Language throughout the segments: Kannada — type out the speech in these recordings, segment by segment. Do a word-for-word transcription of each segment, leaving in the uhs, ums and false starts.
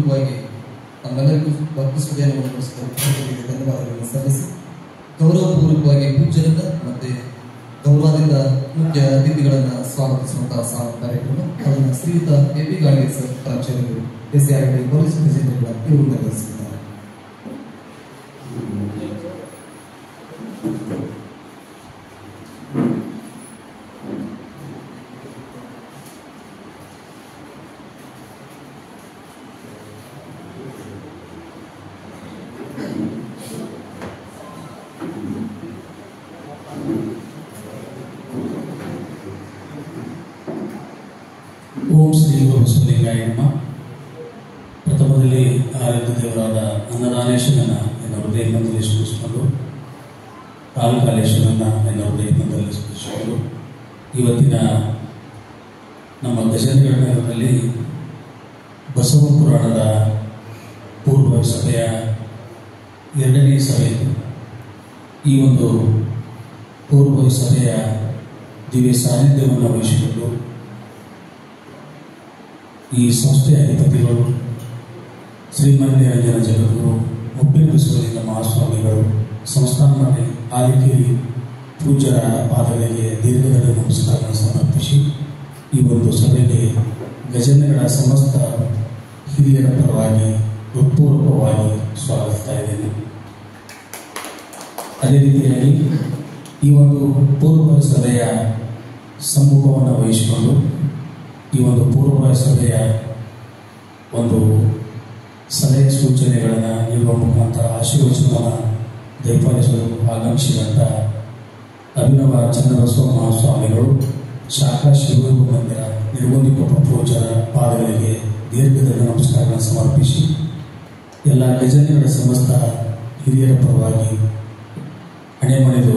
ಪೂರ್ವಕವಾಗಿ ನಮ್ಮೆಲ್ಲರಿಗೂ ಭಕ್ತಿ ಸ್ತುತಿಯನ್ನು ಧನ್ಯವಾದಗಳನ್ನು ಸಲ್ಲಿಸಿ ಗೌರವಪೂರ್ವಕವಾಗಿ ಪೂಜ್ಯರಿಂದ ಮತ್ತೆ ಗೌರವದಿಂದ ಮುಖ್ಯ ಅತಿಥಿಗಳನ್ನು ಸ್ವಾಗತಿಸುವಂತಹ ಕಾರ್ಯಕ್ರಮ ಅದನ್ನು ಶ್ರೀಯುತ ಎ ಪಿ ಗಾಡ್ಗೆ ಸರ್ ಪ್ರಾಚಾರ್ಯರು ಎಸ್ ಆರ್ ಡಿ ಪೊಲೀಸ್ ಕಚೇರಿಗಳ ಇವರು ನಿರ್ವಹಿಸಿದ್ದಾರೆ. ಓಂ ಶ್ರೀ ಗುರು ಬಸವಲಿಂಗಾಯ ನಮಃ. ಪ್ರಥಮದಲ್ಲಿ ಆರಾಧ್ಯ ದೇವರಾದ ಅನ್ನದಾನೇಶ್ವರನ ಎನ್ನ ಹೃದಯದಲ್ಲಿ ಸ್ಮರಿಸಿಕೊಂಡು ಕಾಲಕಾಲೇಶ್ವರನ ಎನ್ನ ಹೃದಯದಲ್ಲಿ ಸ್ಮರಿಸಿಕೊಂಡು ಇವತ್ತಿನ ನಮ್ಮ ಗಜೇಂದ್ರಗಢದಲ್ಲಿ ಬಸವ ಪುರಾಣದ ಪೂರ್ವ ಸಭೆಯ ಎರಡನೇ ಸಭೆ. ಈ ಒಂದು ಪೂರ್ವ ಸಭೆಯ ದಿವ್ಯ ಸಾನ್ನಿಧ್ಯವನ್ನು ವಹಿಸಿಕೊಂಡು ಈ ಸಂಸ್ಥೆಯ ಅಧಿಪತಿಗಳು ಶ್ರೀಮನ್ಯರಂಜನ ಜಗದ್ಗುರು ಮುಪ್ಪಿನ ಬಸವಲಿಂಗ ಮಹಾಸ್ವಾಮಿಗಳು ಸಂಸ್ಥಾನ ಆದಿಕೇರಿ ಪೂಜ್ಯರ ಪಾದಗಳಿಗೆ ದೀರ್ಘದಂಡ ನಮಸ್ಕಾರ ಸಮರ್ಪಿಸಿ ಈ ಒಂದು ಸಭೆಗೆ ಗಜೇಂದ್ರಗಢ ಸಮಸ್ತ ಹಿರಿಯರ ಪರವಾಗಿ ಹೃತ್ಪೂರ್ವಕವಾಗಿ ಸ್ವಾಗತಿಸ್ತಾ ಇದ್ದೇನೆ. ಅದೇ ರೀತಿಯಾಗಿ ಈ ಒಂದು ಪೂರ್ವ ಸಭೆಯ ಸಮ್ಮುಖವನ್ನು ವಹಿಸಿಕೊಂಡು ಈ ಒಂದು ಪೂರ್ವ ಸಭೆಯ ಒಂದು ಸಲಹೆ ಸೂಚನೆಗಳನ್ನು ನೀಡುವ ಮುಖಾಂತರ ಆಶೀರ್ವಚನವನ್ನು ದಯಪಾಲಿಸಲು ಆಗಮಿಸಿದಂಥ ಅಭಿನವ ಚನ್ನಬಸವ ಮಹಾಸ್ವಾಮಿಗಳು ಶಾಖಾ ಶಿವಗುರು ಮಂದಿರ ನಿರ್ಗುಂದಿಕೊಪ್ಪ ಪೂಜ್ಯರ ಪಾದಗಳಿಗೆ ದೀರ್ಘದಂಡ ನಮಸ್ಕಾರಗಳನ್ನು ಸಮರ್ಪಿಸಿ ಎಲ್ಲ ಗಜೇಂದ್ರಗಢ ಸಮಸ್ತ ಹಿರಿಯರ ಪರವಾಗಿ ಹಣೆಮಣಿದು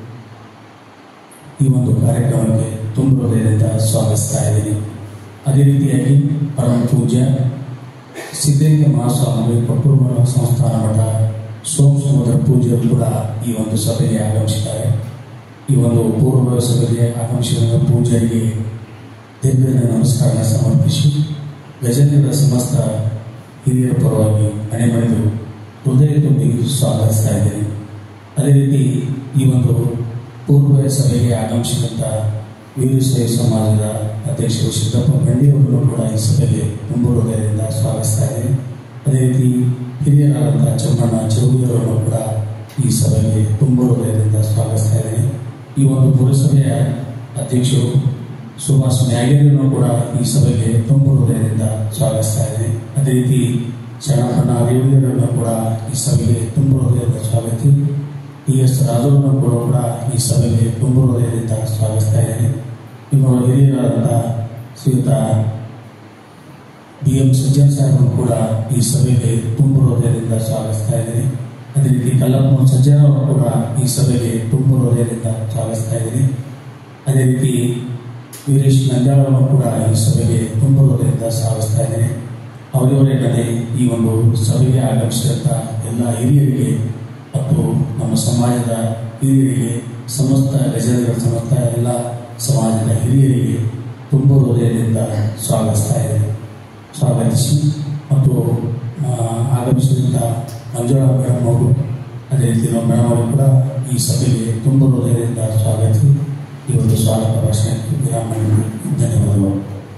ಈ ಒಂದು ಕಾರ್ಯಕ್ರಮಕ್ಕೆ ತುಂಬ ಹೃದಯದಿಂದ ಸ್ವಾಗತಿಸ್ತಾ ಇದ್ದೀನಿ. ಅದೇ ರೀತಿಯಾಗಿ ಪರಮ ಪೂಜ್ಯ ಸಿದ್ಧಲಿಂಗ ಮಹಾಸ್ವಾಮಿಗಳು ಕೊಟ್ಟೂರು ಸಂಸ್ಥಾನ ಮಠ ಸೋಮ ಸಮುದ್ರ ಪೂಜ್ಯರು ಕೂಡ ಈ ಒಂದು ಸಭೆಗೆ ಆಗಮಿಸಿದ್ದಾರೆ. ಈ ಒಂದು ಪೂರ್ವ ಸಭೆಗೆ ಆಗಮಿಸಿದ ಪೂಜ್ಯರಿಗೆ ದೀರ್ಘದಂಡ ನಮಸ್ಕಾರ ಸಮರ್ಪಿಸಿ ಗಜೇಂದ್ರಗಢ ಸಮಸ್ತ ಹಿರಿಯರ ಪರವಾಗಿ ಹಣೆಮಣಿದು ಹೃದಯ ತುಂಬಿ ಸ್ವಾಗತಿಸ್ತಾ ಇದ್ದೇನೆ. ಅದೇ ರೀತಿ ಈ ಒಂದು ಪೂರ್ವ ಸಭೆಗೆ ಆಗಮಿಸಿದಂಥ ವೀರಶೈವ ಸಮಾಜದ ಅಧ್ಯಕ್ಷರು ಸಿದ್ದಪ್ಪ ಬಂಡಿಯವರನ್ನು ಕೂಡ ಈ ಸಭೆಗೆ ತುಂಬ ಹೃದಯದಿಂದ ಸ್ವಾಗತಿಸ್ತಾ ಇದ್ದೇನೆ. ಅದೇ ರೀತಿ ಹಿರಿಯರಾದಂಥ ಚಮ್ಮಣ್ಣ ಚೌಗಿಯವರನ್ನು ಕೂಡ ಈ ಸಭೆಗೆ ತುಂಬ ಹೃದಯದಿಂದ ಸ್ವಾಗತಿಸ್ತಾ ಇದ್ದೇನೆ. ಈ ಒಂದು ಪುರಸಭೆಯ ಅಧ್ಯಕ್ಷರು ಸುಭಾಷ್ ನ್ಯಾಗೇರಿಯನ್ನು ಕೂಡ ಈ ಸಭೆಗೆ ತುಂಬ ಹೃದಯದಿಂದ ಸ್ವಾಗತಿಸ್ತಾ ಇದ್ದೇನೆ. ಅದೇ ರೀತಿ ಶರಣಪ್ಪಣ್ಣ ರೇವಡಿಯವರನ್ನು ಕೂಡ ಈ ಸಭೆಗೆ ತುಂಬ ಹೃದಯದಿಂದ ಸ್ವಾಗತಿ ಟಿ ಎಸ್ ರಾಜವನ್ನು ಕೂಡ ಕೂಡ ಈ ಸಭೆಗೆ ತುಂಬ ಹೃದಯದಿಂದ ಸ್ವಾಗತಿಸ್ತಾ ಇದ್ದೇನೆ. ನಿಮ್ಮ ಹಿರಿಯರಾದಂಥ ಶ್ರೀಯುತ ಬಿ ಎಂ ಸಜ್ಜನ್ ಸಾಹೇಬರು ಕೂಡ ಈ ಸಭೆಗೆ ತುಂಬ ಹೃದಯದಿಂದ ಸ್ವಾಗತಿಸ್ತಾ ಇದ್ದೀನಿ. ಅದೇ ರೀತಿ ಕಲ್ಲಪ್ಪ ಸಜ್ಜನ್ ಅವರು ಕೂಡ ಈ ಸಭೆಗೆ ತುಂಬ ಹೃದಯದಿಂದ ಸ್ವಾಗತಿಸ್ತಾ ಇದ್ದೀನಿ. ಅದೇ ರೀತಿ ವೀರೇಶ್ ನಂಜಾಳವನ್ನು ಕೂಡ ಈ ಸಭೆಗೆ ತುಂಬ ಹೃದಯದಿಂದ ಸ್ವಾಗತಿಸ್ತಾ ಇದ್ದೀನಿ. ಅವರಿವರೇನದೇ ಈ ಒಂದು ಸಭೆಗೆ ಆಗಮಿಸಿದಂಥ ಎಲ್ಲ ಹಿರಿಯರಿಗೆ ಮತ್ತು ನಮ್ಮ ಸಮಾಜದ ಹಿರಿಯರಿಗೆ ಸಮಸ್ತ ಗಜೇಂದ್ರಗಢ ಸಮಸ್ತ ಎಲ್ಲ ಸಮಾಜದ ಹಿರಿಯರಿಗೆ ತುಂಬ ಹೃದಯದಿಂದ ಸ್ವಾಗತಿಸ್ತಾ ಇದ್ದೇನೆ. ಸ್ವಾಗತಿಸಿ ಮತ್ತು ಆಗಮಿಸಿದಂಥ ಮಂಜುಳಾ ಮೇಡಮ್ ಅವರು ಅದೇ ರೀತಿ ನಮ್ಮ ಮೇಡಮ್ ಅವರು ಕೂಡ ಈ ಸಭೆಗೆ ತುಂಬ ಹೃದಯದಿಂದ ಸ್ವಾಗತಿಸಿ ಈ ಒಂದು ಸ್ವಾಗತ ಭಾಷಣಕ್ಕೆ ವಿರಾಮ ನೀಡಿ ಧನ್ಯವಾದಗಳು.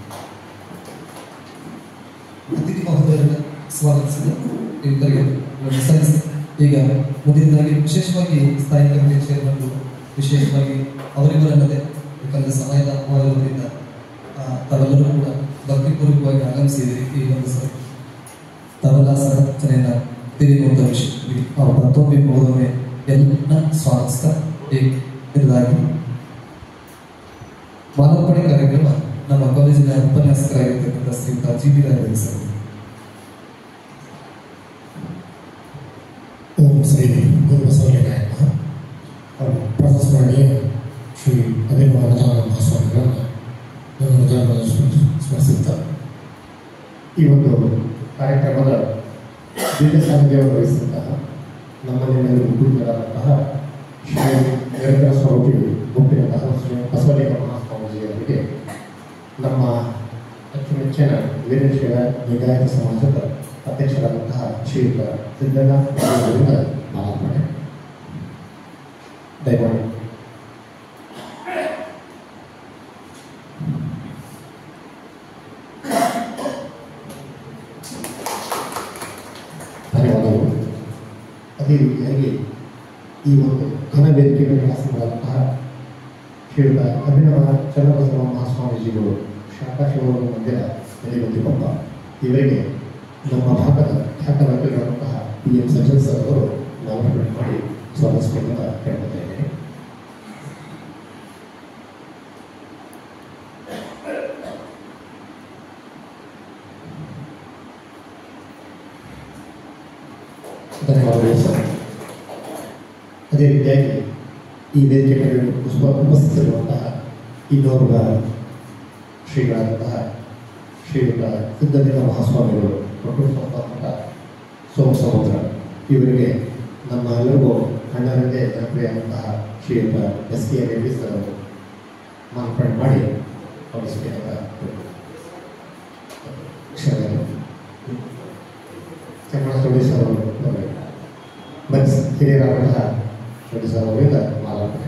ಅತಿಥಿ ಮಹೋದಯರನ್ನು ಸ್ವಾಗತಿಸಿದ ಇಬ್ಬರಿಗೆ ಸಲ್ಲಿಸಿ ಈಗ ಮುಂದಿನದಾಗಿ ವಿಶೇಷವಾಗಿ ಸ್ಥಾಯಿ ಕಮಿಟಿ ಚೇರ್ಮನ್ ವಿಶೇಷವಾಗಿ ಅವರಿವರಲ್ಲದೆ ಯಾಕಂದರೆ ಸಮಯದ ಅಭಾವದಿಂದ ತಾವೆಲ್ಲರೂ ಕೂಡ ಭಕ್ತಿಪೂರ್ವಕವಾಗಿ ಆಗಮಿಸಿದ್ದೀರಿ. ಈ ಒಂದು ಸಭೆ ತಾವೆಲ್ಲ ಸಂರಚನೆಯನ್ನು ತಿಳಿಯುವಂಥ ವಿಷಯ ಅವರ ಮತ್ತೊಮ್ಮೆ ಮೋದೊಮ್ಮೆ ಎಲ್ಲ ಸ್ವಾಗತಿಸ್ತಾ ಇದಾಗಿ ಮಾಲಾರ್ಪಣೆ ಕಾರ್ಯಕ್ರಮ ನಮ್ಮ ಕಾಲೇಜಿನ ಉಪನ್ಯಾಸಕರಾಗಿರ್ತಕ್ಕಂಥ ಶ್ರೀಯುತ ಜಿ ಬಿ ರಾಯ್ ಸರ್. ಓಂ ಶ್ರೀ ಗುರು ಬಸವಲಿಂಗಾಯ ನಮಃ. ಪ್ರಸಸ್ಮರಣೀಯ ಶ್ರೀ ಅಭಿನವ ಮಹಾಸ್ವಾಮಿಗಳನ್ನು ನನ್ನ ಹೃದಯವನ್ನು ಸ್ಮರಿಸುತ್ತಾ ಈ ಒಂದು ಕಾರ್ಯಕ್ರಮದ ದಿವ್ಯ ಸಾನ್ನಿಧ್ಯವನ್ನು ವಹಿಸಿದಂತಹ ನಮ್ಮಲ್ಲಿ ಗುರುಗಳಾದಂತಹ ಶ್ರೀ ನಿರಂತರ ಸ್ವರೂಪಿ ಮುಪ್ಪಿನಂತಹ ಶ್ರೀ ಬಸವಲಿಂಗ ಮಹಾಸ್ವಾಮೀಜಿಯವರಿಗೆ ನಮ್ಮ ಅಚ್ಚುಮೆಚ್ಚಿನ ವೀರಶೈವ ಲಿಂಗಾಯತ ಸಮಾಜದ ಅಧ್ಯಕ್ಷರಾದಂತಹ ಶ್ರೀಯುತ ಸಿದ್ದಣ್ಣ ಅವರಿಂದ ಮಾಲಾರ್ಪಣೆ. ದಯಮಾಡಿ ಧನ್ಯವಾದಗಳು. ಅದೇ ರೀತಿಯಾಗಿ ಈ ಒಂದು ಘನ ವೇದಿಕೆಗೆ ಹಾಸನವಾದಂತಹ ಶ್ರೀಯುತ ಅಭಿನವ ಚನ್ನಬಸವ ಮಹಾಸ್ವಾಮೀಜಿಗಳು ಶಾಖಾ ಶಿವರ ಮಂದಿರ ನೆಲೆಗೊಂದಿಕೊಪ್ಪ ಇವರಿಗೆ ನಮ್ಮ ಭಾಗದ ಖ್ಯಾತ ವಕೀಲರಾದಂತಹ ಪಿ ಎಂ ಸಜ್ಜನ್ ಸರ್ ಅವರು ನಾಮಕರಣ ಮಾಡಿ ಸ್ವಾಗತಿಸಬೇಕಂತ ಕೇಳ್ಕೊತಾ ಇದ್ದೇನೆ. ಧನ್ಯವಾದಗಳು ಸರ್. ಅದೇ ರೀತಿಯಾಗಿ ಈ ವೇದಿಕೆ ಉಪಸ್ಥಿತರಿರುವಂತಹ ಇನ್ನೋರ್ವ ಶ್ರೀಗಳಾದಂತಹ ಶ್ರೀಯುತ ಸಿದ್ಧಲಿಂಗ ಮಹಾಸ್ವಾಮಿಗಳು ಮಠ ಸೋಮ ಸಮುದ್ರ ಇವರಿಗೆ ನಮ್ಮ ಎಲ್ಲರಿಗೂ ಅಣ್ಣರದೇ ಜನಪ್ರಿಯವಾದಂತಹ ಶ್ರೀಯುತ ಎಸ್ ಕೆ ರೆಡ್ಡಿ ಸರ್ ಅವರು ಮಾರ್ಪಾಡು ಮಾಡಿ ಗಮನಿಸಬೇಕಾದ ಕ್ಷಣಗಳು ಚಮ್ಮಣ ಸೋಡಿ ಸರ್ ಅವರು ಬನ್ಸ್ ಹಿರಿಯರಾದಂತಹ ಸೋಡಿ ಸರ್ ಅವರಿಂದ ಮಾಲಾರ್ಪಣೆ.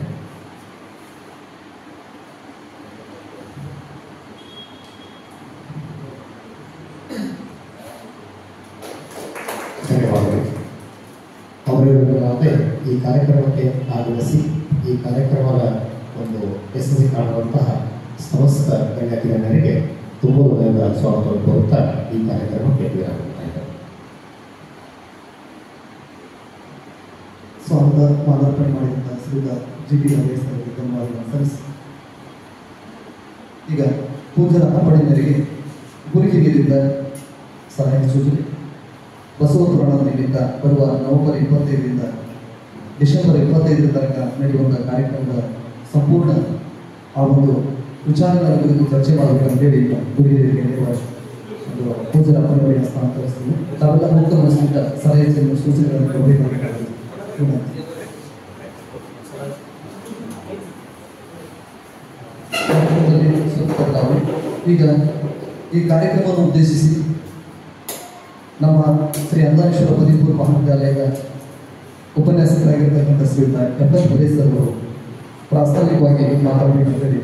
ಧನ್ಯವಾದಗಳು. ಅವರಿರುವುದಾದರೆ ಈ ಕಾರ್ಯಕ್ರಮಕ್ಕೆ ಆಗಮಿಸಿ ಈ ಕಾರ್ಯಕ್ರಮದ ಒಂದು ಯಶಸ್ವಿ ಕಾಣುವಂತಹ ಸಮಸ್ತ ಗಣ್ಯ ಕಿರಣರಿಗೆ ತುಂಬ ಹೃದಯದ ಸ್ವಾಗತವನ್ನು ಕೋರುತ್ತಾ ಈ ಕಾರ್ಯಕ್ರಮಕ್ಕೆ ವಿರಾಮಗೊಳ್ತಾ ಇದ್ದಾರೆ. ಸ್ವಾಗತ ಮಾಲಾರ್ಪಣೆ ಮಾಡಿದಂಥ ಶ್ರೀಯುತ ಜಿ ಟಿ ರಮೇಶ್ ಅವರಿಗೆ ಧನ್ಯವಾದಗಳನ್ನು ಸಲ್ಲಿಸಿ ಈಗ ಪೂಜರ ಅರ್ಪಣೆ ಮೇರೆಗೆ ಗುರು ಹಿರಿಯರಿಂದ ಸಲಹೆ ಸೂಚನೆ ಬಸವ ಪುರಾಣದ ನಿಮಿತ್ತ ಬರುವ ನವೆಂಬರ್ ಇಪ್ಪತ್ತೈದರಿಂದ ಡಿಸೆಂಬರ್ ಇಪ್ಪತ್ತೈದರ ತನಕ ನಡೆಯುವಂಥ ಕಾರ್ಯಕ್ರಮದ ಸಂಪೂರ್ಣ ಆ ಒಂದು ವಿಚಾರಗಳ ಕುರಿತು ಚರ್ಚೆ ಮಾಡಬೇಕಂತೇಳಿ ಗುರು ಹಿರಿಯರಿಗೆ ನೀಡುವ ಒಂದು ಪೂಜರ ಅರ್ಪಣೆ ಹಸ್ತಾಂತರಿಸ್ತೀವಿ. ತಾವೆಲ್ಲ ಮುಕ್ತ ಮನಸ್ಸಿನಿಂದ ಸಲಹೆ ಸೂಚನೆಗಳನ್ನು ಕೊಡಬೇಕಾಗುತ್ತದೆ. ಈಗ ಈ ಕಾರ್ಯಕ್ರಮವನ್ನು ಉದ್ದೇಶಿಸಿ ನಮ್ಮ ಶ್ರೀ ಅಂದಾನೇಶ್ವರ ಪದವಿಪೂರ್ವ ಮಹಾವಿದ್ಯಾಲಯದ ಉಪನ್ಯಾಸಕರಾಗಿರ್ತಕ್ಕಂಥ ಶ್ರೀಯುತ ಎಫ್ ಎಸ್ ಸುರೇಶ್ ಅವರು ಪ್ರಾಸ್ತಾವಿಕವಾಗಿ ಮಾತಾಡಬೇಕಂತೇಳಿ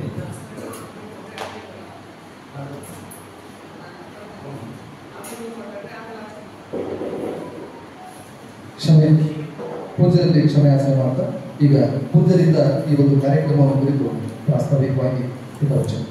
ಕ್ಷಮೆ ಪೂಜೆಯಲ್ಲಿ ಕ್ಷಮೆ ಯಾಚನೆ ಮಾಡ್ತಾ ಈಗ ಪೂಜರಿಂದ ಈ ಒಂದು ಕಾರ್ಯಕ್ರಮವನ್ನು ಕುರಿತು ಪ್ರಾಸ್ತಾವಿಕವಾಗಿ ಹಿತವಚನ.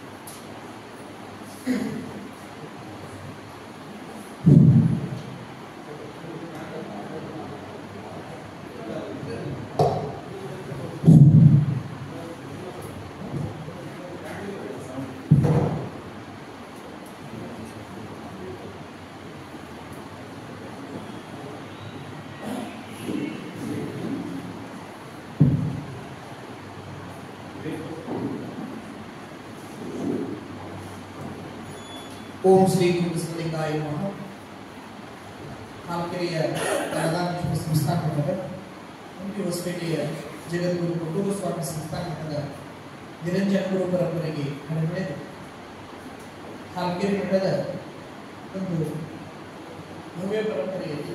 ಓಂ ಶ್ರೀ ಗುರುಬಸವಲಿಂಗಾಯ ನಮಃ. ನಾಲ್ಕೆರೆಯ ದಾದಾನೇಶ್ವರ ಸಂಸ್ಥಾಪಕರ ಹಂಪಿ ಹೊಸಪೇಟೆಯ ಜಗದ್ಗುರು ಕೊಟ್ಟೂರು ಸ್ವಾಮಿ ಸಂಸ್ಥಾಪಕರ ನಿರಂಜನ ಗುರು ಪರಂಪರೆಗೆ ಹಣೆಬೆಳೆದು ನಾಲ್ಕೆರೆ ಮಠದ ಒಂದು ಭವ್ಯ ಪರಂಪರೆಯಲ್ಲಿ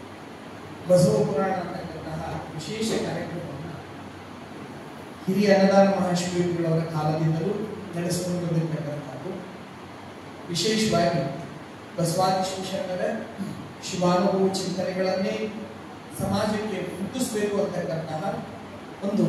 ಬಸವ ಪುರಾಣ ಅಂತಕ್ಕಂತಹ ವಿಶೇಷ ಕಾರ್ಯಕ್ರಮವನ್ನು ಹಿರಿಯ ಅನ್ನದಾನ ಮಹಾಶಿವಗಳವರ ಕಾಲದಿಂದಲೂ ನಡೆಸಿಕೊಂಡು ಬಂದಿರತಕ್ಕಂಥದ್ದು. ವಿಶೇಷವಾಗಿ ಬಸವಾದಿ ಶಿವಶರಣರ ಶಿವಾನುಭವ ಚಿಂತನೆಗಳನ್ನೇ ಸಮಾಜಕ್ಕೆ ಮುಟ್ಟಿಸಬೇಕು ಅಂತಕ್ಕಂತಹ ಒಂದು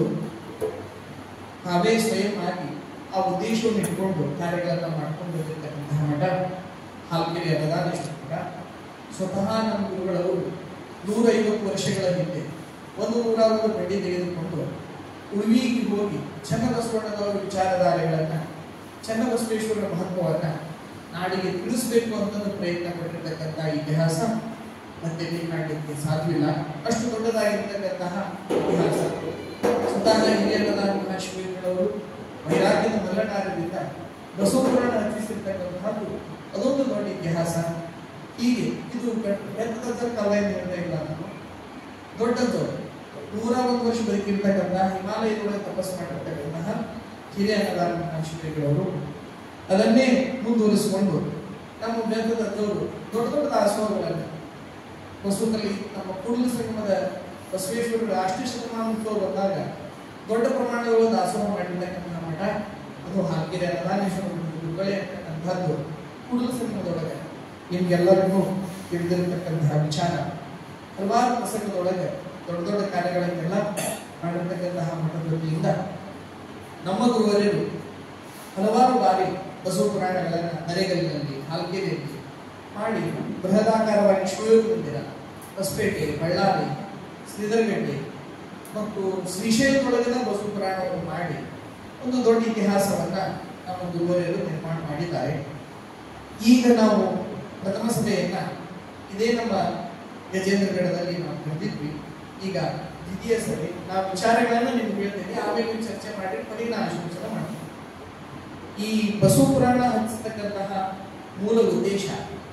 ತಾವೇ ಸ್ವಯಂ ಆಗಿ ಆ ಉದ್ದೇಶವನ್ನು ಇಟ್ಕೊಂಡು ಕಾರ್ಯಗಳನ್ನು ಮಾಡ್ಕೊಂಡು ಬಂದಿರತಕ್ಕಂತಹ ಮಠ ಹಾಲ್ಕೆರೆ ಅನ್ನದಾನೇಶ್ವರ ಮಠ. ಸ್ವತಃ ನಮ್ಮ ಗುರುಗಳವರು ನೂರೈವತ್ತು ವರ್ಷಗಳ ಹಿಂದೆ ಒಂದು ನೂರ ಒಂದು ಬಡ್ಡಿ ತೆಗೆದುಕೊಂಡು ಉಳುವಿಗೆ ಹೋಗಿ ಚನ್ನಬಸವಣ್ಣನವರ ವಿಚಾರಧಾರೆಗಳನ್ನು ಚನ್ನಬಸವೇಶ್ವರರ ಮಹತ್ವವನ್ನು ನಾಡಿಗೆ ತಿಳಿಸಬೇಕು ಅಂತಂದು ಪ್ರಯತ್ನ ಪಟ್ಟಿರ್ತಕ್ಕಂಥ ಇತಿಹಾಸ ಮತ್ತೆ ಮಾಡಲಿಕ್ಕೆ ಸಾಧ್ಯವಿಲ್ಲ. ಅಷ್ಟು ದೊಡ್ಡದಾಗಿರ್ತಕ್ಕಂತಹ ಇತಿಹಾಸ. ಸ್ವತಃ ಹಿರಿಯಲ್ಲದಾನ ಮಹಾಶಿವಗಳವರು ವೈರಾಗ್ಯದ ಮಲ್ಲನಾರದಿಂದ ಬಸವ ಪುರಾಣ ರಚಿಸಿರ್ತಕ್ಕಂಥದ್ದು ಅದೊಂದು ದೊಡ್ಡ ಇತಿಹಾಸ. ಹೀಗೆ ಇದು ಬೆತ್ತದ ಕಲೆ ನಿರ್ಣಯ ಇಲ್ಲ. ನಾನು ದೊಡ್ಡದು ನೂರ ಒಂದು ವರ್ಷ ಬದುಕಿರ್ತಕ್ಕಂಥ ಹಿಮಾಲಯದೊಳಗೆ ತಪಸ್ಸು ಮಾಡಿರ್ತಕ್ಕಂತಹ ಹಿರಿಯ ಅನ್ನದಾನ ಮಹಾಶಿವಗಳವರು ಅದನ್ನೇ ಮುಂದುವರಿಸಿಕೊಂಡು ನಮ್ಮ ಬೆತ್ತದವರು ದೊಡ್ಡ ದೊಡ್ಡ ದಾಸೋಹಗಳನ್ನು ಬಸವದಲ್ಲಿ ನಮ್ಮ ಕೂಡಲ ಸಂಗಮದ ಬಸವೇಶ್ವರರ ರಾಷ್ಟ್ರೀಯ ಶತಮಾನೋತ್ಸವ ಬಂದಾಗ ದೊಡ್ಡ ಪ್ರಮಾಣದಲ್ಲಿ ದಾಸೋಹ ಮಾಡಿರ್ತಕ್ಕಂತಹ ಮಠ ಅದು ಹಾಕಿದೆ ಅನ್ನದಾನೇಶ್ವರ ಗುರುಗಳೇ ಅಂತಕ್ಕಂಥದ್ದು ಕೂಡಲ ಸಂಗಮದೊಳಗೆ ನಿಮ್ಗೆಲ್ಲರಿಗೂ ತಿಳಿದಿರತಕ್ಕಂತಹ ವಿಚಾರ. ಹಲವಾರು ಪ್ರಸಂಗದೊಳಗೆ ದೊಡ್ಡ ದೊಡ್ಡ ಕಾರ್ಯಗಳನ್ನೆಲ್ಲ ಮಾಡಿರ್ತಕ್ಕಂತಹ ಮಠದ ವತಿಯಿಂದ ನಮ್ಮ ಗುರುವರೇರು ಹಲವಾರು ಬಾರಿ ಬಸವ ಪುರಾಣಗಳನ್ನು ನರೇಗಲ್ಲಿನಲ್ಲಿ ಹಾಲ್ಕೆರೆಯಲ್ಲಿ ಮಾಡಿ ಬೃಹದಾಕಾರವಾಗಿ ಶಿವಯೋಗ ಮಂದಿರ, ಹೊಸಪೇಟೆ, ಬಳ್ಳಾರಿ, ಶ್ರೀಧರಗಡ್ಡೆ ಮತ್ತು ಶ್ರೀಶೈಲದೊಳಗಿನ ಬಸವ ಪುರಾಣವನ್ನು ಮಾಡಿ ಒಂದು ದೊಡ್ಡ ಇತಿಹಾಸವನ್ನ ನಮ್ಮ ಗುರುವರೇರು ನಿರ್ಮಾಣ ಮಾಡಿದ್ದಾರೆ. ಈಗ ನಾವು ಪ್ರಥಮ ಸಭೆಯನ್ನ ಇದೇ ನಮ್ಮ ಗಜೇಂದ್ರಗಢದಲ್ಲಿ ನಾವು ಕರೆದಿದ್ವಿ. ಈಗ ದ್ವಿತೀಯ ಸಭೆ ನಾವು ವಿಚಾರಗಳನ್ನ ನಿಮ್ಗೆ ಹೇಳ್ತೇವೆ, ಆಮೇಲೆ ಚರ್ಚೆ ಮಾಡಿ ಪರಿಣಾಮ ಮಾಡ್ತೀವಿ. ಈ ಬಸವ ಪುರಾಣ ಹಂಚತಕ್ಕಂತಹ ಮೂಲ ಉದ್ದೇಶ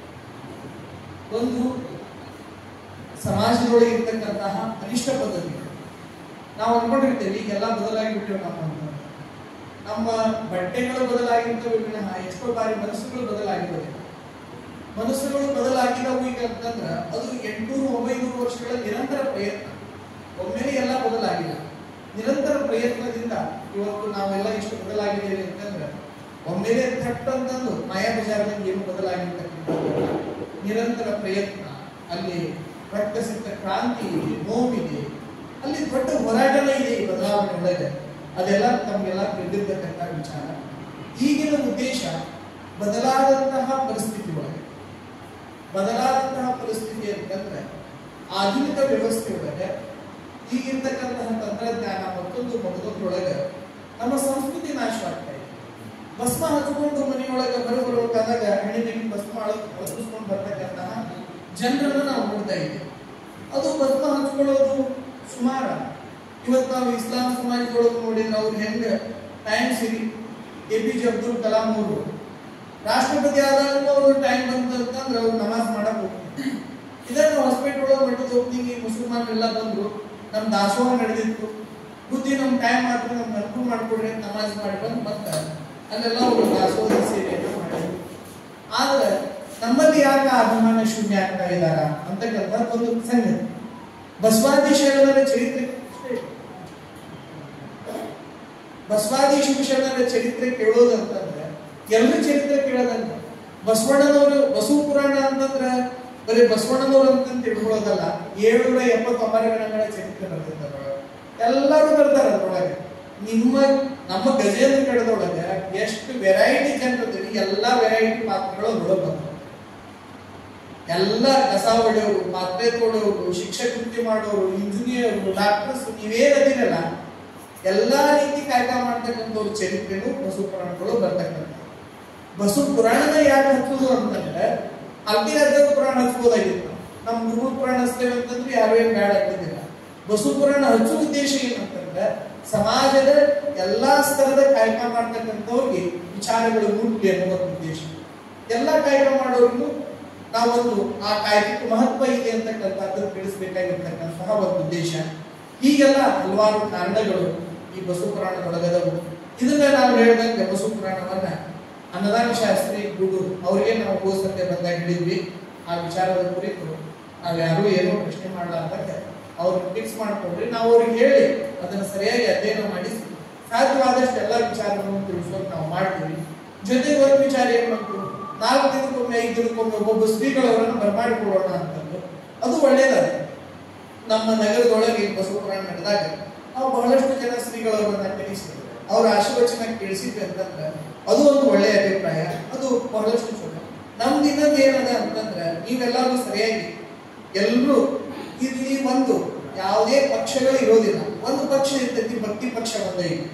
ಒಂದು ಸಮಾಜದೊಳಗೆ ಇರ್ತಕ್ಕಂತಹ ಅನಿಷ್ಟ ಪದ್ಧತಿಗಳು. ನಾವು ಅನ್ಕೊಂಡಿರ್ತೇವೆ ಈಗೆಲ್ಲ ಬದಲಾಗಿ ಬಿಟ್ಟೇವೆ ನಮ್ಮ ಅಂತ. ನಮ್ಮ ಬಟ್ಟೆಗಳು ಬದಲಾಗಿರ್ತವೆ ವಿನಃ ಎಷ್ಟೋ ಬಾರಿ ಮನಸ್ಸುಗಳು ಬದಲಾಗಿರೋದಿಲ್ಲ. ಮನಸ್ಸುಗಳು ಬದಲಾಗಿದವು ಈಗ ಅಂತಂದ್ರ ಅದು ಎಂಟುನೂರು ಒಂಬೈನೂರು ವರ್ಷಗಳ ನಿರಂತರ ಪ್ರಯತ್ನ. ಒಮ್ಮೆಲೆ ಎಲ್ಲ ಬದಲಾಗಿಲ್ಲ, ನಿರಂತರ ಪ್ರಯತ್ನದಿಂದ ಇವತ್ತು ನಾವೆಲ್ಲ ಇಷ್ಟು ಬದಲಾಗಿದ್ದೇವೆ ಅಂತಂದ್ರೆ ಒಮ್ಮೆಲೆ ಥಟ್ ಅಂತಂದು ಮಾಯಾ ಬಜಾರ್ನಲ್ಲಿ ಏನು ಬದಲಾಗಿರ್ತಕ್ಕಂಥ ನಿರಂತರ ಪ್ರಯತ್ನ, ಅಲ್ಲಿ ರಕ್ತಸಿಕ್ತ ಕ್ರಾಂತಿ ಇದೆ, ನೋವಿದೆ, ಅಲ್ಲಿ ದೊಡ್ಡ ಹೋರಾಟನೇ ಇದೆ ಈ ಬದಲಾವಣೆ ಒಳಗೆ. ಅದೆಲ್ಲ ತಮಗೆಲ್ಲ ತಿಳಿದಿರ್ತಕ್ಕಂಥ ವಿಚಾರ. ಈಗಿನ ಉದ್ದೇಶ ಬದಲಾದಂತಹ ಪರಿಸ್ಥಿತಿ ಒಳಗೆ ಬದಲಾದಂತಹ ಪರಿಸ್ಥಿತಿ ಅಂತಂದ್ರೆ ಆಧುನಿಕ ವ್ಯವಸ್ಥೆ ಒಳಗೆ ಈಗಿರ್ತಕ್ಕಂತಹ ತಂತ್ರಜ್ಞಾನ ಮತ್ತೊಂದು ಮಗದೊಳಗೆ ನಮ್ಮ ಸಂಸ್ಕೃತಿ ನಾಶವಾಗ್ತಾ ಇದೆ. ಭಸ್ಮ ಹಚ್ಕೊಂಡು ಮನೆಯೊಳಗೆ ಬರಬರುವಾಗ ಹೆಣ್ಣಿನ ಭಸ್ಮ ಹಚ್ಚಿಸ್ಕೊಂಡು ಬರ್ತಕ್ಕಂತಹ ಜನರನ್ನು ನಾವು ನೋಡ್ತಾ ಇದ್ದೇವೆ. ಅದು ಭಸ್ಮ ಹಚ್ಕೊಳ್ಳೋದು ಸುಮಾರ. ಇವತ್ತು ನಾವು ಇಸ್ಲಾಂ ಸಮಾಜದೊಳಗೆ ನೋಡಿದ್ರೆ ಅವ್ರು ಹೆಂಗ ಟೈಮ್ ಸಿರಿ A P J Abdul Kalam ಅವರು ರಾಷ್ಟ್ರಪತಿ ಆದಾಗ ಅವರು ಟೈಮ್ ಬಂತಂದ್ರೆ ಅವ್ರು ನಮಾಜ್ ಮಾಡಕ್ ಹೋಗ್ತಾರೆ. ಇದನ್ನು ಹಾಸ್ಪಿಟಲ್ ಒಳಗೆ ಮಟ್ಟದ ಹೋಗ್ತೀವಿ, ಮುಸಲ್ಮಾನರೆಲ್ಲ ಬಂದ್ರು, ನಮ್ ದಾಸೋಹ ನಡೆದಿತ್ತು, ಬುದ್ಧಿ ನಮ್ ಟೈಮ್ ಮಾತ್ರ ನಮ್ಗೆ ಅನುಕೂಲ ಮಾಡ್ಕೊಡ್ರಿ ಅಂತ ನಮಾಜ್ ಮಾಡಿ ಬಂದು ಮತ್ತೆ ಅಲ್ಲೆಲ್ಲ ಅವರು ದಾಸೋಹ ಸೇವೆಯನ್ನು ಮಾಡಿದ್ರು. ಆದ್ರೆ ನಮ್ಮಲ್ಲಿ ಯಾಕೆ ಅಭಿಮಾನ ಶೂನ್ಯ ಆಗ್ತಾ ಇದ್ದಾರ ಅಂತಕ್ಕಂಥ ಒಂದು ಸಂಗತಿ. ಬಸವಾದಿ ಶರಣರ ಚರಿತ್ರೆ ಬಸವಾದಿ ಶಿವಶರಣರ ಚರಿತ್ರೆ ಕೇಳೋದಂತಂದ್ರೆ ಎಲ್ಲರ ಚರಿತ್ರೆ ಕೇಳೋದಂತ. ಬಸವಣ್ಣನವರು ಬಸವ ಪುರಾಣ ಅಂತಂದ್ರೆ ಬರೀ ಬಸವಣ್ಣನವರು ಅಂತ ತಿಳ್ಕೊಳ್ಳೋದಲ್ಲ, ಏಳ್ನೂರ ಎಪ್ಪತ್ತೊಂಬತ್ತು ಗಣಗಳ ಚರಿತ್ರೆ ಬರ್ತಿರ್ತಾರೆ, ಎಲ್ಲರೂ ಬರ್ತಾರ ಅದ್ರೊಳಗೆ. ನಿಮ್ಮ ನಮ್ಮ ಗಜೇಂದ್ರಗಢದೊಳಗೆ ಎಷ್ಟು ವೆರೈಟಿ ಜನರಿದ್ದೀವಿ, ಎಲ್ಲಾ ವೆರೈಟಿ ಪಾತ್ರಗಳು ಅದ್ರೊಳಗೆ ಬಂದವು. ಎಲ್ಲ ಕಸ ಹೊಡೆಯೋರು, ಪಾತ್ರೆ ತೊಡೋರು, ಶಿಕ್ಷಕ ವೃತ್ತಿ ಮಾಡೋರು, ಇಂಜಿನಿಯರ್, ಡಾಕ್ಟರ್ಸ್, ನೀವೇನದಿರಲ್ಲ ಎಲ್ಲಾ ರೀತಿ ಕಾಯಕ ಮಾಡ್ತಕ್ಕಂಥವ್ರ ಚರಿತ್ರೆನೂ ಬಸವ ಪುರಾಣಗಳು ಬರ್ತಕ್ಕಂಥ. ಬಸವ ಪುರಾಣನ ಯಾಕೆ ಹಚ್ಚೋದು ಅಂತಂದ್ರೆ ಅಲ್ತಿ ರಾಜ್ಯದ ಪುರಾಣ ಹಚ್ಬೋದಾಗಿತ್ತು. ನಮ್ ಗುರು ಪುರಾಣ ಹಚ್ತೇವೆ ಅಂತಂದ್ರೆ ಯಾರು ಏನ್ ಬ್ಯಾಡ ಆಗ್ತಿದ್ದಿಲ್ಲ. ಬಸವ ಪುರಾಣ ಹಚ್ಚೋ ಉದ್ದೇಶ ಏನಂತಂದ್ರೆ ಸಮಾಜದ ಎಲ್ಲಾ ಸ್ತರದ ಕಾಯಕ ಮಾಡ್ತಕ್ಕಂಥವ್ರಿಗೆ ವಿಚಾರಗಳು ಮುಟ್ಟಿ ಅನ್ನುವ ಉದ್ದೇಶ. ಎಲ್ಲಾ ಕಾಯಕ ಮಾಡೋರಿಗೂ ನಾವೊಂದು ಆ ಕಾಯಕಕ್ಕೆ ಮಹತ್ವ ಇದೆ ಅಂತಕ್ಕಂಥದ್ದು ತಿಳಿಸ್ಬೇಕಾಗಿರ್ತಕ್ಕಂತಹ ಒಂದು ಉದ್ದೇಶ. ಹೀಗೆಲ್ಲ ಹಲವಾರು ಕಾರಣಗಳು ಈ ಬಸವ ಪುರಾಣದೊಳಗದವು. ಇದನ್ನ ನಾವು ಹೇಳಿದಂಗೆ ಬಸವ ಪುರಾಣವನ್ನ ಅನ್ನದಾನ ಶಾಸ್ತ್ರಿ ಗುರು ಅವರಿಗೆ ನಾವು ಹೋಸಂತೆ ಬಂದಾಗ ಹೇಳಿದ್ವಿ. ಆ ವಿಚಾರದ ಕುರಿತು ನಾವ್ ಯಾರು ಏನೋ ಪ್ರಶ್ನೆ ಮಾಡಲಾರ್ದಾಗ ಅವ್ರಿಗೆ ಫಿಕ್ಸ್ ಮಾಡ್ಕೊಂಡ್ರಿ, ನಾವು ಅವ್ರಿಗೆ ಹೇಳಿ ಅದನ್ನ ಸರಿಯಾಗಿ ಅಧ್ಯಯನ ಮಾಡಿಸಿ ಸಾಧ್ಯವಾದಷ್ಟು ಎಲ್ಲ ವಿಚಾರಗಳನ್ನು ತಿಳಿಸೋಕೆ ನಾವು ಮಾಡ್ತೀವಿ. ಜೊತೆಗೆ ಒಂದು ವಿಚಾರ ಏನ್ ಬಂತು, ನಾಲ್ಕು ದಿನಕ್ಕೊಮ್ಮೆ ಐದು ದಿನಕ್ಕೊಮ್ಮೆ ಒಬ್ಬೊಬ್ಬ ಶ್ರೀಗಳವರನ್ನು ಬರಮಾಡಿಕೊಳ್ಳೋಣ ಅಂತಂದು ಅದು ಒಳ್ಳೇದಾದ. ನಮ್ಮ ನಗರದೊಳಗೆ ಬಸವ ಪುರಾಣ ನಡೆದಾಗ ನಾವು ಬಹಳಷ್ಟು ಜನ ಶ್ರೀಗಳವರನ್ನ ಕರೆಸಿದ್ವಿ, ಅವ್ರ ಆಶೀರ್ವಚನ ಕೇಳಿಸಿದ್ವಿ ಅಂತಂದ್ರೆ ಅದು ಒಂದು ಒಳ್ಳೆಯ ಅಭಿಪ್ರಾಯ, ಅದು ಬಹಳಷ್ಟು ಚಲೋ. ನಮ್ದು ಇನ್ನೊಂದು ಏನದ ಅಂತಂದ್ರೆ ನೀವೆಲ್ಲರೂ ಸರಿಯಾಗಿ ಎಲ್ಲರೂ ಇಲ್ಲಿ ಒಂದು ಯಾವುದೇ ಪಕ್ಷಗಳು ಇರೋದಿಲ್ಲ. ಒಂದು ಪಕ್ಷ ಇರ್ತೈತಿ, ಭಕ್ತಿ ಪಕ್ಷ ಒಂದೇ ಇದೆ.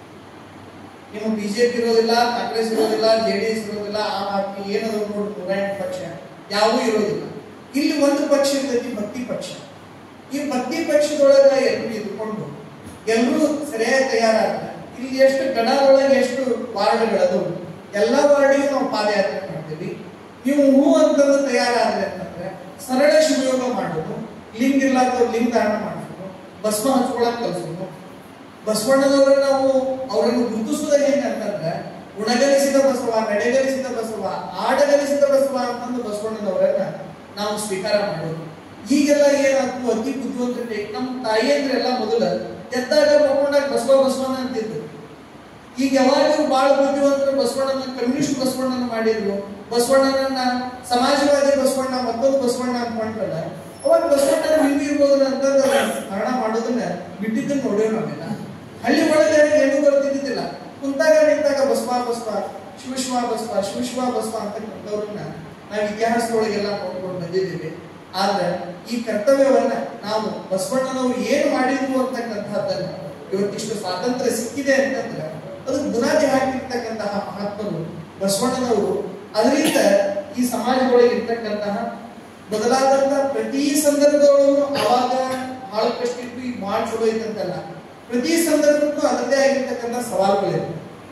ನಿಮ್ಮ ಬಿಜೆಪಿ ಇರೋದಿಲ್ಲ, ಕಾಂಗ್ರೆಸ್ ಇರೋದಿಲ್ಲ, ಜೆ ಡಿ ಎಸ್ ಇರೋದಿಲ್ಲ, ಆಮ್ ಆದ್ಮಿ ಏನದು ನೋಡಿ ನೂರ ಎಂಟು ಪಕ್ಷ ಯಾವೂ ಇರೋದಿಲ್ಲ. ಇಲ್ಲಿ ಒಂದು ಪಕ್ಷ ಇರ್ತೈತಿ, ಭಕ್ತಿ ಪಕ್ಷ. ಈ ಭಕ್ತಿ ಪಕ್ಷದೊಳಗ ಎಲ್ಲರೂ ಇದ್ಕೊಂಡು ಎಲ್ಲರೂ ಸರಿಯಾಗಿ ತಯಾರಾಗ್ತಾರೆ. ಇಲ್ಲಿ ಎಷ್ಟು ಗಣದೊಳಗೆ ಎಷ್ಟು ವಾರ್ಡ್ಗಳದು, ಎಲ್ಲ ವಾರ್ಡಿಗೂ ನಾವು ಪಾದಯಾತ್ರೆ ಮಾಡ್ತೀವಿ. ನೀವು ಹೂ ಅಂತಂದು ತಯಾರಾದ್ರೆ ಅಂತಂದ್ರೆ ಸರಳ ಶಿವಯೋಗ ಮಾಡೋದು, ಲಿಂಗ ಇರ್ಲಾರ್ದವ್ರು ಲಿಂಗ ಧಾರಣ ಮಾಡೋದು, ಭಸ್ಮ ಹಚ್ಕೊಳಕ್ ಕಲ್ಸೋದು. ಬಸವಣ್ಣನವರು ನಾವು ಅವರನ್ನು ಗುರುತಿಸೋದ ಹೆಂಗ ಅಂತಂದ್ರೆ ಗುಣಗಲಿಸಿದ ಬಸವ, ನಡೆಗಲಿಸಿದ ಬಸವ, ಆಡಗಲಿಸಿದ ಬಸವ ಅಂತಂದು ಬಸವಣ್ಣನವರನ್ನ ನಾವು ಸ್ವೀಕಾರ ಮಾಡೋದು. ಈಗೆಲ್ಲ ಏನಾಗ್ತು, ಅತಿ ಬುದ್ಧಿವಂತತೆ. ನಮ್ಮ ತಾಯಿಯಂದ್ರೆಲ್ಲ ಮೊದಲ ಎದ್ದಾಗ ಮಕ್ಕೊಂಡಾಗ ಬಸವ ಬಸವನ ಅಂತಿದ್ರು. ಈಗ ಯಾವಾಗ ಬಹಳ ಬುದ್ಧಿವಂತರು ಬಸವಣ್ಣನ ಕಮ್ಯುನಿಸ್ಟ್ ಬಸವಣ್ಣನ ಮಾಡಿದ್ರು, ಬಸವಣ್ಣನನ್ನ ಸಮಾಜವಾದಿ ಬಸವಣ್ಣ, ಮತ್ತೊಂದು ಬಸವಣ್ಣ ಅನ್ಕೊಂಡ್ರಲ್ಲ, ಅವಾಗ ಬಸವಣ್ಣನ ಹಿಂಗೆ ಇರ್ಬೋದು ಅಂತ ಸ್ಮರಣ ಮಾಡೋದನ್ನ ಬಿಟ್ಟಿದ್ದನ್ನು ನೋಡೇವ್ ನಾವೆಲ್ಲ. ಹಳ್ಳಿ ಒಳಗೆ ಏನೂ ಬರ್ತಿದ್ದಿಲ್ಲ, ಕುಂತಾಗ ನಿಂತಾಗ ಬಸವ ಬಸವ, ಶಿವಶಿವ ಬಸವ, ಶಿವಶಿವ ಬಸವ ಅಂತಕ್ಕಂಥವ್ರನ್ನ ನಾವು ಇತಿಹಾಸದೊಳಗೆಲ್ಲ ನೋಡ್ಕೊಂಡು ಬಂದಿದ್ದೇವೆ. ಆದ್ರೆ ಈ ಕರ್ತವ್ಯವನ್ನ ನಾವು ಬಸವಣ್ಣನವರು ಏನು ಮಾಡಿದ್ರು ಅಂತಕ್ಕಂಥದ್ದನ್ನ ಇವತ್ತಿಷ್ಟು ಸ್ವಾತಂತ್ರ್ಯ ಸಿಕ್ಕಿದೆ ಅಂತಂದ್ರೆ ಅದಕ್ಕೆ ಬುನಾದಿ ಹಾಕಿರ್ತಕ್ಕಂತಹ ಮಹಾತ್ಮರು ಬಸವಣ್ಣನವರು. ಅದರಿಂದ ಈ ಸಮಾಜದೊಳಗೆ ಇರ್ತಕ್ಕಂತಹ ಬದಲಾದಂತಹ ಪ್ರತಿ ಸಂದರ್ಭದೊಳಗೂ ಅವಾಗ ಬಹಳ ಕಷ್ಟ ಇತ್ತು, ಈಗ ಬಹಳ ಚಲೋ ಐತಂತಲ್ಲ, ಪ್ರತಿ ಸಂದರ್ಭಕ್ಕೂ ಅದರದೇ ಆಗಿರ್ತಕ್ಕಂಥ ಸವಾಲುಗಳಿವೆ.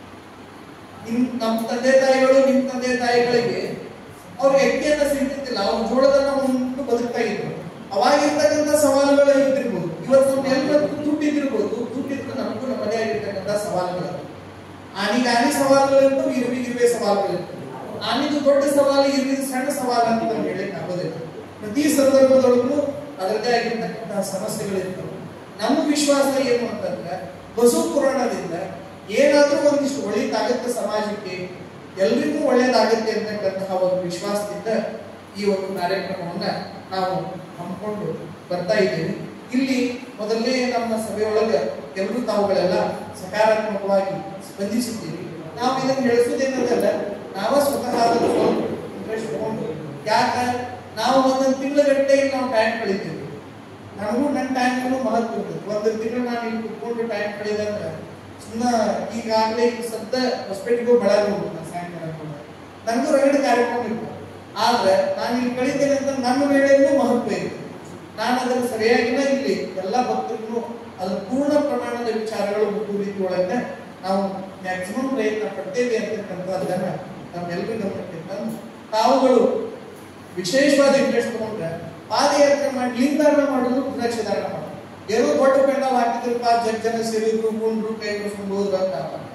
ನಿಮ್ ನಮ್ಮ ತಂದೆ ತಾಯಿಗಳು ನಿಮ್ಮ ತಂದೆ ತಾಯಿಗಳಿಗೆ ಅವ್ರ ಎಕ್ಕೆಯನ್ನ ಸಿಗ್ತಿರ್ತಿಲ್ಲ, ಅವ್ರ ಜೋಳದನ್ನ ಮುಂದೆ ಬದುಕ್ತಾ ಇದ್ರು. ಅವಾಗಿರ್ತಕ್ಕಂಥ ಸವಾಲುಗಳು ಇದ್ದಿರ್ಬೋದು, ಇವತ್ತು ಎಲ್ಲರಿಗೂ ದುಡ್ಡಿದ್ದಿರ್ಬೋದು, ದುಡ್ಡಿದ್ರೆ ನಮಗೂ ನಮ್ಮದೇ ಆಗಿರ್ತಕ್ಕಂಥ ಸವಾಲುಗಳು. ಆನಿಗೆ ಆನಿ ಸವಾಲುಗಳಿರ್ತವೆ, ಇರುವಿಗೆ ಇರುವೆ ಸವಾಲುಗಳಿರ್ತವೆ. ಆನಿದು ದೊಡ್ಡ ಸವಾಲು, ಇರುವಿದು ಸಣ್ಣ ಸವಾಲು ಅಂತ ನಾವು ಹೇಳಕ್ ಆಗೋದಿಲ್ಲ. ಪ್ರತಿ ಸಂದರ್ಭದೊಳಗೂ ಅದರದೇ ಆಗಿರ್ತಕ್ಕಂತಹ ಸಮಸ್ಯೆಗಳಿರ್ತವೆ. ನಮ್ಮ ವಿಶ್ವಾಸ ಏನು ಅಂತಂದ್ರೆ ಬಸವ ಪುರಾಣದಿಂದ ಏನಾದ್ರೂ ಒಂದಿಷ್ಟು ಒಳಿತಾಗುತ್ತೆ ಸಮಾಜಕ್ಕೆ, ಎಲ್ರಿಗೂ ಒಳ್ಳೇದಾಗುತ್ತೆ ಅಂತಕ್ಕಂತಹ ಒಂದು ವಿಶ್ವಾಸದಿಂದ ಈ ಒಂದು ಕಾರ್ಯಕ್ರಮವನ್ನ ನಾವು ಹಮ್ಮಿಕೊಂಡು ಬರ್ತಾ ಇದ್ದೇವೆ. ಇಲ್ಲಿ ಮೊದಲನೇ ನಮ್ಮ ಸಭೆಯೊಳಗೆ ಎಲ್ಲರೂ ತಾವುಗಳೆಲ್ಲ ಸಕಾರಾತ್ಮಕವಾಗಿ ಸ್ಪಂದಿಸಿದ್ದೀವಿ. ನಾವು ಇದನ್ನು ಹೇಳಿಸೋದೇನದಲ್ಲ, ನಾವ ಸ್ವತಃ ಇಂಟ್ರೆಸ್ಟ್ ತಗೊಂಡು, ಯಾಕ ನಾವು ಒಂದೊಂದು ತಿಂಗಳ ಗಟ್ಟೆ ನಾವು ಟೈಮ್ ಕಳಿತೀವಿ. ನನಗೂ ನನ್ನ ಟೈಮ್ಗೂ ಮಹತ್ವ ಇರ್ತದೆ. ಒಂದು ತಿಂಗಳು ನಾನು ಇಲ್ಲಿ ಕುತ್ಕೊಂಡು ಟೈಮ್ ಕಳೆದಂದ್ರೆ ಸುಮ್ಮನೆ ಈಗಾಗಲೇ ಈಗ ಸದ್ದ ಹೊಸಪೇಟೆಗೂ ಬೆಳಗ್ಗೆ ಹೋಗ್ಬೋದು, ಸಾಯಂಕಾಲ ನನಗೂ ರಗಡೆ ಕಾರ್ಯಕ್ರಮ ಇರ್ತದೆ. ಆದ್ರೆ ನಾನು ಇಲ್ಲಿ ಕಳಿತೇನೆ ಅಂತ ನನ್ನ ವೇಳೆಗೂ ಮಹತ್ವ ಇದೆ. ನಾನು ಅದನ್ನು ಸರಿಯಾಗಿನ ಇಲ್ಲಿ ಎಲ್ಲ ಭಕ್ತರಿಗೂ ಅದ್ರ ಪೂರ್ಣ ಪ್ರಮಾಣದ ವಿಚಾರಗಳು ಮುಟ್ಟು ರೀತಿ ಒಳಗೆ ನಾವು ಮ್ಯಾಕ್ಸಿಮಮ್ ಪ್ರಯತ್ನ ಪಡ್ತೇವೆ ಅಂತಕ್ಕಂಥದ್ದನ್ನ ನಮ್ಮೆಲ್ಲರೂ ಗಮನಕ್ಕೆ ತಂದು ತಾವುಗಳು ವಿಶೇಷವಾದ ಇಂಟ್ರೆಸ್ಟ್ ತಗೊಂಡ್ರೆ ಪಾದಯಾತ್ರೆ ಮಾಡಿ ಲಿಂಗಾರಣ ಮಾಡೋದು, ರುದ್ರಾಕ್ಷಿ ಧಾರಣ ಮಾಡೋದು. ಏನೋ ದೊಡ್ಡ ಪೆಂಡಲ್ ಹಾಕಿದ್ರಪ್ಪ, ಜಗ್ ಜನ ಸೇರಿದ್ರು, ಗುಂಡ್ರು, ಕೈ ಮುಸ್ಕೊಂಡು ಹೋದ್ರು ಅಂತ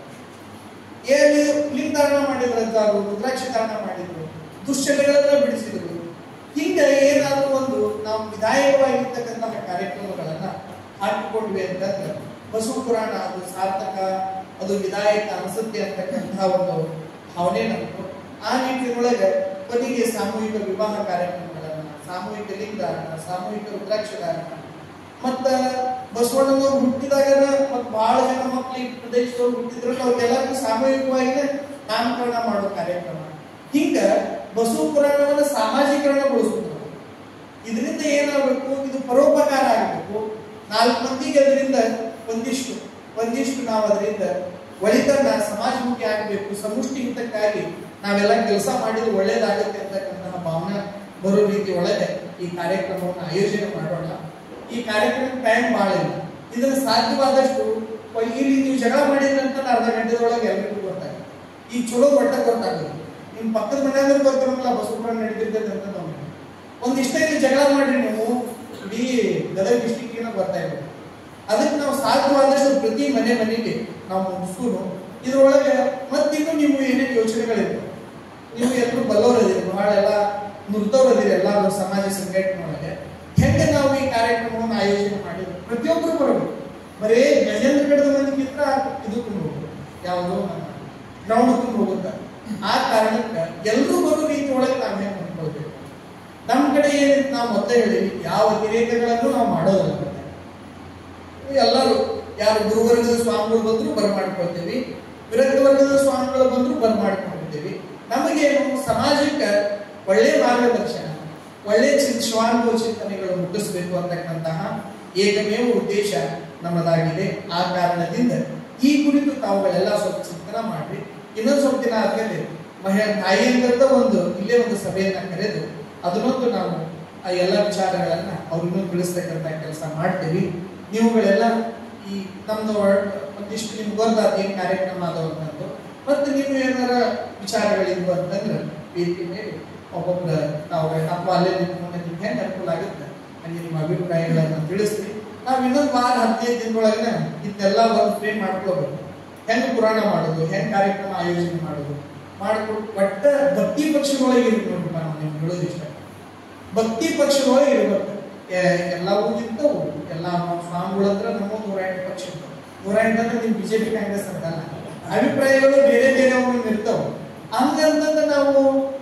ಏನು ಲಿಂಗಾರಣ ಮಾಡಿದ್ರಂತ, ರುದ್ರಾಕ್ಷಿ ಧಾರಣ ಮಾಡಿದ್ರು, ದುಶ್ಚಟಗಳನ್ನ ಬಿಡಿಸಿದ್ರು. ಹಿಂಗ ಏನಾದ್ರೂ ಒಂದು ನಾವು ವಿಧಾಯಕವಾಗಿರ್ತಕ್ಕಂತಹ ಕಾರ್ಯಕ್ರಮಗಳನ್ನ ಹಾಕಿಕೊಂಡ್ವಿ ಅಂತಂದ್ರೆ ಬಸವ ಪುರಾಣ ಅದು ಸಾರ್ಥಕ, ಅದು ವಿಧಾಯಕ ಅನಿಸುತ್ತೆ ಅಂತಕ್ಕಂತಹ ಒಂದು ಭಾವನೆ ನಮ್ದು. ಆ ನಿಟ್ಟಿನೊಳಗೆ ಕೊನೆಗೆ ಸಾಮೂಹಿಕ ವಿವಾಹ ಕಾರ್ಯಕ್ರಮಗಳನ್ನ, ಸಾಮೂಹಿಕ ಲಿಂಗಾರಣ, ಸಾಮೂಹಿಕ ರುದ್ರಾಕ್ಷಧಾರಣ, ಮತ್ತ ಬಸವಣ್ಣನವ್ರು ಹುಟ್ಟಿದಾಗ ಮತ್ ಬಹಳ ಜನ ಮಕ್ಳು ಈ ಪ್ರದೇಶದವ್ರು ಹುಟ್ಟಿದ್ರು, ಅವ್ರಿಗೆಲ್ಲರಿಗೂ ಸಾಮೂಹಿಕವಾಗಿ ನಾಮಕರಣ ಮಾಡೋ ಕಾರ್ಯಕ್ರಮ. ಹಿಂಗ ಬಸವ ಪುರಾಣವನ್ನ ಸಾಮಾಜೀಕರಣಗೊಳಿಸುವುದು. ಇದರಿಂದ ಏನಾಗಬೇಕು, ಇದು ಪರೋಪಕಾರ ಆಗಬೇಕು. ನಾಲ್ಕು ಮಂದಿಗೆ ಅದರಿಂದ ಒಂದಿಷ್ಟು ಒಂದಿಷ್ಟು ನಾವು ಅದರಿಂದ ಒಳಿತನ್ನ ಸಮಾಜಮುಖಿ ಆಗಬೇಕು. ಸಮಷ್ಟಿ ಹಿತಕ್ಕಾಗಿ ನಾವೆಲ್ಲ ಕೆಲಸ ಮಾಡಿದ್ರೆ ಒಳ್ಳೇದಾಗುತ್ತೆ ಅಂತಕ್ಕಂತಹ ಭಾವನೆ ಬರೋ ರೀತಿ ಒಳಗೆ ಈ ಕಾರ್ಯಕ್ರಮವನ್ನು ಆಯೋಜನೆ ಮಾಡೋಣ. ಈ ಕಾರ್ಯಕ್ರಮ ಟೈಮ್ ಭಾಳ ಇಲ್ಲ. ಇದನ್ನು ಸಾಧ್ಯವಾದಷ್ಟು ಇಲ್ಲಿ ನೀವು ಜಗಳ ಮಾಡಿದ್ರಂತ ಅರ್ಧ ಗಂಟೆದೊಳಗೆ ಎಲ್ಲರಿಗೂ ಗೊತ್ತಾಗುತ್ತೆ. ಈ ಚಲೋ ಒಟ್ಟ ಗೊತ್ತಾಗುತ್ತೆ. ನಿಮ್ಮ ಪಕ್ಕದ ಮನೆಯಾದ್ರೂ ಗೊತ್ತಿರಲ್ಲ ಬಸವ ಪುರಾಣ ನಡೀತಿರ್ತದೆ ಅಂತ ನಾವು ಒಂದಿಷ್ಟ ಇಲ್ಲಿ ಜಗಳ ಮಾಡ್ರಿ, ನೀವು ಇಡೀ ಗದಗ ಡಿಸ್ಟಿಕ್ಕಿನ ಬರ್ತಾ ಇದ್ದೀವಿ. ಅದಕ್ಕೆ ನಾವು ಸಾಧ್ಯವಾದಷ್ಟು ಪ್ರತಿ ಮನೆ ಮನೆಗೆ ನಾವು ಮುಗಿಸ್ಕೊಂಡು ಇದ್ರೊಳಗೆ ಮತ್ತಿನ್ನು ನೀವು ಏನೇನು ಯೋಚನೆಗಳಿರ್ತವೆ, ನೀವು ಎಲ್ಲರೂ ಬಲ್ಲವರದಿರಿ, ಬಹಳ ಎಲ್ಲ ನುರಿತವರದಿರಿ, ಎಲ್ಲ ಸಮಾಜ ಸಂಘಟನೆ ಒಳಗೆ ಹೆಂಗೆ ನಾವು ಈ ಕಾರ್ಯಕ್ರಮವನ್ನು ಆಯೋಜನೆ ಮಾಡಿದ್ರು. ಪ್ರತಿಯೊಬ್ಬರು ಬರಬೇಕು. ಬರೇ ಗಜೇಂದ್ರ ಕಡೆದ ಮಂದಿಗಿಂತ ಇದು ತುಂಬ ಹೋಗುತ್ತೆ, ಯಾವುದೋ ಗ್ರೌಂಡ್ ತುಂಬ ಹೋಗುತ್ತೆ. ಆ ಕಾರಣಕ್ಕೆ ಎಲ್ಲರೂ ಬರೋ ರೀತಿ ಒಳಗೆ ನಾವು ಹೆಂಗೆ ಮಾಡ್ಕೊಳ್ಬೇಕು. ನಮ್ಮ ಕಡೆ ಏನಿತ್ತು, ನಾವು ಮೊದಲೇ ಹೇಳಿ ಯಾವ ಅತಿರೇಕಗಳನ್ನು ನಾವು ಮಾಡೋದಲ್ಲ. ಎಲ್ಲರೂ ಯಾರು ಗುರುವರ್ಗದ ಸ್ವಾಮಿಗಳು ಬಂದ್ರು ಬರಮಾಡ್ಕೊಳ್ತೇವೆ, ವಿರಕ್ತ ವರ್ಗದ ಸ್ವಾಮಿಗಳು ಬಂದ್ರು ಬರಮಾಡ್ಕೊಂಡಿದ್ದೇವೆ. ನಮಗೇನು ಸಮಾಜಕ್ಕೆ ಒಳ್ಳೆ ಮಾರ್ಗದರ್ಶನ, ಒಳ್ಳೆ ಶಿವಾನುಭವ ಚಿಂತನೆಗಳು ಮುಟ್ಟಿಸಬೇಕು ಅಂತಕ್ಕಂತಹ ಏಕಮೇವ ಉದ್ದೇಶ ನಮ್ಮದಾಗಿದೆ. ಆ ಕಾರಣದಿಂದ ಈ ಕುರಿತು ತಾವುಗಳೆಲ್ಲ ಸ್ವಲ್ಪ ಚಿಂತನೆ ಮಾಡಿ ಇನ್ನೊಂದು ಸ್ವಲ್ಪ ದಿನ ಆದ್ಮೇಲೆ ಮಹಿಳಾ ತಾಯಿಯಂತ ಒಂದು ಇಲ್ಲೇ ಒಂದು ಸಭೆಯನ್ನ ಕರೆದು ಅದನ್ನೊಂದು ನಾವು ಆ ಎಲ್ಲ ವಿಚಾರಗಳನ್ನ ಅವ್ರಿಗೂ ತಿಳಿಸ್ತಕ್ಕಂಥ ಕೆಲಸ ಮಾಡ್ತೀವಿ. ನೀವುಗಳೆಲ್ಲ ಈ ನಮ್ದು ಒಂದಿಷ್ಟು ನಿಮ್ಗೆ ಗೊತ್ತಾದ ಏನ್ ಕಾರ್ಯಕ್ರಮ ಆದವಂತಂದು ಮತ್ತೆ ನೀವು ಏನಾರ ವಿಚಾರಗಳಿದ್ವು ಅಂತಂದ್ರೆ ವೇದಿಕೆ ಮೇಲೆ ಒಬ್ಬೊಬ್ಬರ ನಾವು ಅಥವಾ ಅಲ್ಲೇ ನಿಂತ್ಕೊಂಡು ನಿಮ್ಗೆ ಹೆಂಗೆ ಅನುಕೂಲ ಆಗುತ್ತೆ ಹಂಗೆ ನಿಮ್ಮ ಅಭಿಪ್ರಾಯಗಳನ್ನ ತಿಳಿಸ್ತೀವಿ. ನಾವು ಇನ್ನೊಂದು ವಾರ ಹದಿನೈದು ದಿನದೊಳಗೆ ಇದನ್ನೆಲ್ಲ ಒಂದು ಫ್ರೇಮ್ ಮಾಡ್ಕೋಬೇಕು. ಹೆಂಗ್ ಪುರಾಣ ಮಾಡೋದು, ಹೆಂಗ್ ಕಾರ್ಯಕ್ರಮ ಆಯೋಜನೆ ಮಾಡೋದು ಮಾಡಿಕೊಟ್ಟು ಒಟ್ಟ ಭಕ್ತಿ ಪಕ್ಷದೊಳಗೆ ಇರ್ಬೇಕು. ನಾನು ನಿಮ್ಗೆ ಹೇಳೋದು ಇಷ್ಟ, ಭಕ್ತಿ ಪಕ್ಷದೊಳಗೆ ಇರ್ಬೇಕು. ಎಲ್ಲವೂ ಇರ್ತವು, ಎಲ್ಲ ಸ್ವಾಮಿಗಳ ಹತ್ರ ನಮ್ಮ ನೂರ ಎಂಟು ಪಕ್ಷ ಇರ್ತವೆ. ನೂರ ಎಂಟು ಅಂದ್ರೆ ನಿಮ್ ಬಿಜೆಪಿ ಕಾಂಗ್ರೆಸ್ ಅಂತಲ್ಲ, ಅಭಿಪ್ರಾಯಗಳು ಬೇರೆ ಬೇರೆ ಅವ್ರಿಗೆ ಇರ್ತಾವೆ. ಹಂಗಂತಂದ್ರೆ ನಾವು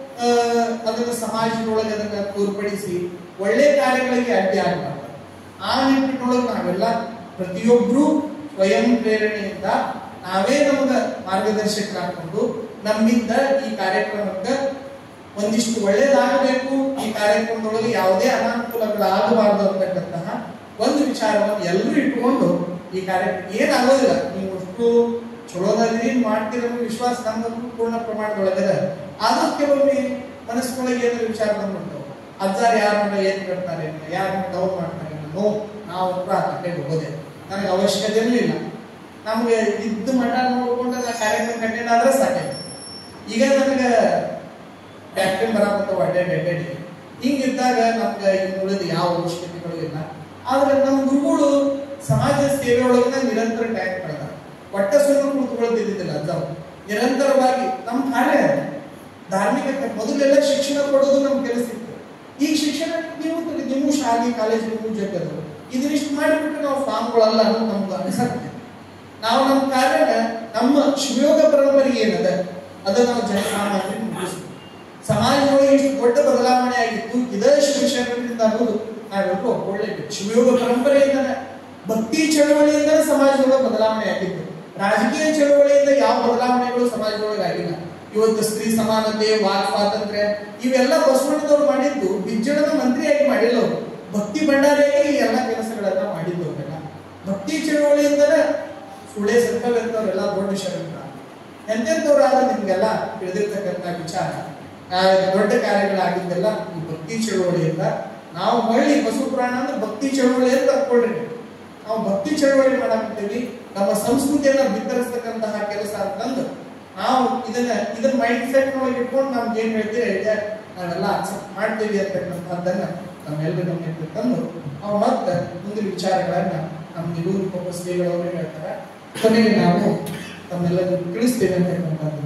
ಅದನ್ನ ಸಮಾಜದೊಳಗೆ ಅದನ್ನ ತೋರ್ಪಡಿಸಿ ಒಳ್ಳೆ ಕಾರ್ಯಗಳಿಗೆ ಅಡ್ಡಿ ಆಗಬಾರ್ದು. ಆ ನಿಟ್ಟಿನೊಳಗೆ ನಾವೆಲ್ಲ ಪ್ರತಿಯೊಬ್ಬರು ಸ್ವಯಂ ಪ್ರೇರಣೆಯಿಂದ ನಾವೇ ನಮ್ಗ ಮಾರ್ಗದರ್ಶಕರಾಕೊಂಡು ನಮ್ಮಿಂದ ಈ ಕಾರ್ಯಕ್ರಮಕ್ಕೆ ಒಂದಿಷ್ಟು ಒಳ್ಳೇದಾಗಬೇಕು, ಈ ಕಾರ್ಯಕ್ರಮದೊಳಗೆ ಯಾವುದೇ ಅನಾನುಕೂಲಗಳಾಗಬಾರದು ಅಂತಕ್ಕಂತಹ ಒಂದು ವಿಚಾರವನ್ನು ಎಲ್ಲರೂ ಇಟ್ಕೊಂಡು ಈ ಕಾರ್ಯಕ್ರಮ ಏನಾಗೋದಿಲ್ಲ. ನೀವು ಅಷ್ಟು ಚಲೋದಾಗಿ ಮಾಡ್ತೀರ ವಿಶ್ವಾಸ ನಮ್ಮನ್ನು ಪೂರ್ಣ ಪ್ರಮಾಣದೊಳಗದ. ಆದ್ರೂ ಕೆಲವೊಮ್ಮೆ ಮನಸ್ಸಿನೊಳಗೆ ಏನಾದ್ರು ವಿಚಾರ ಬಂದ್ಬಿಡ್ತಾವೆ, ಅಜ್ಜಾರು ಯಾರನ್ನ ಏನ್ ಮಾಡ್ತಾರೆ, ಯಾರನ್ನ ಡೌನ್ ಮಾಡ್ತಾರೆ, ನೋ ನಾವು ಕಟ್ಟೆ ಹೋಗೋದೆ ನನಗೆ ಅವಶ್ಯಕತೆನೂ ಇಲ್ಲ. ನಮ್ಗೆ ಇದ್ದು ಮಠ ನೋಡ್ಕೊಂಡು ನಾ ಕಾರ್ಯಕ್ರಮ ಕಂಟೆಂಟ್ ಆದ್ರೆ ಸಾಕೆ. ಈಗ ನನಗೆ ಬ್ಯಾಕ್ಟೀರಿಯಾ ಬರಾಕಂತ ಅಡ್ಡಾಡಿ ಅಡ್ಡಾಡಿ ಹಿಂಗಿದ್ದಾಗ ನಮ್ಗೆ ಇನ್ನು ಉಳಿದ ಯಾವ ಅವಶ್ಯಕತೆಗಳು ಇಲ್ಲ. ಆದ್ರೆ ನಮ್ಮ ಗುರುಗಳು ಸಮಾಜ ಸೇವೆ ಒಳಗಿನ ನಿರಂತರ ಟೈಮ್ ಕಳೆದಾರೆ. ಒಟ್ಟ ಸುಳ್ಳು ಕುಳಿತುಕೊಳ್ತಿದ್ದಿಲ್ಲ ಅಜ್ಜಾವು. ನಿರಂತರವಾಗಿ ನಮ್ಮ ಕಾರ್ಯ ಧಾರ್ಮಿಕ ಮೊದಲೆಲ್ಲ ಶಿಕ್ಷಣ ಕೊಡೋದು ನಮ್ ಕೆಲಸ ಇತ್ತು. ಈಗ ಶಿಕ್ಷಣ ನೀವು ನೀವು ಶಾಲೆ ಕಾಲೇಜ್ ನೀವು ಜಗದು ಇದನ್ನಿಷ್ಟು ಮಾಡಿಬಿಟ್ಟು ನಾವು ಸ್ವಾಮಿಗಳಲ್ಲ ಅನ್ನೋದು ನಮ್ಗೆ ಅನಿಸತ್ತೆ. ನಾವು ನಮ್ಮ ಕಾರ್ಯನ ನಮ್ಮ ಶಿವಯೋಗ ಪರಂಪರೆ ಏನದ ಅದನ್ನ ನಾವು ಜನಸಾಮಾನ್ಯರಿಗೆ ಮುಗಿಸ್ತೀವಿ. ಸಮಾಜದೊಳಗೆ ಇಷ್ಟು ದೊಡ್ಡ ಬದಲಾವಣೆ ಆಗಿತ್ತು ಇದೇ ಶಿವಶರಣರಿಂದ ಅನ್ನೋದು ನಾವೆಲ್ಲರೂ ಒಳ್ಳೆಯದು. ಶಿವಯೋಗ ಪರಂಪರೆಯಿಂದ ಭಕ್ತಿ ಚಳವಳಿಯಿಂದ ಸಮಾಜದೊಳಗೆ ಬದಲಾವಣೆ ಆಗಿತ್ತು. ರಾಜಕೀಯ ಚಳವಳಿಯಿಂದ ಯಾವ ಬದಲಾವಣೆಗಳು ಸಮಾಜದೊಳಗೆ ಆಗಿಲ್ಲ. ಇವತ್ತು ಸ್ತ್ರೀ ಸಮಾನತೆ, ವಾಕ್ ಸ್ವಾತಂತ್ರ್ಯ ಇವೆಲ್ಲ ಬಸವಣ್ಣನವರು ಮಾಡಿದ್ದು ಬಿಜ್ಜಳನ ಮಂತ್ರಿಯಾಗಿ ಮಾಡಿಲ್ಲ ಅವರು, ಭಕ್ತಿ ಭಂಡಾರಿಯಾಗಿ ಎಲ್ಲ ಕೆಲಸಗಳನ್ನ ಮಾಡಿದ್ದು ಅವರೆಲ್ಲ. ಭಕ್ತಿ ಚಳವಳಿಯಿಂದನೇ ಸುಳೆ ಸಂಕಲ್ಪವರೆಲ್ಲ ದೊಡ್ಡ ಶರಣ ಎಂತೆಂಥವ್ರಾದ್ರೆ ನಿಮ್ಗೆಲ್ಲ ತಿಳಿದಿರ್ತಕ್ಕಂಥ ವಿಚಾರ. ದೊಡ್ಡ ಕಾರ್ಯಗಳಾಗಿದ್ದೆಲ್ಲ ಈ ಭಕ್ತಿ ಚಳವಳಿಯಿಂದ ನಾವು ಮಳ್ಳಿ ಬಸವ ಪುರಾಣ ಅಂದ್ರೆ ಭಕ್ತಿ ಚಳವಳಿ ಅಂತ ಅನ್ಕೊಳ್ರಿ. ನಾವು ಭಕ್ತಿ ಚಳವಳಿ ಮಾಡಾಕ್ತೀವಿ, ನಮ್ಮ ಸಂಸ್ಕೃತಿಯನ್ನ ಬಿತ್ತರಿಸ್ತಕ್ಕಂತಹ ಕೆಲಸ ಅಂತಂದು ನಾವು ಇದನ್ನ ಇದನ್ನ ಮೈಂಡ್ ಸೆಟ್ ಒಳಗೆ ಇಟ್ಕೊಂಡು ನಮ್ಗೆ ಏನ್ ಹೇಳ್ತೀವಿ ಇದೆ ನಾವೆಲ್ಲ ಅಕ್ಸೆಪ್ಟ್ ಮಾಡ್ತೀವಿ ಅಂತಕ್ಕಂಥದ್ದನ್ನ ನಮ್ಮೆಲ್ಲರೂ ಗಮನಕ್ಕೆ ತಂದು ನಾವು ಮತ್ತೆ ಮುಂದಿನ ವಿಚಾರಗಳನ್ನ ನಮ್ಮ ನಿರೂಪಕ ಶ್ರೀಗಳವರು ಹೇಳ್ತಾರೆ. ಕೊನೆಗೆ ನಾವು ತಮ್ಮೆಲ್ಲರಿಗೂ ತಿಳಿಸ್ತೇವೆ ಅಂತಕ್ಕಂಥದ್ದು.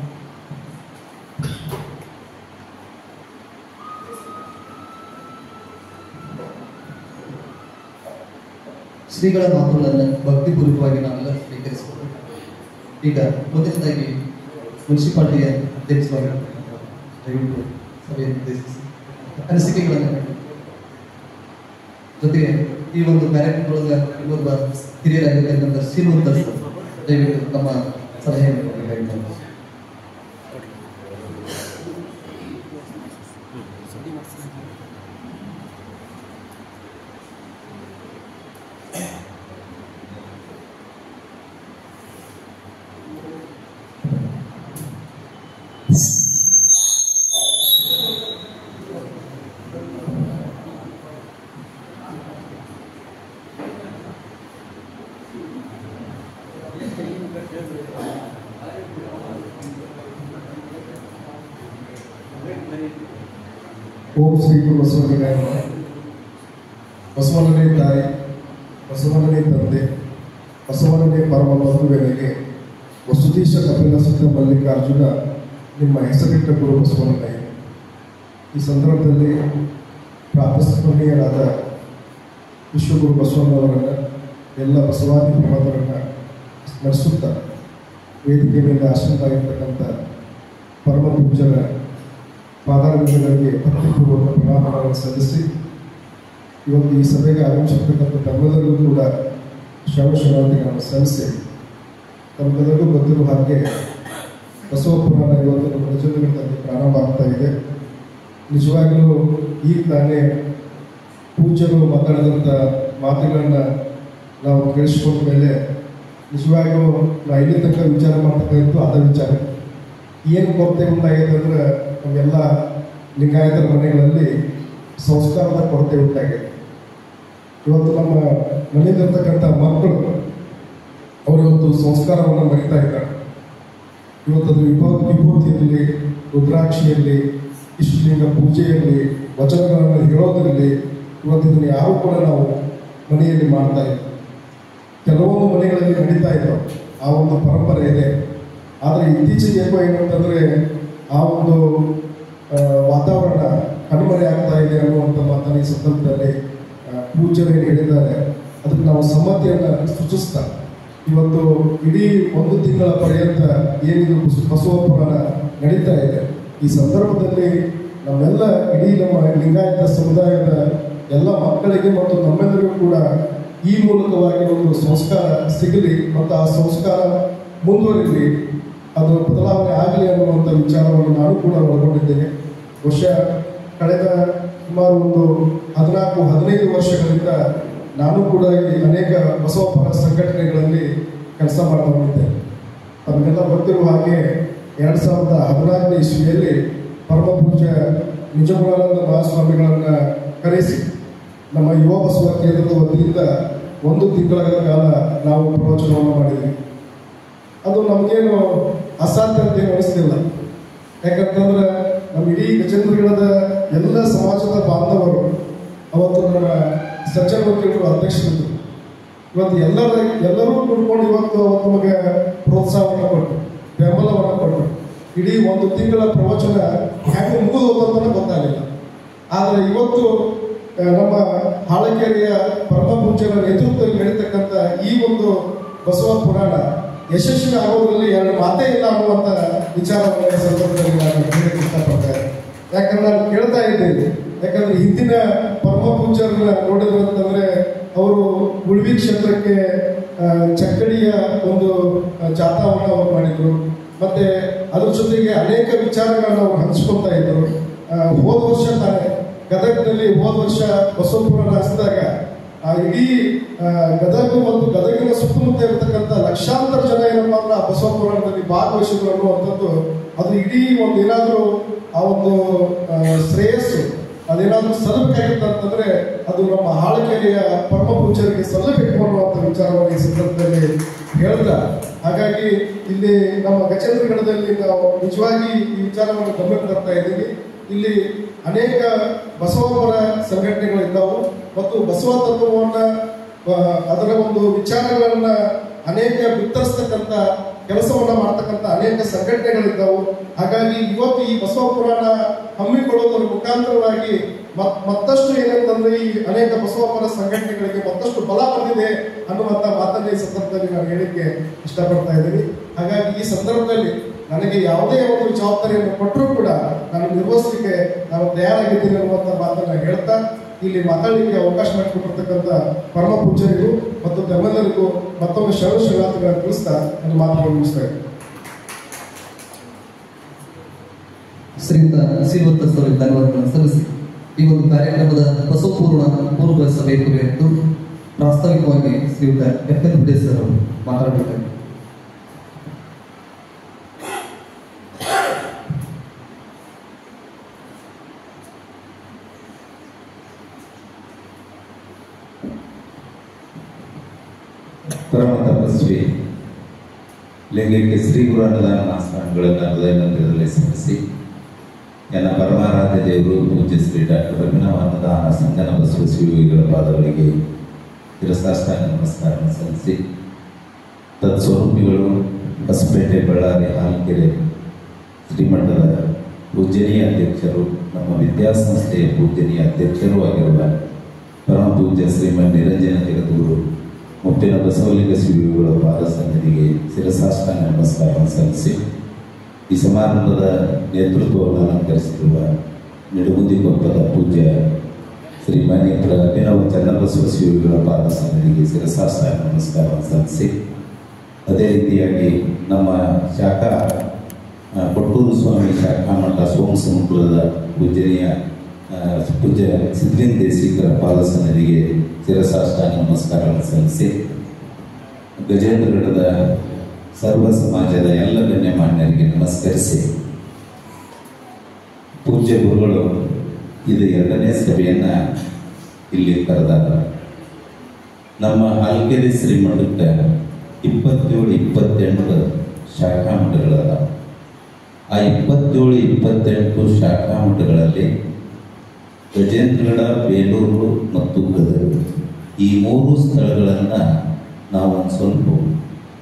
ಶ್ರೀಗಳ ಮಾತುಗಳನ್ನು ಭಕ್ತಿಪೂರ್ವಕವಾಗಿ ನಾವೆಲ್ಲ ಸ್ವೀಕರಿಸಬಹುದು. ಈಗ ಮೊದಲನೇದಾಗಿ ಮುನ್ಸಿಪಾಲಿಟಿಯ ಅಧ್ಯಕ್ಷರಾಗಿ ದಯವಿಟ್ಟು ಸಭೆಯನ್ನು ಉದ್ದೇಶಿಸಿ ಅನಿಸಿಕೆಗಳನ್ನು ಹೇಳಿ. ಜೊತೆಗೆ ಈ ಒಂದು ಕಾರ್ಯಕ್ರಮದೊಳಗೆ ಇನ್ನೊಬ್ಬ ಹಿರಿಯರಾಗಿರ್ತಕ್ಕಂಥ ಶ್ರೀಮಂತ ದಯವಿಟ್ಟು ನಮ್ಮ ಸಲಹೆಯನ್ನು ಹೇಳ್ತಾರೆ. ಓಂ ಶ್ರೀ ಗುರು ಬಸವನಿಗೆ ಬಸವಣ್ಣನೇ ತಾಯಿ, ಬಸವಣ್ಣನೇ ತಂದೆ, ಬಸವಣ್ಣನೇ ಪರಮ ಬಂಧುವಿನಿಗೆ ವಸುದೀಶ ಕಪಿಲಸುತ ಮಲ್ಲಿಕಾರ್ಜುನ ನಿಮ್ಮ ಹೆಸರಿಟ್ಟ ಗುರು ಬಸವಣ್ಣನೇ. ಈ ಸಂದರ್ಭದಲ್ಲಿ ಪ್ರಾತಸ್ಮರಣೀಯರಾದ ವಿಶ್ವಗುರು ಬಸವಣ್ಣವರನ್ನು ಎಲ್ಲ ಬಸವಾದಿ ಪ್ರಮದರನ್ನು ಸ್ಮರಿಸುತ್ತಾ ವೇದಿಕೆ ಮೇಲೆ ಆಶ್ರಮವಾಗಿರ್ತಕ್ಕಂಥ ಪರಮ ಪೂಜ್ಯರ ಪಾದಾರಗಳಿಗೆ ಭಕ್ತಿಪೂರ್ವಕ ಪ್ರಣಾಮಗಳನ್ನು ಸಲ್ಲಿಸಿ ಇವತ್ತು ಈ ಸಭೆಗೆ ಆಗಮಿಸಿರ್ತಕ್ಕಂಥ ತಮ್ಮೆಲ್ಲರಿಗೂ ಕೂಡ ಶ್ರವ ಶರಣಾರ್ಥಿಗಳನ್ನು ಸಲ್ಲಿಸಿ ತಮ್ಮೆಲ್ಲರಿಗೂ ಗೊತ್ತಿರುವ ಹಾಗೆ ಬಸವ ಪುರಾಣ ಇವತ್ತು ನಮ್ಮ ನಿಜದಲ್ಲಿ ಪ್ರಾರಂಭ ಆಗ್ತಾ ಇದೆ. ನಿಜವಾಗಲೂ ಈಗ ತಾನೇ ಪೂಜ್ಯರು ಮಾತಾಡಿದಂಥ ಮಾತುಗಳನ್ನು ನಾವು ಕೇಳಿಸ್ಕೊಂಡ ಮೇಲೆ ನಿಜವಾಗಲೂ ನಾವು ಇಲ್ಲಿ ತನಕ ವಿಚಾರ ಮಾಡ್ತಕ್ಕಂಥ ಅದ ವಿಚಾರ ಏನು ಕೊರತೆ ಉಂಟಾಗಿದೆ ಅಂದರೆ ನಮ್ಮೆಲ್ಲ ಲಿಂಗಾಯತರ ಮನೆಗಳಲ್ಲಿ ಸಂಸ್ಕಾರದ ಕೊರತೆ ಉಂಟಾಗಿದೆ. ಇವತ್ತು ನಮ್ಮ ಮನೆಯಲ್ಲಿರ್ತಕ್ಕಂಥ ಮಕ್ಕಳು ಅವರು ಇವತ್ತು ಸಂಸ್ಕಾರವನ್ನು ಮರಿತಾ ಇದ್ದಾರೆ. ಇವತ್ತದು ವಿಭೋ ವಿಭೂತಿಯಲ್ಲಿ, ರುದ್ರಾಕ್ಷಿಯಲ್ಲಿ, ಇಷ್ಟಲಿಂಗ ಪೂಜೆಯಲ್ಲಿ, ವಚನಗಳನ್ನು ಹೇಳೋದರಲ್ಲಿ ಇವತ್ತು ಇದನ್ನು ಯಾರು ಕೂಡ ನಾವು ಮನೆಯಲ್ಲಿ ಮಾಡ್ತಾ ಇದ್ದೀವಿ. ಕೆಲವೊಂದು ಮನೆಗಳಲ್ಲಿ ನಡೀತಾ ಇದ್ದಾವೆ, ಆ ಒಂದು ಪರಂಪರೆ ಇದೆ. ಆದರೆ ಇತ್ತೀಚೆಗೆ ಏಕೋ ಏನಂತಂದರೆ ಆ ಒಂದು ವಾತಾವರಣ ಕಣ್ಮರೆ ಆಗ್ತಾ ಇದೆ ಅನ್ನುವಂಥ ಮಾತನ್ನು ಈ ಸಂದರ್ಭದಲ್ಲಿ ಪೂಜ್ಯರು ಹೇಳಿದ್ದಾರೆ. ಅದಕ್ಕೆ ನಾವು ಸಮ್ಮತಿಯನ್ನು ಸೂಚಿಸ್ತಾ ಇವತ್ತು ಇಡೀ ಒಂದು ತಿಂಗಳ ಪರ್ಯಂತ ಏನಿದು ಬಸವ ಪುರಾಣ ನಡೀತಾ ಇದೆ, ಈ ಸಂದರ್ಭದಲ್ಲಿ ನಮ್ಮೆಲ್ಲ ಇಡೀ ನಮ್ಮ ಲಿಂಗಾಯತ ಸಮುದಾಯದ ಎಲ್ಲ ಮಕ್ಕಳಿಗೆ ಮತ್ತು ನಮ್ಮೆಲ್ಲರಿಗೂ ಕೂಡ ಈ ಮೂಲಕವಾಗಿ ಒಂದು ಸಂಸ್ಕಾರ ಸಿಗಲಿ ಮತ್ತು ಆ ಸಂಸ್ಕಾರ ಮುಂದುವರಿಲಿ, ಅದು ಬದಲಾವಣೆ ಆಗಲಿ ಅನ್ನುವಂಥ ವಿಚಾರವನ್ನು ನಾನು ಕೂಡ ಒಳಗೊಂಡಿದ್ದೇನೆ. ಬಹುಶಃ ಕಳೆದ ಸುಮಾರು ಒಂದು ಹದಿನಾಲ್ಕು ಹದಿನೈದು ವರ್ಷಗಳಿಂದ ನಾನು ಕೂಡ ಈ ಅನೇಕ ಬಸವಪರ ಸಂಘಟನೆಗಳಲ್ಲಿ ಕೆಲಸ ಮಾಡಿಕೊಂಡಿದ್ದೆ. ತಮಗೆಲ್ಲ ಗೊತ್ತಿರುವ ಹಾಗೆ ಎರಡು ಸಾವಿರದ ಹದಿನಾಲ್ಕನೇ ಇಸ್ವಿಯಲ್ಲಿ ಪರಮ ಪೂಜ್ಯ ನಿಜಗುಣಾನಂದ ಮಹಾಸ್ವಾಮಿಗಳನ್ನು ಕರೆಸಿ ನಮ್ಮ ಯುವ ಬಸವ ಕೇಂದ್ರದ ವತಿಯಿಂದ ಒಂದು ತಿಂಗಳ ಕಾಲ ನಾವು ಪ್ರವಚನವನ್ನು ಮಾಡಿದ್ವಿ. ಅದು ನಮಗೇನು ಅಸಾಧ್ಯ ಅಂತ ಏನು ಅನಿಸ್ತಿಲ್ಲ. ಯಾಕಂತಂದ್ರೆ ನಮ್ಮ ಇಡೀ ಗಜೇಂದ್ರಗಡದ ಎಲ್ಲ ಸಮಾಜದ ಬಾಂಧವರು ಅವತ್ತು ನಮ್ಮ ಸಜ್ಜನ ವಕೀಲರು ಅಧ್ಯಕ್ಷರಿದ್ದರು. ಇವತ್ತು ಎಲ್ಲರ ಎಲ್ಲರೂ ಕೂಡ್ಕೊಂಡು ಇವತ್ತು ಅವತ್ತು ನಮಗೆ ಪ್ರೋತ್ಸಾಹವನ್ನು ಕೊಟ್ಟರು, ಬೆಂಬಲವನ್ನು ಕೊಟ್ಟರು. ಇಡೀ ಒಂದು ತಿಂಗಳ ಪ್ರವಚನ ಹ್ಯಾಂಗೆ ಮುಗಿದು ಹೋದಂತ ಗೊತ್ತಾಗಲಿಲ್ಲ. ಆದರೆ ಇವತ್ತು ನಮ್ಮ ಹಾಳಕೇರಿಯ ಪರಮ ಪೂಜ್ಯರ ನೇತೃತ್ವದಲ್ಲಿ ನಡೀತಕ್ಕಂಥ ಈ ಒಂದು ಬಸವ ಪುರಾಣ ಯಶಸ್ವಿ ಆಗೋದ್ರಲ್ಲಿ ಎರಡು ಮಾತೇ ಇಲ್ಲ ಅನ್ನುವಂಥ ವಿಚಾರವನ್ನು ಸಂದರ್ಭದಲ್ಲಿ ನಾನು ಹೇಳಕ್ಕೆ ಇಷ್ಟಪಡ್ತೇನೆ. ಯಾಕಂದ್ರೆ ನಾನು ಕೇಳ್ತಾ ಇದ್ದೇನೆ, ಯಾಕಂದ್ರೆ ಹಿಂದಿನ ಪರಮ ಪೂಜ್ಯರನ್ನ ನೋಡಿದ್ರು ಅಂತಂದ್ರೆ ಅವರು ಉಳ್ವಿ ಕ್ಷೇತ್ರಕ್ಕೆ ಚಕ್ಕಡಿಯ ಒಂದು ಜಾಥಾವನ್ನು ಅವರು ಮಾಡಿದ್ರು. ಮತ್ತೆ ಅದ್ರ ಜೊತೆಗೆ ಅನೇಕ ವಿಚಾರಗಳನ್ನು ಅವರು ಹಂಚ್ಕೊಳ್ತಾ ಇದ್ರು. ಹೋದ ವರ್ಷ ತಾನೇ ಗದಗದಲ್ಲಿ ಹೋದ ವರ್ಷ ಬಸವ ಪುರಾಣ ಹಚ್ಚಿದಾಗ ಇಡೀ ಗದಗ ಮತ್ತು ಗದಗಿನ ಸುತ್ತಮುತ್ತ ಇರತಕ್ಕಂಥ ಲಕ್ಷಾಂತರ ಜನ ಏನಪ್ಪಾ ಅಂದ್ರೆ ಆ ಬಸವ ಪುರಾಣದಲ್ಲಿ ಭಾಗವಹಿಸಿದ್ರು ಅನ್ನುವಂಥದ್ದು, ಅದು ಇಡೀ ಒಂದು ಏನಾದರೂ ಆ ಒಂದು ಶ್ರೇಯಸ್ಸು ಅದೇನಾದ್ರೂ ಸಲ್ಲಬೇಕಾಗಿತ್ತಂತಂದ್ರೆ ಅದು ನಮ್ಮ ಹಾಳಕೇರಿಯ ಪರಮ ಪೂಜ್ಯರಿಗೆ ಸಲ್ಲಬೇಕು ಅನ್ನುವಂಥ ವಿಚಾರವನ್ನು ಈ ಸಂದರ್ಭದಲ್ಲಿ ಹೇಳ್ದ. ಹಾಗಾಗಿ ಇಲ್ಲಿ ನಮ್ಮ ಗಜೇಂದ್ರಗಡದಲ್ಲಿ ನಾವು ನಿಜವಾಗಿ ಈ ವಿಚಾರವನ್ನು ಗಮನಕ್ಕೆ ತರ್ತಾ ಇದ್ದೀವಿ. ಇಲ್ಲಿ ಅನೇಕ ಬಸವಪರ ಸಂಘಟನೆಗಳಿದ್ದಾವೆ ಮತ್ತು ಬಸವ ತತ್ವವನ್ನು ಅದರ ಒಂದು ವಿಚಾರಗಳನ್ನ ಅನೇಕ ಬಿತ್ತರಿಸ್ತಕ್ಕಂಥ ಕೆಲಸವನ್ನ ಮಾಡ್ತಕ್ಕಂಥ ಅನೇಕ ಸಂಘಟನೆಗಳಿದ್ದಾವೆ. ಹಾಗಾಗಿ ಇವತ್ತು ಈ ಬಸವ ಪುರಾಣ ಹಮ್ಮಿಕೊಳ್ಳೋದರ ಮುಖಾಂತರವಾಗಿ ಮತ್ ಮತ್ತಷ್ಟು ಏನಂತಂದ್ರೆ ಈ ಅನೇಕ ಬಸವಪರ ಸಂಘಟನೆಗಳಿಗೆ ಮತ್ತಷ್ಟು ಬಲ ಬಂದಿದೆ ಅನ್ನುವಂಥ ಮಾತನ್ನ ಈ ಸಂದರ್ಭದಲ್ಲಿ ನಾನು ಹೇಳಿಕ್ಕೆ ಇಷ್ಟಪಡ್ತಾ ಇದ್ದೀನಿ. ಹಾಗಾಗಿ ಈ ಸಂದರ್ಭದಲ್ಲಿ ನನಗೆ ಯಾವುದೇ ಒಂದು ಜವಾಬ್ದಾರಿಯನ್ನು ಕೊಟ್ಟರೂ ಕೂಡ ನಾನು ನಿರ್ವಹಿಸಲಿಕ್ಕೆ ನಾನು ತಯಾರಾಗಿದ್ದೀನಿ ಅನ್ನುವಂಥ ಮಾತನ್ನ ಹೇಳ್ತಾ ಇಲ್ಲಿ ಮಾತಾಡಲಿಕ್ಕೆ ಅವಕಾಶ ಮಾಡಿಕೊಟ್ಟಿರ್ತಕ್ಕಂಥ ಪರಮ ಪೂಜ್ಯರಿಗೂ ಮತ್ತು ತಮ್ಮೆಲ್ಲರಿಗೂ ಮತ್ತೊಮ್ಮೆ ಶರಣ ಶರಣಾರ್ಥಿಗಳನ್ನು ತಿಳಿಸ್ತಾ ನನ್ನ ಮಾತುಗಳನ್ನು ಮುಗಿಸ್ತಾ ಇದ್ದೀನಿ. ಶ್ರೀಯುತ ಶ್ರೀವತ್ತ ಸರ್ ಧನ್ಯವಾದಗಳನ್ನು ಸಲ್ಲಿಸಿ ಈ ಒಂದು ಕಾರ್ಯಕ್ರಮದ ಬಸವಪೂರ್ಣ ಪೂರ್ವ ಸಭೆ ಕುರಿತು ಪ್ರಾಸ್ತಾವಿಕವಾಗಿ ಶ್ರೀಯುತ ಎಫ್ ಎನ್ ಬಿಡೆ ಸರ್ ಅವರು ಮಾತಾಡಬೇಕಾಗಿದೆ. ಪರಮ ತಪಸ್ವಿ ಲಿಂಗಕ್ಕೆ ಶ್ರೀ ಗುರು ಅನ್ನದಾನ ಮಹಾಸ್ವಾಮಿಗಳನ್ನು ಹೃದಯದಲ್ಲಿ ಸ್ಮರಿಸಿ ನನ್ನ ಪರಮಾರಾಧ್ಯ ದೇವರು ಪೂಜ್ಯ ಶ್ರೀ ಡಾಕ್ಟರ್ ಅಭಿನವ ಅನ್ನದಾನ ಸಂಗನ ಬಸವ ಶಿವಯೋಗಿಗಳ ಪಾದಗಳಿಗೆ ಶಿರಸಾಷ್ಟಾಂಗ ನಮಸ್ಕಾರ ಸಲ್ಲಿಸಿ ತತ್ಸ್ವರೂಪಿಗಳು ಹೊಸಪೇಟೆ ಬಳ್ಳಾರಿ ಹಾಲ್ಕೆರೆ ಶ್ರೀಮಠದ ಪೂಜ್ಯನೀಯ ಅಧ್ಯಕ್ಷರು, ನಮ್ಮ ವಿದ್ಯಾಸಂಸ್ಥೆಯ ಪೂಜ್ಯನೀಯ ಅಧ್ಯಕ್ಷರೂ ಆಗಿರುವ ಪರಮ ಪೂಜ್ಯ ಶ್ರೀಮನ್ ನಿರಂಜನ ಜಗದ್ಗುರು ಮುಪ್ಪಿನ ಬಸವಲಿಂಗ ಶಿವಯೋಗಿಗಳ ಪಾದ ಸನ್ನಿಧಿಗೆ ಶಿರಸಾಷ್ಟಾಂಗ ನಮಸ್ಕಾರವನ್ನು ಸಲ್ಲಿಸಿ ಈ ಸಮಾರಂಭದ ನೇತೃತ್ವವನ್ನು ಅಲಂಕರಿಸಿರುವ ನಿಡುಗುಂದಿಕೊಪ್ಪದ ಪೂಜ್ಯ ಶ್ರೀ ಮಣಿಪುರ ಅಭಿನವ ಚನ್ನಬಸವ ಶಿವಯೋಗಿಗಳ ಪಾದ ಸನ್ನಿಧಿಗೆ ಶಿರಸಾಷ್ಟಾಂಗ ನಮಸ್ಕಾರವನ್ನು ಸಲ್ಲಿಸಿ ಅದೇ ರೀತಿಯಾಗಿ ನಮ್ಮ ಶಾಖಾ ಕೊಟ್ಟೂರು ಸ್ವಾಮಿ ಶಾಖಾ ಮಠ ಸೋಮಸಮುದ್ರದ ಪೂಜನೀಯ ಪೂಜ್ಯ ಸಿದ್ಧಲಿಂಗ ದೇಶಿಕರ ಪಾದ ಸನ್ನಿಧಿಗೆ ಶಿರಸಾಷ್ಟಾಂಗ ನಮಸ್ಕಾರವನ್ನು ಸಲ್ಲಿಸಿ ಗಜೇಂದ್ರಗಡದ ಸರ್ವ ಸಮಾಜದ ಎಲ್ಲ ಗಣ್ಯಮಾನ್ಯರಿಗೆ ನಮಸ್ಕರಿಸಿ ಪೂಜ್ಯ ಗುರುಗಳು ಇದು ಎರಡನೇ ಸಭೆಯನ್ನ ಇಲ್ಲಿ ಕರೆದಾಗ ನಮ್ಮ ಹಾಲ್ಕೆರೆ ಶ್ರೀಮಠಕ್ಕೆ ಇಪ್ಪತ್ತೇಳು ಇಪ್ಪತ್ತೆಂಟು ಶಾಖಾ ಮಠಗಳದ. ಆ ಇಪ್ಪತ್ತೇಳು ಇಪ್ಪತ್ತೆಂಟು ಶಾಖಾ ಮಠಗಳಲ್ಲಿ ಗಜೇಂದ್ರಗಡ, ಬೇಲೂರು ಮತ್ತು ಗದಗ ಈ ಮೂರು ಸ್ಥಳಗಳನ್ನು ನಾವು ಒಂದು ಸ್ವಲ್ಪ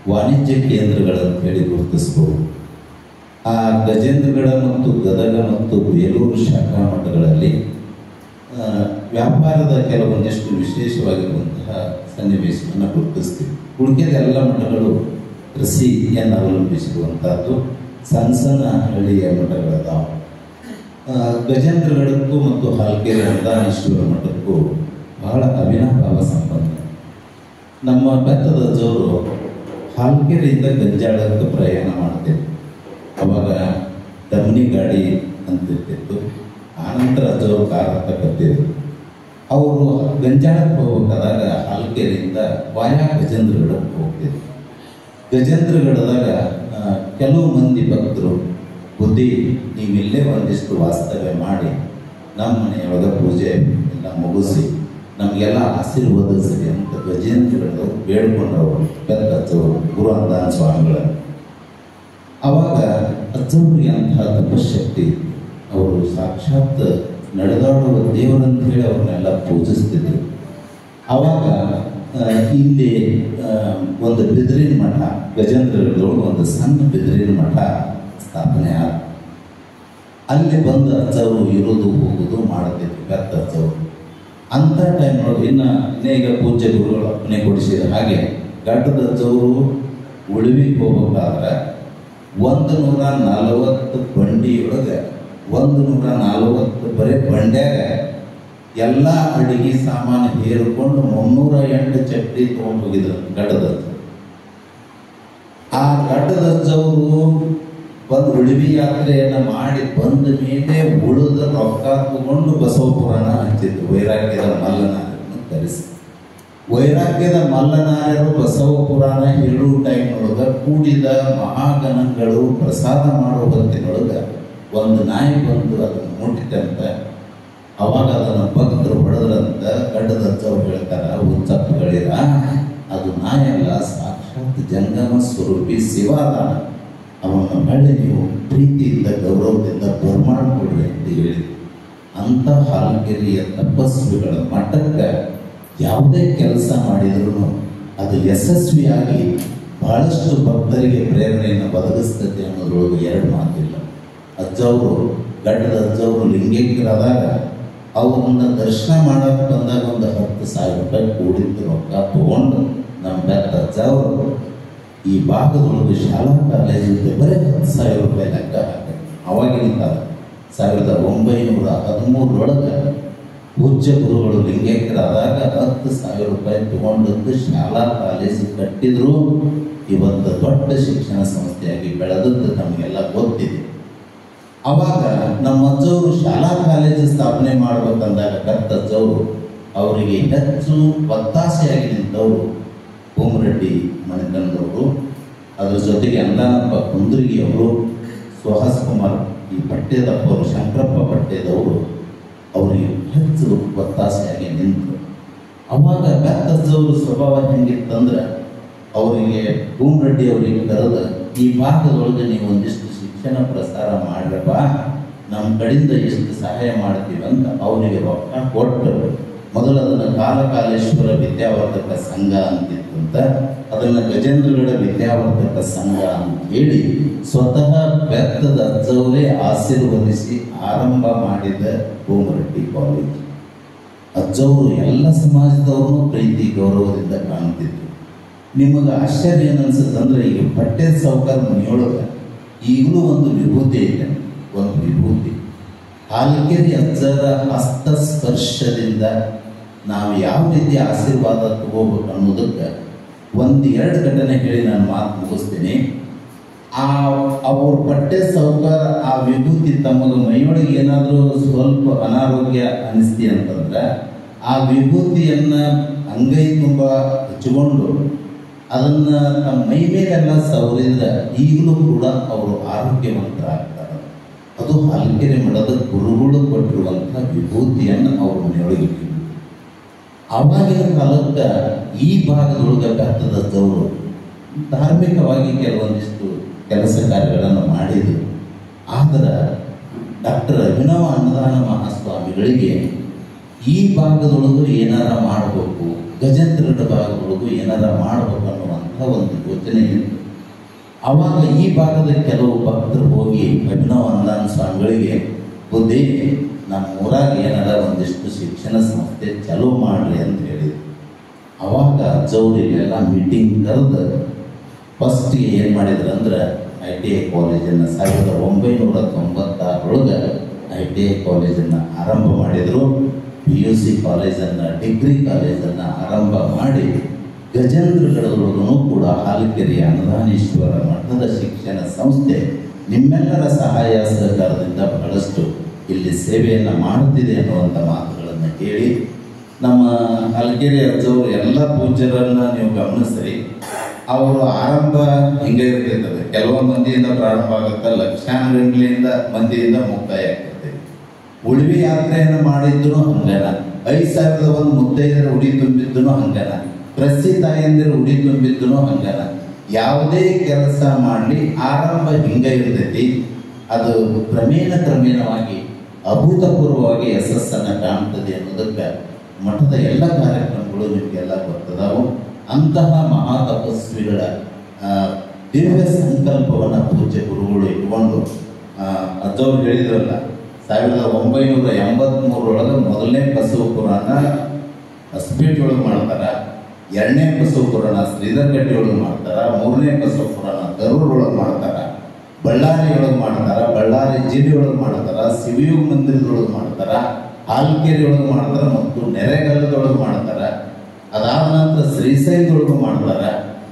ವಾಣಿಜ್ಯ ಕೇಂದ್ರಗಳನ್ನು ಹೇಳಿ ಗುರುತಿಸ್ಬೋದು. ಆ ಗಜೇಂದ್ರಗಡ ಮತ್ತು ಗದಗ ಮತ್ತು ಬೇಲೂರು ಶಾಖಾ ಮಠಗಳಲ್ಲಿ ವ್ಯಾಪಾರದ ಕೆಲವೊಂದಿಷ್ಟು ವಿಶೇಷವಾಗಿರುವಂತಹ ಸನ್ನಿವೇಶವನ್ನು ಗುರುತಿಸ್ತೀವಿ. ಉಳಿದ ಎಲ್ಲ ಮಠಗಳು ಕೃಷಿಯನ್ನು ಅವಲಂಬಿಸಿರುವಂಥದ್ದು ಸಣ್ಣ ಸಣ್ಣ ಹಳ್ಳಿಯ ಮಠಗಳದಾವು. ಗಜೇಂದ್ರಗಡಕ್ಕೂ ಮತ್ತು ಹಾಲ್ಕೆರೆ ಅಂದಾನೇಶ್ವರ ಮಠಕ್ಕೂ ಬಹಳ ಅವಿನಾಭಾವ ಸಂಬಂಧ. ನಮ್ಮ ಬೆತ್ತದ ಜೋರು ಹಾಲ್ಕೆರೆಯಿಂದ ಗಂಜಾಳಕ್ಕೆ ಪ್ರಯಾಣ ಮಾಡ್ತೇವೆ. ಅವಾಗ ಡಮ್ನಿ ಗಾಡಿ ಅಂತಿರ್ತಿತ್ತು. ಆನಂತರ ಜೋರು ಕಾರ್ ಹತ್ತಕತ್ತಿದ್ರು. ಅವರು ಗಂಜಾಳಕ್ಕೆ ಹೋಗ್ಬೇಕಾದಾಗ ಹಾಲ್ಕೆರೆಯಿಂದ ವಾಯಾ ಗಜೇಂದ್ರಗಡಕ್ಕೆ ಹೋಗ್ತಿದ್ರು. ಗಜೇಂದ್ರಗಡದಾಗ ಕೆಲವು ಮಂದಿ ಭಕ್ತರು ಬುದ್ಧಿ ನೀವಿಲ್ಲೇ ಒಂದಿಷ್ಟು ವಾಸ್ತವ್ಯ ಮಾಡಿ ನಮ್ಮ ಮನೆಯೊಳಗೆ ಪೂಜೆ ಎಲ್ಲ ಮುಗಿಸಿ ನಮಗೆಲ್ಲ ಆಶೀರ್ವಾದಿಸಲಿ ಅಂತ ಗಜೇಂದ್ರಗಡದವ್ರು ಬೇಡ್ಕೊಂಡವರು ಬೆತ್ತ ಅಜ್ಜವರು ಗುರು ಅಂದಾನ ಸ್ವಾಮಿಗಳನ್ನು. ಆವಾಗ ಅಜ್ಜವರಿಗೆ ಅಂತಹ ತಪಶಕ್ತಿ, ಅವರು ಸಾಕ್ಷಾತ್ ನಡೆದಾಡುವ ದೇವರಂತ ಹೇಳಿ ಅವ್ರನ್ನೆಲ್ಲ ಪೂಜಿಸ್ತಿದ್ರು. ಆವಾಗ ಇಲ್ಲಿ ಒಂದು ಬಿದಿರಿನ ಮಠ, ಗಜೇಂದ್ರಗಡದೊಳಗೆ ಒಂದು ಸಣ್ಣ ಬಿದಿರಿನ ಮಠ ಸ್ಥಾಪನೆ ಆದ. ಅಲ್ಲಿ ಬಂದು ಅಜ್ಜವರು ಇರೋದು ಹೋಗೋದು ಮಾಡ್ತಿದ್ರು ಬೆತ್ತ ಅಜ್ಜವರು. ಅಂಥ ಟೈಮ್ನೊಳಗೆ ಇನ್ನು ಇನ್ನೀಗ ಪೂಜ್ಯ ಗುರುಗಳು ಅಪ್ಪನೆ ಕೊಡಿಸಿದ ಹಾಗೆ ಗಡ್ಡದ ಅಜ್ಜವರು ಉಳಿವಿಗೆ ಹೋಗ್ಬೇಕಾದ್ರೆ ಒಂದು ನೂರ ನಲವತ್ತು ಬಂಡಿಯೊಳಗೆ ಒಂದು ನೂರ ನಲವತ್ತು ಬರೀ ಬಂಡ್ಯಾಗ ಎಲ್ಲ ಅಡಿಗೆ ಸಾಮಾನು ಹೇರಿಕೊಂಡು ಮುನ್ನೂರ ಎಂಟು ಚಟ್ನಿ ತೊಗೊಂಡು ಹೋಗಿದ್ರು ಗಡ್ಡದಜ್ಜ. ಆ ಗಡ್ಡದಜ್ಜವರು ಬಂದು ಉಳಿವಿ ಯಾತ್ರೆಯನ್ನು ಮಾಡಿ ಬಂದ ಮೇಲೆ ಉಳಿದ ರೊಕ್ಕ ತಗೊಂಡು ಬಸವ ಪುರಾಣ ಹಂಚಿದ್ರು. ವೈರಾಗ್ಯದ ಮಲ್ಲನಾರ್ಯರನ್ನು ಕರೆಸಿ ವೈರಾಗ್ಯದ ಮಲ್ಲನಾರ್ಯರು ಬಸವ ಪುರಾಣ ಹೇಳುವ ಟೈಮ್ನೊಳಗೆ ಕೂಡಿದ ಮಹಾಗಣಗಳು ಪ್ರಸಾದ ಮಾಡುವ ಹೊತ್ತಿನೊಳಗೆ ಒಂದು ನಾಯಿ ಬಂದು ಅದನ್ನು ಮುಟ್ಟಿತಂತ. ಅವಾಗ ಅದನ್ನು ಭಕ್ತರು ಹೊಡೆದ್ರಂತ. ಗಡ್ಡದಜ್ಜವ್ರು ಹೇಳ್ತಾರ, ಹುಚ್ಚಪ್ಪಗಳಿರ ಅದು ನಾಯಲ್ಲ, ಸಾಕ್ಷಾತ್ ಜಂಗಮ ಸ್ವರೂಪಿ ಶಿವಾದಾನ. ಅವನ್ನ ಮಳ್ಳಿ ನೀವು ಪ್ರೀತಿಯಿಂದ ಗೌರವದಿಂದ ಬರ್ಮಾಡ್ಕೊಡ್ರಿ ಅಂತ ಹೇಳಿ ಅಂಥ ಹಾಲ್ಕೆರೆಯ ತಪಸ್ವಿಗಳ ಮಠಕ್ಕೆ ಯಾವುದೇ ಕೆಲಸ ಮಾಡಿದ್ರು ಅದು ಯಶಸ್ವಿಯಾಗಿ ಬಹಳಷ್ಟು ಭಕ್ತರಿಗೆ ಪ್ರೇರಣೆಯನ್ನು ಒದಗಿಸ್ತದೆ ಅನ್ನೋದ್ರೊಳಗೆ ಎರಡು ಮಾತಿಲ್ಲ. ಅಜ್ಜವರು ಗಡ್ಡದ ಅಜ್ಜವರು ಲಿಂಗೈಕ್ಯರಾದಾಗ ಅವ್ರನ್ನ ದರ್ಶನ ಮಾಡೋಕೆ ಬಂದಾಗ ಒಂದು ಹತ್ತು ಸಾವಿರ ರೂಪಾಯಿ ಕೂಡಿದ್ದು ರೊಕ್ಕ ತಗೊಂಡು ನಮ್ಮ ಬೆತ್ತ ಅಜ್ಜವರು ಈ ಭಾಗದೊಳಗೆ ಶಾಲಾ ಕಾಲೇಜಿಗೆ ಬರೀ ಹತ್ತು ಸಾವಿರ ರೂಪಾಯಿ ಲೆಕ್ಕ ಹಾಕಿ ಅವಾಗಿನ ಕಾಲ ಸಾವಿರದ ಒಂಬೈನೂರ ಹದಿಮೂರರೊಳಗೆ ಪೂಜ್ಯ ಗುರುಗಳು ಲಿಂಗೈಕ್ಯರಾದಾಗ ಹತ್ತು ಸಾವಿರ ರೂಪಾಯಿ ತಗೊಂಡದ್ದು ಶಾಲಾ ಕಾಲೇಜು ಕಟ್ಟಿದ್ರು. ಇವತ್ತು ದೊಡ್ಡ ಶಿಕ್ಷಣ ಸಂಸ್ಥೆಯಾಗಿ ಬೆಳೆದದ್ದು ನಮಗೆಲ್ಲ ಗೊತ್ತಿದೆ. ಅವಾಗ ನಮ್ಮ ಅಜ್ಜವರು ಶಾಲಾ ಕಾಲೇಜು ಸ್ಥಾಪನೆ ಮಾಡ್ಬೇಕಂದಾಗ ಬೆತ್ತ ಅಜ್ಜವರು ಅವರಿಗೆ ಹೆಚ್ಚು ಒತ್ತಾಸೆಯಾಗಿ ನಿಂತವರು ಭೂಮರೆಡ್ಡಿ ಮನೆತನದವರು, ಅದರ ಜೊತೆಗೆ ಅಂದಾನಪ್ಪ ಕುಂದ್ರಿಗಿಯವರು, ಸುಹಾಸ್ ಕುಮಾರ್ ಈ ಪಠ್ಯದಪ್ಪವರು, ಶಂಕರಪ್ಪ ಪಠ್ಯದವರು ಅವರಿಗೆ ಹೆಚ್ಚು ಒತ್ತಾಸೆಯಾಗಿ ನಿಂತರು. ಅವಾಗ ಬೆತ್ತಜ್ಜವರು ಸ್ವಭಾವ ಹೆಂಗಿತ್ತಂದ್ರೆ ಅವರಿಗೆ ಭೂಮರೆಡ್ಡಿ ಅವರಿಗೆ ಕರೆದ ಈ ಭಾಗದೊಳಗೆ ನೀವು ಒಂದಿಷ್ಟು ಶಿಕ್ಷಣ ಪ್ರಸಾರ ಮಾಡ್ರಪ್ಪ, ನಮ್ಮ ಕಡೆಯಿಂದ ಎಷ್ಟು ಸಹಾಯ ಮಾಡ್ತೀವಿ ಅಂತ ಅವರಿಗೆ ರೊಕ್ಕ ಕೊಟ್ಟು ಮೊದಲು ಅದನ್ನು ಕಾಲಕಾಲೇಶ್ವರ ವಿದ್ಯಾವರ್ಧಕ ಸಂಘ ಅಂತಿತ್ತಂತ, ಅದನ್ನು ಗಜೇಂದ್ರಗಡ ವಿದ್ಯಾವರ್ಧಕ ಸಂಘ ಅಂತ ಹೇಳಿ ಸ್ವತಃ ಬೆತ್ತದ ಅಜ್ಜವರೇ ಆಶೀರ್ವದಿಸಿ ಆರಂಭ ಮಾಡಿದ ಭೂಮರೆಡ್ಡಿ ಕಾಲೇಜ್. ಅಜ್ಜವರು ಎಲ್ಲ ಸಮಾಜದವರು ಪ್ರೀತಿ ಗೌರವದಿಂದ ಕಾಣ್ತಿದ್ರು. ನಿಮಗೆ ಆಶ್ಚರ್ಯ ಏನು ಅನ್ಸುತ್ತಂದ್ರೆ ಈಗ ಪಠ್ಯ ಸಾವುಕಾರ ಮನೆಯೊಳಗೆ ಈಗಲೂ ಒಂದು ವಿಭೂತಿ ಇದೆ. ಒಂದು ವಿಭೂತಿ ಹಾಲ್ಕೆರೆ ಅಜ್ಜರ ಹಸ್ತಸ್ಪರ್ಶದಿಂದ ನಾವು ಯಾವ ರೀತಿ ಆಶೀರ್ವಾದ ತಗೋಬೇಕು ಅನ್ನೋದಕ್ಕೆ ಒಂದು ಎರಡು ಘಟನೆ ಹೇಳಿ ನಾನು ಮಾತು ಮುಗಿಸ್ತೀನಿ. ಆ ಅವ್ರ ಪಠ್ಯ ಸಾವುಕಾರ ಆ ವಿಭೂತಿ ತಮಗೆ ಮೈಯೊಳಗೆ ಏನಾದರೂ ಸ್ವಲ್ಪ ಅನಾರೋಗ್ಯ ಅನಿಸ್ತಿ ಅಂತಂದ್ರೆ ಆ ವಿಭೂತಿಯನ್ನ ಅಂಗೈ ತುಂಬ ಹಚ್ಚಿಕೊಂಡು ಅದನ್ನ ತಮ್ಮ ಮೈ ಮೇಲೆಲ್ಲ ಸವರಿದ್ರೆ ಈಗಲೂ ಕೂಡ ಅವರು ಆರೋಗ್ಯವಂತರಾಗ್ತಾರೆ. ಅದು ಹಾಲ್ಕೆರೆ ಮಠದ ಗುರುಗಳು ಕೊಟ್ಟಿರುವಂತಹ ವಿಭೂತಿಯನ್ನು ಅವ್ರ ಮನೆಯೊಳಗೆ ಇಟ್ಟಿದ್ರು. ಆವಾಗಿನ ಕಾಲಕ್ಕೆ ಈ ಭಾಗದೊಳಗೆ ಬೆತ್ತದಜ್ಜವರು ಧಾರ್ಮಿಕವಾಗಿ ಕೆಲವೊಂದಿಷ್ಟು ಕೆಲಸ ಕಾರ್ಯಗಳನ್ನು ಮಾಡಿದರು. ಆದರೆ ಡಾಕ್ಟರ್ ಅಭಿನವ ಅನ್ನದಾನ ಮಹಾಸ್ವಾಮಿಗಳಿಗೆ ಈ ಭಾಗದೊಳಗೂ ಏನಾರ ಮಾಡಬೇಕು, ಗಜೇಂದ್ರಗಡ ಭಾಗದೊಳಗೂ ಏನಾರ ಮಾಡಬೇಕು ಅನ್ನುವಂಥ ಒಂದು ಯೋಚನೆ ಇತ್ತು. ಆವಾಗ ಈ ಭಾಗದ ಕೆಲವು ಭಕ್ತರು ಹೋಗಿ ಅಭಿನವ್ ಅಂದಾನ್ ಸ್ವಾಮಿಗಳಿಗೆ ಬುದ್ಧಿ ನಮ್ಮ ಊರಾಗ ಏನಾರ ಒಂದಿಷ್ಟು ಶಿಕ್ಷಣ ಸಂಸ್ಥೆ ಚಾಲೂ ಮಾಡ್ರಿ ಅಂತ ಹೇಳಿದ್ರು. ಅವಾಗ ಅಜ್ಜವ್ರು ಇಲ್ಲೆಲ್ಲ ಮೀಟಿಂಗ್ ಕರೆದು ಫಸ್ಟಿಗೆ ಏನು ಮಾಡಿದ್ರು ಅಂದ್ರೆ ಐ ಟಿ ಐ ಕಾಲೇಜನ್ನು ಸಾವಿರದ ಒಂಬೈನೂರ ತೊಂಬತ್ತಾರರೊಳಗೆ ಐ ಟಿ ಐ ಕಾಲೇಜನ್ನು ಆರಂಭ ಮಾಡಿದರು. ಪಿ ಯು ಸಿ ಕಾಲೇಜನ್ನು, ಡಿಗ್ರಿ ಕಾಲೇಜನ್ನು ಆರಂಭ ಮಾಡಿ ಗಜೇಂದ್ರಗಡದೊಳಗೂ ಕೂಡ ಹಾಲಕೆರೆಯ ಅನುದಾನೇಶ್ವರ ಮಠದ ಶಿಕ್ಷಣ ಸಂಸ್ಥೆ ನಿಮ್ಮೆಲ್ಲರ ಸಹಾಯ ಸಹಕಾರದಿಂದ ಬಹಳಷ್ಟು ಇಲ್ಲಿ ಸೇವೆಯನ್ನು ಮಾಡುತ್ತಿದೆ ಅನ್ನುವಂಥ ಮಾತುಗಳನ್ನು ಕೇಳಿ ನಮ್ಮ ಹಾಲಕೆರೆ ಅಜ್ಜವರು ಎಲ್ಲ ಪೂಜ್ಯರನ್ನು ನೀವು ಗಮನಿಸ್ರಿ. ಅವರು ಆರಂಭ ಹಿಂಗೆ ಇರ್ತಿರ್ತದೆ. ಕೆಲವೊಂದು ಮಂದಿಯಿಂದ ಪ್ರಾರಂಭ ಆಗುತ್ತೆ, ಲಕ್ಷಾನುಗಟ್ಟಲೆಯಿಂದ ಮಂದಿಯಿಂದ ಮುಕ್ತಾಯ ಆಗ್ತದೆ. ಉಳಿವಿ ಯಾತ್ರೆಯನ್ನು ಮಾಡಿದ್ರು ಹಂಗನ, ಐದು ಸಾವಿರದ ಒಂದು ಮುತ್ತೈದರ ಉಡಿ ತುಂಬಿದ್ದನು ಹಂಗನ, ಪ್ರಸಿ ತಾಯಂದಿರು ಉಡಿ ತುಂಬಿದ್ದನು ಹಂಗನ. ಯಾವುದೇ ಕೆಲಸ ಮಾಡಲಿ ಆರಂಭ ಹಿಂಗೆ ಇರ್ತೈತಿ. ಅದು ಕ್ರಮೇಣ ಕ್ರಮೇಣವಾಗಿ ಅಭೂತಪೂರ್ವವಾಗಿ ಯಶಸ್ಸನ್ನು ಕಾಣ್ತದೆ ಅನ್ನೋದಕ್ಕೆ ಮಠದ ಎಲ್ಲ ಕಾರ್ಯಕ್ರಮಗಳು ನಿಮಗೆಲ್ಲ ಗೊತ್ತದಾವು. ಅಂತಹ ಮಹಾ ತಪಸ್ವಿಗಳ ದಿವ್ಯ ಸಂಕಲ್ಪವನ್ನು ಪೂಜ್ಯ ಗುರುಗಳು ಇಟ್ಕೊಂಡು ಅಜ್ಜವ್ರು ಹೇಳಿದ್ರಲ್ಲ, ಸಾವಿರದ ಒಂಬೈನೂರ ಎಂಬತ್ತ್ಮೂರರೊಳಗೆ ಮೊದಲನೇ ಬಸವ ಪುರಾಣ ಹೊಸಪೇಟೆ ಒಳಗೆ ಮಾಡ್ತಾರ, ಎರಡನೇ ಬಸವ ಪುರಾಣ ಶ್ರೀಧರ್ ಗಟ್ಟಿ ಒಳಗೆ ಮಾಡ್ತಾರ, ಮೂರನೇ ಬಸವ ಪುರಾಣ ದರೂರ್ ಒಳಗೆ ಮಾಡ್ತಾರ, ಬಳ್ಳಾರಿ ಒಳಗೆ ಮಾಡ್ತಾರ, ಬಳ್ಳಾರಿ ಜಿಲ್ಲೆ ಒಳಗೆ ಮಾಡ್ತಾರ, ಶಿವಯೋಗ ಮಂದಿರದೊಳಗೆ ಮಾಡ್ತಾರ, ಹಾಲಕೆರೆ ಒಳಗೆ ಮಾಡ್ತಾರ ಮತ್ತು ನೆರೆಗಲ್ಲದೊಳಗೆ ಮಾಡ್ತಾರ. ಅದಾದ ನಂತರ ಶ್ರೀಶೈಲದೊಳಗೂ ಮಾಡ್ತಾರ.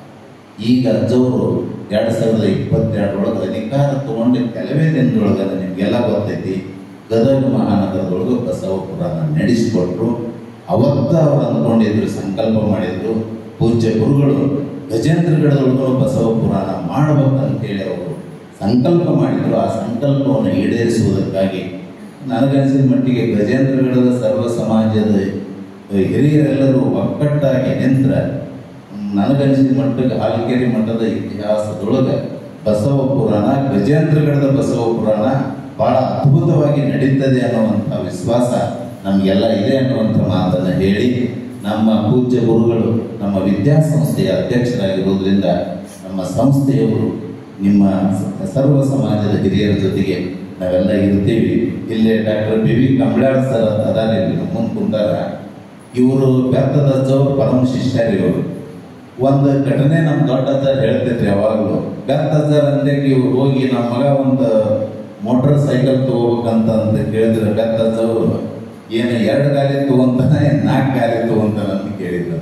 ಈಗ ಅಜ್ಜವರು ಎರಡು ಸಾವಿರದ ಇಪ್ಪತ್ತೆರಡರೊಳಗೆ ಅಧಿಕಾರ ತಗೊಂಡು ಕೆಲವೇ ದಿನದೊಳಗೆ ನಿಮಗೆಲ್ಲ ಗೊತ್ತೈತಿ ಗದಗ ಮಹಾನಗರದೊಳಗೆ ಬಸವ ಪುರಾಣ ನಡೆಸಿಕೊಟ್ರು. ಅವತ್ತ ಅವ್ರು ಅಂದ್ಕೊಂಡಿದ್ರು, ಸಂಕಲ್ಪ ಮಾಡಿದ್ರು, ಪೂಜ್ಯ ಗುರುಗಳು ಗಜೇಂದ್ರಗಡದೊಳಗೂ ಬಸವ ಪುರಾಣ ಮಾಡಬೇಕಂತೇಳಿ ಅವರು ಸಂಕಲ್ಪ ಮಾಡಿದ್ರು. ಆ ಸಂಕಲ್ಪವನ್ನು ಈಡೇರಿಸುವುದಕ್ಕಾಗಿ ನನಗನ್ಸಿದ ಮಟ್ಟಿಗೆ ಗಜೇಂದ್ರಗಡದ ಸರ್ವ ಸಮಾಜದ ಹಿರಿಯರೆಲ್ಲರೂ ಒಕ್ಕಟ್ಟಾಗಿ ನಿಂತರ ನನಗನ್ಸಿದ ಮಟ್ಟಿಗೆ ಹಾಲಕೆರೆ ಮಠದ ಇತಿಹಾಸದೊಳಗೆ ಬಸವ ಪುರಾಣ, ಗಜೇಂದ್ರಗಡದ ಬಸವ ಪುರಾಣ ಬಹಳ ಅದ್ಭುತವಾಗಿ ನಡೀತದೆ ಅನ್ನುವಂಥ ವಿಶ್ವಾಸ ನಮಗೆಲ್ಲ ಇದೆ ಅನ್ನುವಂಥ ಮಾತನ್ನು ಹೇಳಿ, ನಮ್ಮ ಪೂಜ್ಯ ಗುರುಗಳು ನಮ್ಮ ವಿದ್ಯಾಸಂಸ್ಥೆಯ ಅಧ್ಯಕ್ಷರಾಗಿರುವುದರಿಂದ ನಮ್ಮ ಸಂಸ್ಥೆಯವರು ನಿಮ್ಮ ಸರ್ವ ಸಮಾಜದ ಹಿರಿಯರ ಜೊತೆಗೆ ನಾವೆಲ್ಲ ಇರ್ತೀವಿ. ಇಲ್ಲೇ doctor B V Kambalal sir ಅದಾರ ಮುಂದೆ ಕುಂತಾರ. ಇವರು ಬೆತ್ತದ ಅಜ್ಜವ್ರು ಪರಮ ಶಿಷ್ಯರು. ಇವರು ಒಂದು ಘಟನೆ ನಮ್ಮ ದೊಡ್ಡ ಅಜ್ಜರ್ ಹೇಳ್ತಿದ್ರಿ ಯಾವಾಗಲೂ. ಬೆತ್ತ ಅಜ್ಜರ್ ಅಂದ್ರೆ ಇವ್ರು ಹೋಗಿ ನಮ್ಮ ಮಗ ಒಂದು ಮೋಟರ್ ಸೈಕಲ್ ತಗೋಬೇಕಂತ ಅಂತ ಕೇಳಿದ್ರೆ ಬೆತ್ತ ಅಜ್ಜವರು ಏನು ಎರಡು ಗಾಲಿ ತಗೊಂತಾನ ನಾಲ್ಕು ಗಾಲಿ ತಗೊಂತಾನ ಅಂತ ಕೇಳಿದ್ರು.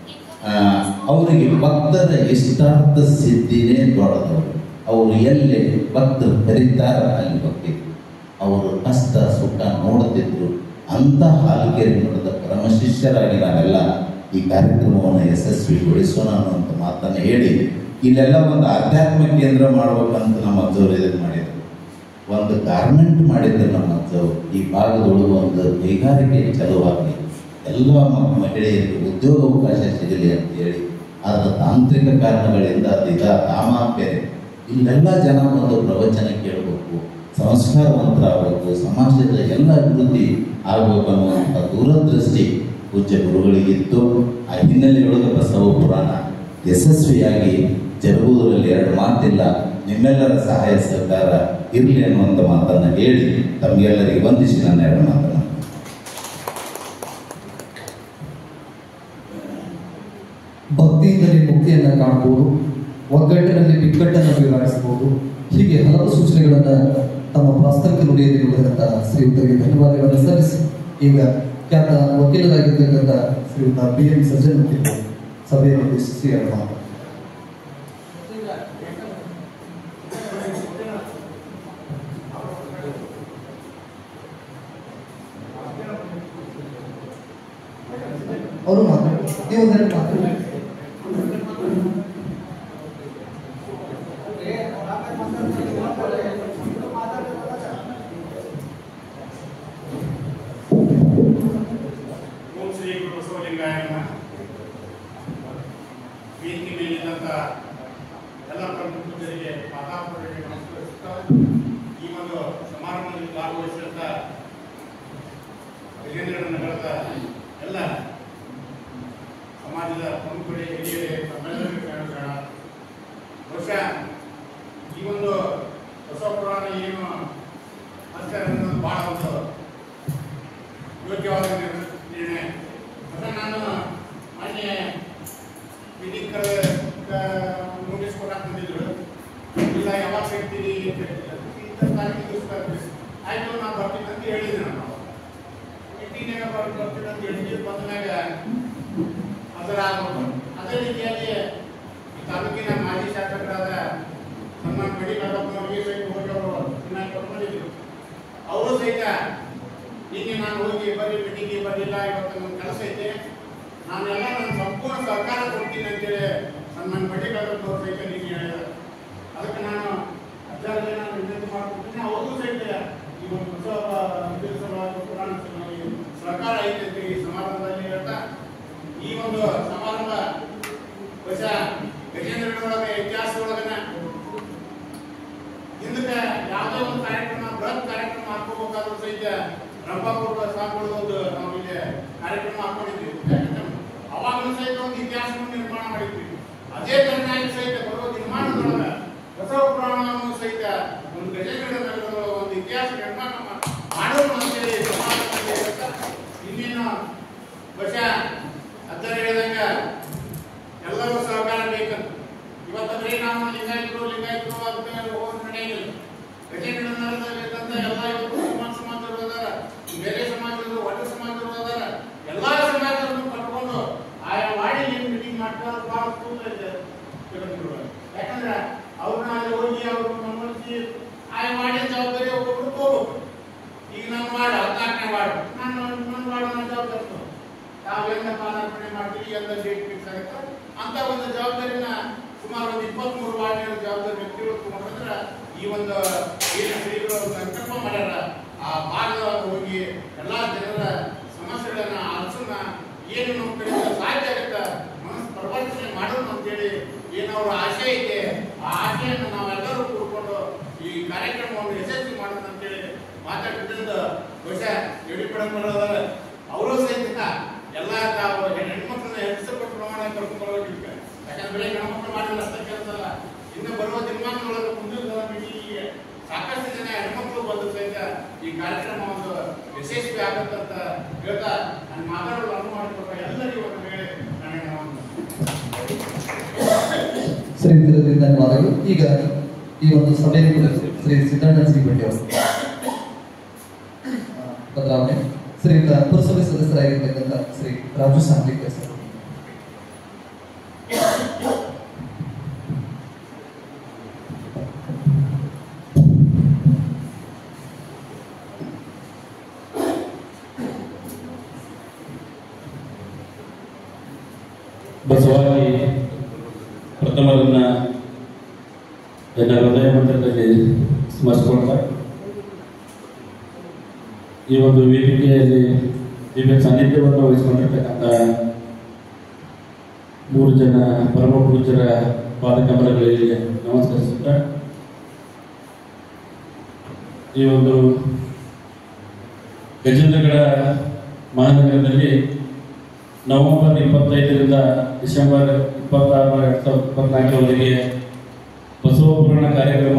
ಅವರಿಗೆ ಭಕ್ತರ ಇಷ್ಟಾರ್ಥ ಸಿದ್ಧಿನೇ ದೊಡ್ಡದವರು. ಅವರು ಎಲ್ಲಿ ಭಕ್ತರು ಕರೀತಾರ ಅಲ್ಲಿ ಭಕ್ತಿ. ಅವರು ಕಷ್ಟ ಸುಖ ನೋಡುತ್ತಿದ್ರು. ಅಂಥ ಹಾಲಕೆರೆ ಮಠದ ಪರಮ ಶಿಷ್ಯರಾಗಿ ನಾವೆಲ್ಲ ಈ ಕಾರ್ಯಕ್ರಮವನ್ನು ಯಶಸ್ವಿಗೊಳಿಸೋಣ ಅನ್ನುವಂಥ ಮಾತನ್ನು ಹೇಳಿ, ಇಲ್ಲೆಲ್ಲ ಒಂದು ಆಧ್ಯಾತ್ಮಿಕ ಕೇಂದ್ರ ಮಾಡ್ಬೇಕಂತ ನಮ್ಮ ಅಜ್ಜವರು ಇದನ್ನು ಮಾಡಿದರು. ಒಂದು ಗಾರ್ಮೆಂಟ್ ಮಾಡಿದ್ರು ನಮ್ಮ ಅಜ್ಜವರು. ಈ ಭಾಗದೊಳಗೆ ಒಂದು ಕೈಗಾರಿಕೆ ಚಲುವಾಗಲಿ, ಎಲ್ಲ ಮಹಿಳೆಯರಿಗೆ ಉದ್ಯೋಗಾವಕಾಶ ಸಿಗಲಿ ಅಂತೇಳಿ. ಅದರ ತಾಂತ್ರಿಕ ಕಾರಣಗಳಿಂದ ಅದು ಇದ ತಾಮಾಪೇರೆ ಇಲ್ಲೆಲ್ಲ ಜನ ಒಂದು ಪ್ರವಚನ ಕೇಳಬೇಕು, ಸಂಸ್ಕಾರವಂತರಾಗಬೇಕು, ಸಮಾಜದ ಎಲ್ಲ ಅಭಿವೃದ್ಧಿ ಆಗಬೇಕು ಅನ್ನುವಂಥ ದೂರದೃಷ್ಟಿ ಪೂಜ್ಯ ಗುರುಗಳಿಗಿತ್ತು. ಆ ಹಿನ್ನೆಲೆಯೊಳಗೆ ಬಸವ ಪುರಾಣ ಯಶಸ್ವಿಯಾಗಿ ಜರುಗುವುದರಲ್ಲಿ ಎರಡು ಮಾತಿಲ್ಲ. ನಿಮ್ಮೆಲ್ಲರ ಸಹಾಯ ಸಹಕಾರ ಇರಲಿ ಅನ್ನುವಂಥ ಮಾತನ್ನು ಹೇಳಿ ತಮಗೆಲ್ಲರಿಗೆ ವಂದಿಸಿ ನನ್ನ ಎರಡು ಮಾತನ್ನು ಭಕ್ತಿಯಿಂದಲೇ ಮುಕ್ತಿಯನ್ನು ಕಾಣಬಹುದು, ಒಗ್ಗಟ್ಟಿನಲ್ಲಿ ಬಿಕ್ಕಟ್ಟನ್ನು ನಿವಾರಿಸಬಹುದು. ಹೀಗೆ ಹಲವು ಸೂಚನೆಗಳನ್ನು ತಮ್ಮ ಪ್ರಾಸ್ತಾವಿಕ ನುಡಿಯಲ್ಲಿ ನೀಡಿದಂಥ ಶ್ರೀಯುತರಿಗೆ ಧನ್ಯವಾದಗಳನ್ನು ಸಲ್ಲಿಸಿ, ಈಗ ಖ್ಯಾತ ವಕೀಲರಾಗಿರ್ತಕ್ಕಂಥ ಶ್ರೀಯುತ ಬಿ ಎಂ ಸಜ್ಜನಮೂರ್ತಿ ಸಭೆಯನ್ನು ಉದ್ದೇಶಿಸಿ ಎರಡು ಮಾತು. ಅವರು ಮಾತಾಡಿ, ನೀವು ಒಂದೆರಡು ಮಾತಾಡಿ. ಓಂ ಶ್ರೀ ಗುರು ಬಸವಲಿಂಗಾಯ ನಮಃ. ವೇದಿಕೆ ಮೇಲಿದ್ದಂಥ ಎಲ್ಲ ಪ್ರಮುಖರಿಗೆ ಮಾತಾಪುರರಿಗೆ ನಮಸ್ಕರಿಸುತ್ತಾ ಈ ಒಂದು ಸಮಾರಂಭದಲ್ಲಿ ಭಾಗವಹಿಸಿದಂಥ ಗಜೇಂದ್ರ ನಗರದ ಎಲ್ಲ ಸಮಾಜದ ಪ್ರಮುಖರೇ ಹಿರಿಯರೇ ತಮ್ಮೆಲ್ಲರಿಗೂ ಕಾಣಿಸೋಣ. ಬಹುಶಃ ಈ ಒಂದು ಬಸವ ಪುರಾಣ ಏನು ಅಷ್ಟೇ ಬಹಳ ಒಂದು ಯೋಗ್ಯವಾದ ನಿರ್ಣಯ. ಮತ್ತೆ ನಾನು ಮೊನ್ನೆ ಮೀಟಿಂಗ್ ನೋಟಿಸ್ ಕೊಡಕ್ಕೆ ಬಂದಿದ್ರು, ಇಲ್ಲ ಯಾವಾಗ ಸಿಗ್ತೀರಿ ಇಂಥ ತಾರೀಕಿಗೆ ಆಯ್ತು ನಾವು ಬರ್ತೀನಿ ಅಂತ ಹೇಳಿದ್ದೆ. ನಾನು ಮೀಟಿಂಗ್ನಾಗ ಬರ್ತೀನಿ ಅಂತ ಹೇಳಿದ್ದು ಬಂದಾಗ ಅದರ ಅದೇ ರೀತಿಯಾಗಿ ಈ ತಾಲೂಕಿನ ಮಾಜಿ ಶಾಸಕರಾದ ಸನ್ಮಾನ ಕಡಿಮೆ ಸಹಿತ ಹೋಗಿ ಅವರು ಕರ್ಕೊಂಡಿದ್ರು. ಅವರು ಸಹಿತ ನಿನ್ನೆ ನಾನು ಹೋಗಿ ಬರ್ರಿ ಮೀಟಿಂಗಿಗೆ ಬರಲಿಲ್ಲ, ಇವತ್ತು ನನ್ನ ಕೆಲಸ ಐತೆ, ನಾನೆಲ್ಲ ನನ್ನ ಸಂಪೂರ್ಣ ಸರ್ಕಾರ ಕೊಡ್ತೀನಿ ಅಂತೇಳಿ ಸನ್ಮಾನ ಕಡಿಮೆ ಸಹಿತ ನಿನ್ನೆ ಹೇಳಿದ್ದಾರೆ. ಅದಕ್ಕೆ ನಾನು ಹದಿನಾರು ಜನ ವಿನಂತಿ ಮಾಡ್ಕೊಡ್ತೀನಿ, ಅವ್ರಿಗೂ ಸಹಿತ ಈ ಒಂದು ಉತ್ಸವ ಸಲುವಾಗಿ ಪುರಾಣ ಸರ್ಕಾರ ಐತೆ ಅಂತ ಈ ಸಮಾರಂಭದಲ್ಲಿ ಹೇಳ್ತಾ, ಈ ಒಂದು ಸಮಾರಂಭ ಹೊಸ ಗಜೇಂದ್ರನೊಳಗೆ ಇತಿಹಾಸದೊಳಗನ ಹಿಂದಕ್ಕೆ ಯಾವುದೇ ಒಂದು ಕಾರ್ಯಕ್ರಮ ಬೃಹತ್ ಕಾರ್ಯಕ್ರಮ ಹಾಕೋಬೇಕಾದ್ರೂ ಸಹಿತ ರಂಭಾಪುರ ಸ್ವಾಮಿಗಳು ಒಂದು ನಾವು ಇಲ್ಲಿ ಕಾರ್ಯಕ್ರಮ ಹಾಕೊಂಡಿದ್ವಿ. ಅವಾಗಲೂ ಸಹಿತ ಒಂದು ಇತಿಹಾಸವನ್ನು ನಿರ್ಮಾಣ ಮಾಡಿದ್ವಿ. ಅದೇ ತರನಾಗಿ ಸಹಿತ ಬರುವ ನಿರ್ಮಾಣದೊಳಗೆ ಬಸವ ಪುರಾಣವನ್ನು ಸಹಿತ ಒಂದು ಗಜೇಂದ್ರ ನಗರದ ಒಂದು ಇತಿಹಾಸ ನಿರ್ಮಾಣ ಮಾಡೋಣ ಅಂತೇಳಿ ಸಮಾಜದಲ್ಲಿ ಇನ್ನೇನು ವರ್ಷ ಹತ್ತಾರು ಹೇಳಿದಂಗ ಎಲ್ಲರೂ ಸಹಕಾರ ಬೇಕಂತ. ಇವತ್ತಂದ್ರೆ ನಾವು ಲಿಂಗಾಯತರು ಲಿಂಗಾಯತರು ಅಂತ ಹೋಗಿ ನಡೆಯಲಿಲ್ಲ. ಗಜೇಂದ್ರ ನಗರದಲ್ಲಿದ್ದಂತ ಎಲ್ಲ ಇವತ್ತು ಸಮಾಜ ಸಮಾಜರು ಅದಾರ, ಬೇರೆ ಸಮಾಜರು ಒಡ್ಡ ಸಮಾಜರು ಅದಾರ, ಎಲ್ಲಾ ಸಮಾಜವನ್ನು ಕಟ್ಕೊಂಡು ಆಯಾ ವಾಡಿ ಮೀಟಿಂಗ್ ಮಾಡ್ತಾರೆ. ಬಹಳ ಕೂಲ ಇದೆ. ಯಾಕಂದ್ರೆ ಅವ್ರನ್ನ ಅಲ್ಲಿ ಹೋಗಿ ಅವ್ರನ್ನ ಮನವೊಲಿಸಿ ಆಯಾ ವಾಡಿಯ ಜವಾಬ್ದಾರಿ ಒಬ್ಬೊಬ್ರು ಹೋಗ್ಬೇಕು. ಈಗ ನಮ್ಮ ವಾರ್ಡ್ ಹದಿನಾಲ್ಕನೇ ವಾರ್ಡ್, ನಾನು ನನ್ನ ವಾರ್ಡ್ ನನ್ನ ಜವಾಬ್ದಾರಿ ನಾವು ಎಲ್ಲ ಪಾದಾರ್ಪಣೆ ಮಾಡ್ತೀವಿ, ಎಲ್ಲ ಡೇಟ್ ಫಿಕ್ಸ್ ಆಗುತ್ತೆ ಅಂತ ಒಂದು ಜವಾಬ್ದಾರಿನ ಸುಮಾರು ಒಂದು ಇಪ್ಪತ್ತ್ ಮೂರು ವಾರ್ಡ್ ಜವಾಬ್ದಾರಿ ವ್ಯಕ್ತಿಗಳು ತಗೊಂಡ್ರೆ ಈ ಒಂದು ಏನು ಶ್ರೀಗಳು ಸಂಕಲ್ಪ ಮಾಡ್ಯಾರ ಆ ಭಾಗದೊಳಗೆ ಹೋಗಿ ಎಲ್ಲಾ ಜನರ ಸಮಸ್ಯೆಗಳನ್ನ ಆಲಿಸೋಣ, ಏನು ನಮ್ಮ ಕಡೆಯಿಂದ ಸಾಧ್ಯ ಆಗುತ್ತ ಮನಸ್ಸು ಪರಿವರ್ತನೆ ಮಾಡೋಣ ಅಂತೇಳಿ ಏನು ಅವರ ಆಶೆ ಐತೆ, ಆ ಆಶೆಯನ್ನು ನಾವೆಲ್ಲರೂ ಕೂಡ್ಕೊಂಡು ಈ ಕಾರ್ಯಕ್ರಮವನ್ನು ಯಶಸ್ವಿ ಮಾಡೋಣ ಅಂತೇಳಿ ಮಾತಾಡ್ತಿದ್ದ ಬಹುಶಃ ಯಡಿಯೂರಪ್ಪನವರ ಅವರು ಸಹಿತ ಎಲ್ಲ ತಾವು ಹೆಣ್ಮಕ್ಳನ್ನ ಹೆಚ್ಚಿಸಪಟ್ಟು ಪ್ರಮಾಣ ಕರ್ಕೊಂಡು ಬರೋದಿಲ್ಲ. ಯಾಕಂದ್ರೆ ಬೆಳೆ ಹೆಣ್ಮಕ್ಳು ಮಾಡಿದ್ರೆ ಅರ್ಥ ಕೆಲಸ ಅಲ್ಲ. ಇನ್ನು ಬರುವ ದಿನಮಾನದೊಳಗೆ ಮುಂದಿನ ಮೀಟಿಂಗಿಗೆ ಸಾಕಷ್ಟು ಜನ ಹೆಣ್ಮಕ್ಳು ಬಂದು ಸಹಿತ ಈ ಕಾರ್ಯಕ್ರಮ ಒಂದು ಯಶಸ್ವಿ ಆಗುತ್ತಂತ ಹೇಳ್ತಾ ನಾನು ಮಾತಾಡಲು ಅನುವು ಮಾಡಿಕೊಟ್ಟ ಎಲ್ಲರಿಗೂ ಒಂದು ವೇಳೆ ನನಗೆ ಶ್ರೀ ಧನ್ಯವಾದಗಳು. ಈಗ ಈ ಒಂದು ಸಭೆಯ ಕುರಿತು ಶ್ರೀ ಸಿದ್ದಣ್ಣ ಸಿರಿಬೆಟ್ಟಿ ಅವರು ಬದಲಾವಣೆ ಶ್ರೀಯುತ ಪುರಸಭೆ ಸದಸ್ಯರಾಗಿರ್ತಕ್ಕಂಥ ಶ್ರೀ ರಾಜು ಸಾಂಗ್ಲಿಕರ್ ಸರ್. ಬಸವಾಗಿ ಪ್ರಥಮರನ್ನ ನನ್ನ ಹೃದಯ ಮಂದಿರದಲ್ಲಿ ಸ್ಮರಿಸಿಕೊಳ್ತಾರೆ. ಈ ಒಂದು ವೇದಿಕೆಯಲ್ಲಿ ದಿವ್ಯ ಸಾನ್ನಿಧ್ಯವನ್ನು ವಹಿಸಿಕೊಂಡಿರ್ತಕ್ಕಂಥ ಮೂರು ಜನ ಪರಮ ಪೂಜ್ಯರ ಪಾದಕಮಲಗಳಿಗೆ ನಮಸ್ಕರಿಸುತ್ತಾ, ಈ ಒಂದು ಗಜೇಂದ್ರಗಡ ಮಹಾನಗರದಲ್ಲಿ ನವೆಂಬರ್ ಇಪ್ಪತ್ತೈದರಿಂದ ಡಿಸೆಂಬರ್ ಇಪ್ಪತ್ತಾರು ಎರಡ್ ಸಾವಿರದ ಇಪ್ಪತ್ನಾಲ್ಕರವರೆಗೆ ಬಸವ ಪುರಾಣ ಕಾರ್ಯಕ್ರಮ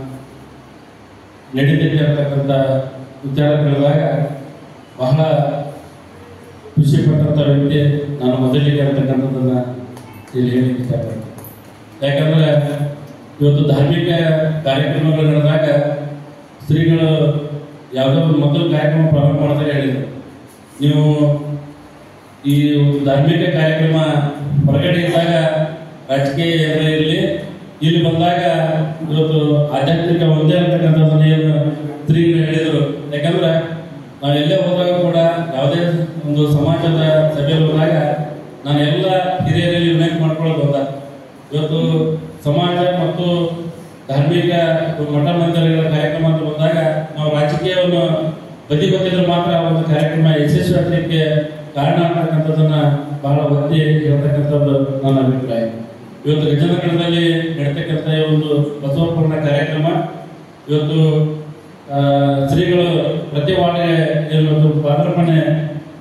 ನಡೀತಿದೆ ಅಂತಕ್ಕಂಥ ವಿಚಾರ ತಿಳಿದಾಗ ಬಹಳ ಖುಷಿ ಪಟ್ಟಂಥ ವ್ಯಕ್ತಿ ನಾನು ಮೊದಲಿಗೆ ಅಂತಕ್ಕಂಥದ್ದನ್ನ ಇಲ್ಲಿ ಹೇಳಿ ಇಷ್ಟಪಡ್ತೀನಿ. ಯಾಕಂದ್ರೆ ಇವತ್ತು ಧಾರ್ಮಿಕ ಕಾರ್ಯಕ್ರಮಗಳು ನಡೆದಾಗ ಸ್ತ್ರೀಗಳು ಯಾವುದೋ ಒಂದು ಮೊದಲು ಕಾರ್ಯಕ್ರಮ ಪ್ರಾರಂಭ ಮಾಡಿದಾಗ ಹೇಳಿದರು, ನೀವು ಈ ಧಾರ್ಮಿಕ ಕಾರ್ಯಕ್ರಮ ಹೊರಗಡೆ ಇದ್ದಾಗ ರಾಜಕೀಯ ಇರಲಿ, ಇಲ್ಲಿ ಬಂದಾಗ ಇವತ್ತು ಆಧ್ಯಾತ್ಮಿಕ ಒಂದೇ ಅಂತಕ್ಕಂಥದ್ದನ್ನ ಏನು ಸ್ತ್ರೀಗಳು ಹೇಳಿದರು. ಯಾಕಂದ್ರೆ ನಾವು ಎಲ್ಲೇ ಹೋದಾಗ ಕೂಡ ಯಾವುದೇ ಒಂದು ಸಮಾಜದ ಸಭೆಯಲ್ಲಿ ಹೋದಾಗ ನಾನು ಎಲ್ಲ ಹಿರಿಯರಲ್ಲಿ ವಿನಂತಿ ಮಾಡ್ಕೊಳ್ಳೋದು ಅಂತ, ಇವತ್ತು ಸಮಾಜ ಮತ್ತು ಧಾರ್ಮಿಕ ಮಠ ಮಂದಿರಗಳ ಕಾರ್ಯಕ್ರಮ ಅಂತ ಬಂದಾಗ ನಾವು ರಾಜಕೀಯವನ್ನು ಬದಿ ಬದಿದ್ರೆ ಮಾತ್ರ ಒಂದು ಕಾರ್ಯಕ್ರಮ ಯಶಸ್ವಿ ಆಗಲಿಕ್ಕೆ ಕಾರಣ ಆಗ್ತಕ್ಕಂಥದ್ದನ್ನ ಬಹಳ ಒತ್ತಿ ಹೇಳ್ತಕ್ಕಂಥದ್ದು ನನ್ನ ಅಭಿಪ್ರಾಯ. ಇವತ್ತು ಗಜೇಂದ್ರಗಡದಲ್ಲಿ ನಡೀತಕ್ಕಂಥ ಒಂದು ಬಸವ ಪುರಾಣ ಕಾರ್ಯಕ್ರಮ ಇವತ್ತು ಶ್ರೀಗಳು ಪ್ರತಿ ವಾರ್ಡ್ಗೆ ಇವತ್ತು ಪಾದಾರ್ಪಣೆ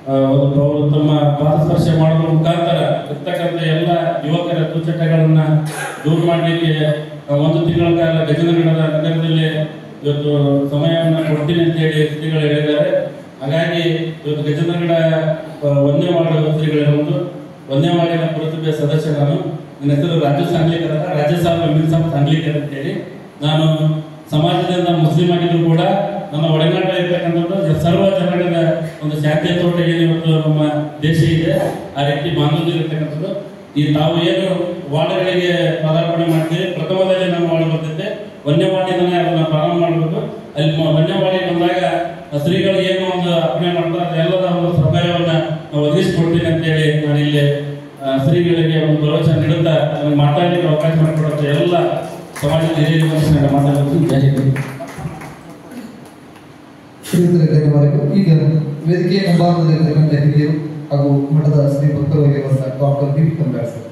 ಒಂದು ಅವರು ತಮ್ಮ ಪಾದಸ್ಪರ್ಶ ಮಾಡೋದ್ರ ಮುಖಾಂತರ ಇರ್ತಕ್ಕಂಥ ಎಲ್ಲ ಯುವಕರ ದುಶ್ಚಟಗಳನ್ನ ದೂರ ಮಾಡಲಿಕ್ಕೆ ಒಂದು ತಿಂಗಳ ಕಾಲ ಗಜೇಂದ್ರಗಢದ ನಗರದಲ್ಲಿ ಇವತ್ತು ಸಮಯವನ್ನು ಕೊಡ್ತೀನಿ ಅಂತ ಹೇಳಿ ಶ್ರೀಗಳು ಹೇಳಿದ್ದಾರೆ. ಹಾಗಾಗಿ ಇವತ್ತು ಗಜೇಂದ್ರಗಢ ಒಂದೇ ವಾರ್ಡ್ ಶ್ರೀಗಳಿರುವುದು ಒಂದೇ ವಾರ್ಡಿನ ಪುರಸಭೆಯ ಸದಸ್ಯ ನಾನು. ನನ್ನ ಹೆಸರು ರಾಜು ಸಾಂಗ್ಲಿಕರ್ ಅಲ್ಲ, ರಾಜ್ಯಸಭಾ ಅಮೀನ್ ಸಾಬ್ ಸಾಂಗ್ಲಿಕರ್ ಅಂತ ಹೇಳಿ. ನಾನು ಸಮಾಜದಿಂದ ಮುಸ್ಲಿಂ ಆಗಿದ್ರು ಕೂಡ ನನ್ನ ಒಡನಾಟ ಇರ್ತಕ್ಕಂಥದ್ದು ಸರ್ವ ಜನಗಳ ಒಂದು ಶಾಂತಿಯ ತೋಟ ಏನು ಇವತ್ತು ನಮ್ಮ ದೇಶ ಇದೆ, ಆ ರೀತಿ ಬಾಂಧವ್ಯ ಇರ್ತಕ್ಕಂಥದ್ದು. ಈ ತಾವು ಏನು ವಾರ್ಡ್ಗಳಿಗೆ ಪದಾರ್ಪಣೆ ಮಾಡ್ತೀವಿ, ಪ್ರಥಮದಲ್ಲಿ ನಮ್ಮ ವಾರ್ಡ್ ಬರ್ತೈತೆ, ಒಂದೇ ವಾರ್ಡಿನಲ್ಲಿ ಅದನ್ನ ಪ್ರಾರಂಭ ಮಾಡಬೇಕು. ಅಲ್ಲಿ ಒಂದೇ ವಾರ್ಡಿಗೆ ಬಂದಾಗ ಶ್ರೀಗಳು ಏನು ಒಂದು ಅರ್ಪಣೆ ಮಾಡ್ತಾರೆ ಎಲ್ಲದ ಒಂದು ಸಹಾಯವನ್ನ ನಾವು ಒದಗಿಸಿಕೊಡ್ತೀನಿ ಅಂತ ಹೇಳಿ ನಾನು ಇಲ್ಲಿ ಶ್ರೀಗಳಿಗೆ ಒಂದು ಭರವಸೆ ನೀಡುತ್ತಾ ನನಗೆ ಮಾತಾಡಲಿಕ್ಕೆ ಅವಕಾಶ ಮಾಡಿಕೊಡುತ್ತೆ ಎಲ್ಲ ಸಮಾಜದ ಹಿರಿಯ ಮನುಷ್ಯನಾಗ ಮಾತಾಡೋದು. ಜಯ ಶ್ರೀಯುತರೇ ಧನ್ಯವಾದಗಳು. ಈಗ ವೇದಿಕೆಯ ಮುಂಭಾಗದಲ್ಲಿರ್ತಕ್ಕಂಥ ಹಿರಿಯರು ಹಾಗೂ ಮಠದ ಶ್ರೀ ಭಕ್ತವಾಗಿರುವಂತಹ ಡಾಕ್ಟರ್ ಬಿ ಕಂಬಾರ್ ಸರ್.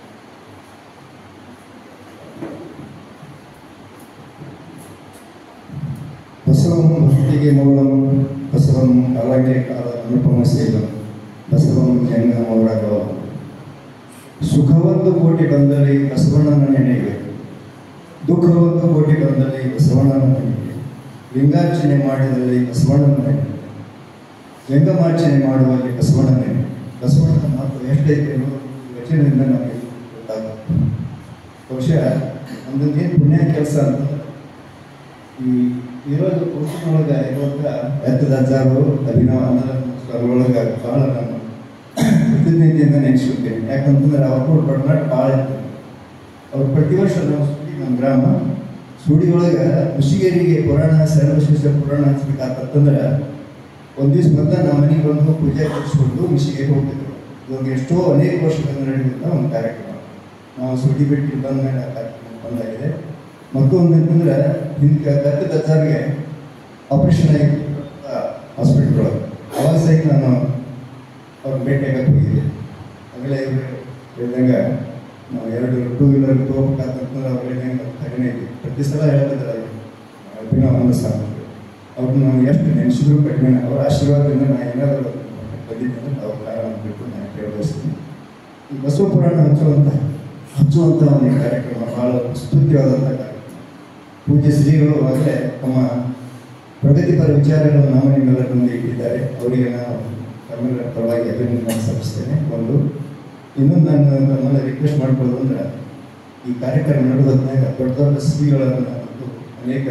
ಬಸವಂ ಭಕ್ತಿಗೆ ಮೂಲಂ ಬಸವಂ ಕಾಲಕ್ಕೆ ಕಾಲ ಅನುಪಮ ಸೇವಂ ಬಸವಂ ಜಂಗ ಮೌರಾಗವ. ಸುಖವೊಂದು ಕೋಟಿ ಬಂದಲ್ಲಿ ಬಸವಣ್ಣನ ನೆನೆಯಬೇಕು, ದುಃಖವೊಂದು ಕೋಟಿ ಬಂದಲ್ಲಿ ಬಸವಣ್ಣನ ನೆನೆಯಬೇಕು. ಲಿಂಗಾರ್ಚನೆ ಮಾಡಿದಲ್ಲಿ ಬಸವಣ್ಣನ ನೆನೆಯಬೇಕು, ಜಂಗಮಾರ್ಚನೆ ಮಾಡುವಲ್ಲಿ ಬಸವಣ್ಣನ ನೆನೆಯಬೇಕು. ಬಸವಣ್ಣನ ಮಾತು ಎಷ್ಟೈತೆ ಅನ್ನೋದು ವಚನದಿಂದ ನಮಗೆ ಗೊತ್ತಾಗುತ್ತೆ. ಬಹುಶಃ ಒಂದೊಂದೇನು ಪುಣ್ಯ ಕೆಲಸ ಅಂತ ಈ ಇರೋದು ಪುಸ್ತಕದೊಳಗೆ ಇರುವಂಥ ಎತ್ತದ ಅಜ್ಜಾರು ಅಭಿನವ ಅನ್ನೊಳಗೆ ಭಾಳ ನಾನು ಕೃತಜ್ಞತೆಯಿಂದ ನೆನೆಸ್ಕೊಳ್ತೇನೆ. ಯಾಕಂತಂದ್ರೆ ಅವ್ರ ಕೂಡ ಬಡನಾಟ ಭಾಳ ಇರ್ತದೆ. ಅವ್ರು ಪ್ರತಿ ವರ್ಷ ನಾವು ಸುಡಿ ನಮ್ಮ ಗ್ರಾಮ ಸುಡಿ ಒಳಗೆ ಖುಷಿಗೇರಿಗೆ ಪುರಾಣ ಸರ್ವಶಿಷ್ಟ ಪುರಾಣ ಹಚ್ಬೇಕಾತಂದ್ರೆ ಒಂದು ದಿವ್ಸ ಮತ್ತೆ ನಮ್ಮ ಮನೆಗೆ ಬಂದು ಪೂಜೆ ಕೊಡಿಸ್ಕೊಂಡು ಮಿಷಿಗೇರಿ ಹೋಗ್ತಿದ್ರು. ಇವಾಗ ಎಷ್ಟೋ ಅನೇಕ ವರ್ಷಗಳಿಂದ ನಡೆಯುವಂಥ ಒಂದು ಕಾರ್ಯಕ್ರಮ. ನಾವು ಸುಡಿ ಬಿಟ್ಟು ಬಂದ ಮೇಲೆ ಆ ಕಾರ್ಯಕ್ರಮ ಬಂದಾಗಿದೆ. ಮತ್ತೊಂದು ಅಂತಂದ್ರೆ ಹಿಂದೆ ಕತ್ತದ ಅಜ್ಜಾರಿಗೆ ಆಪರೇಷನ್ ಆಗಿತ್ತು ಹಾಸ್ಪಿಟಲ್ ಒಳಗೆ. ಅವಾಗ ಸಹಿತ ನಾನು ಅವ್ರನ್ನ ಭೇಟಿಯಾಗಕ್ಕೆ ಹೋಗಿದ್ದೆ. ಆಮೇಲೆ ಇವರು ಹೇಳಿದಂಗೆ ನಾವು ಎರಡು ಟೂ ವೀಲರ್ ತೊಗೋಬೇಕಂತಂದ್ರೆ ಅವ್ರು ಹೇಳಿದಂಗೆ ಕಡಿಮೆ ಇದೆ. ಪ್ರತಿ ಸಲ ಹೇಳ್ತಿದ್ದಾರೆ ಅಭಿನವ ಅನ್ನೋ ಸಾಕು ಅವ್ರನ್ನ ನಾವು ಎಷ್ಟು ನೆನೆಸಿದ್ರು ಕಡಿಮೆ. ಅವರ ಆಶೀರ್ವಾದದಿಂದ ನಾನು ಏನಾದರೂ ಬಂದಿದ್ದೆ ಅವ್ರ ಕಾರಣ ಅಂದ್ಬಿಟ್ಟು ನಾನು ಕೇಳಬಯಸ್ತೀನಿ. ಈ ಬಸವ ಪುರಾಣ ಹಚ್ಚುವಂಥ ಹಚ್ಚುವಂಥ ಒಂದು ಕಾರ್ಯಕ್ರಮ ಭಾಳ ಸ್ತುತ್ಯವಾದಂಥ ಕಾರ್ಯಕ್ರಮ. ಪೂಜ್ಯ ಶ್ರೀಗಳು ಆಗಲೇ ತಮ್ಮ ಪ್ರಗತಿಪರ ವಿಚಾರಗಳನ್ನು ನಾವು ನಿಮ್ಮೆಲ್ಲರ ಮುಂದೆ ಇಟ್ಟಿದ್ದಾರೆ. ಅವರಿಗೆ ನಾನು ತಮ್ಮೆಲ್ಲರ ಪರವಾಗಿ ಅಭಿನಂದನೆ ಸಲ್ಲಿಸ್ತೇನೆ. ಒಂದು ಇನ್ನೊಂದು ನಾನು ನಮ್ಮನ್ನ ರಿಕ್ವೆಸ್ಟ್ ಮಾಡ್ಕೊಳ್ಳೋದು ಅಂದ್ರೆ ಈ ಕಾರ್ಯಕ್ರಮ ನಡೆದಾಗ ದೊಡ್ಡ ದೊಡ್ಡ ಶ್ರೀಗಳನ್ನು ಮತ್ತು ಅನೇಕ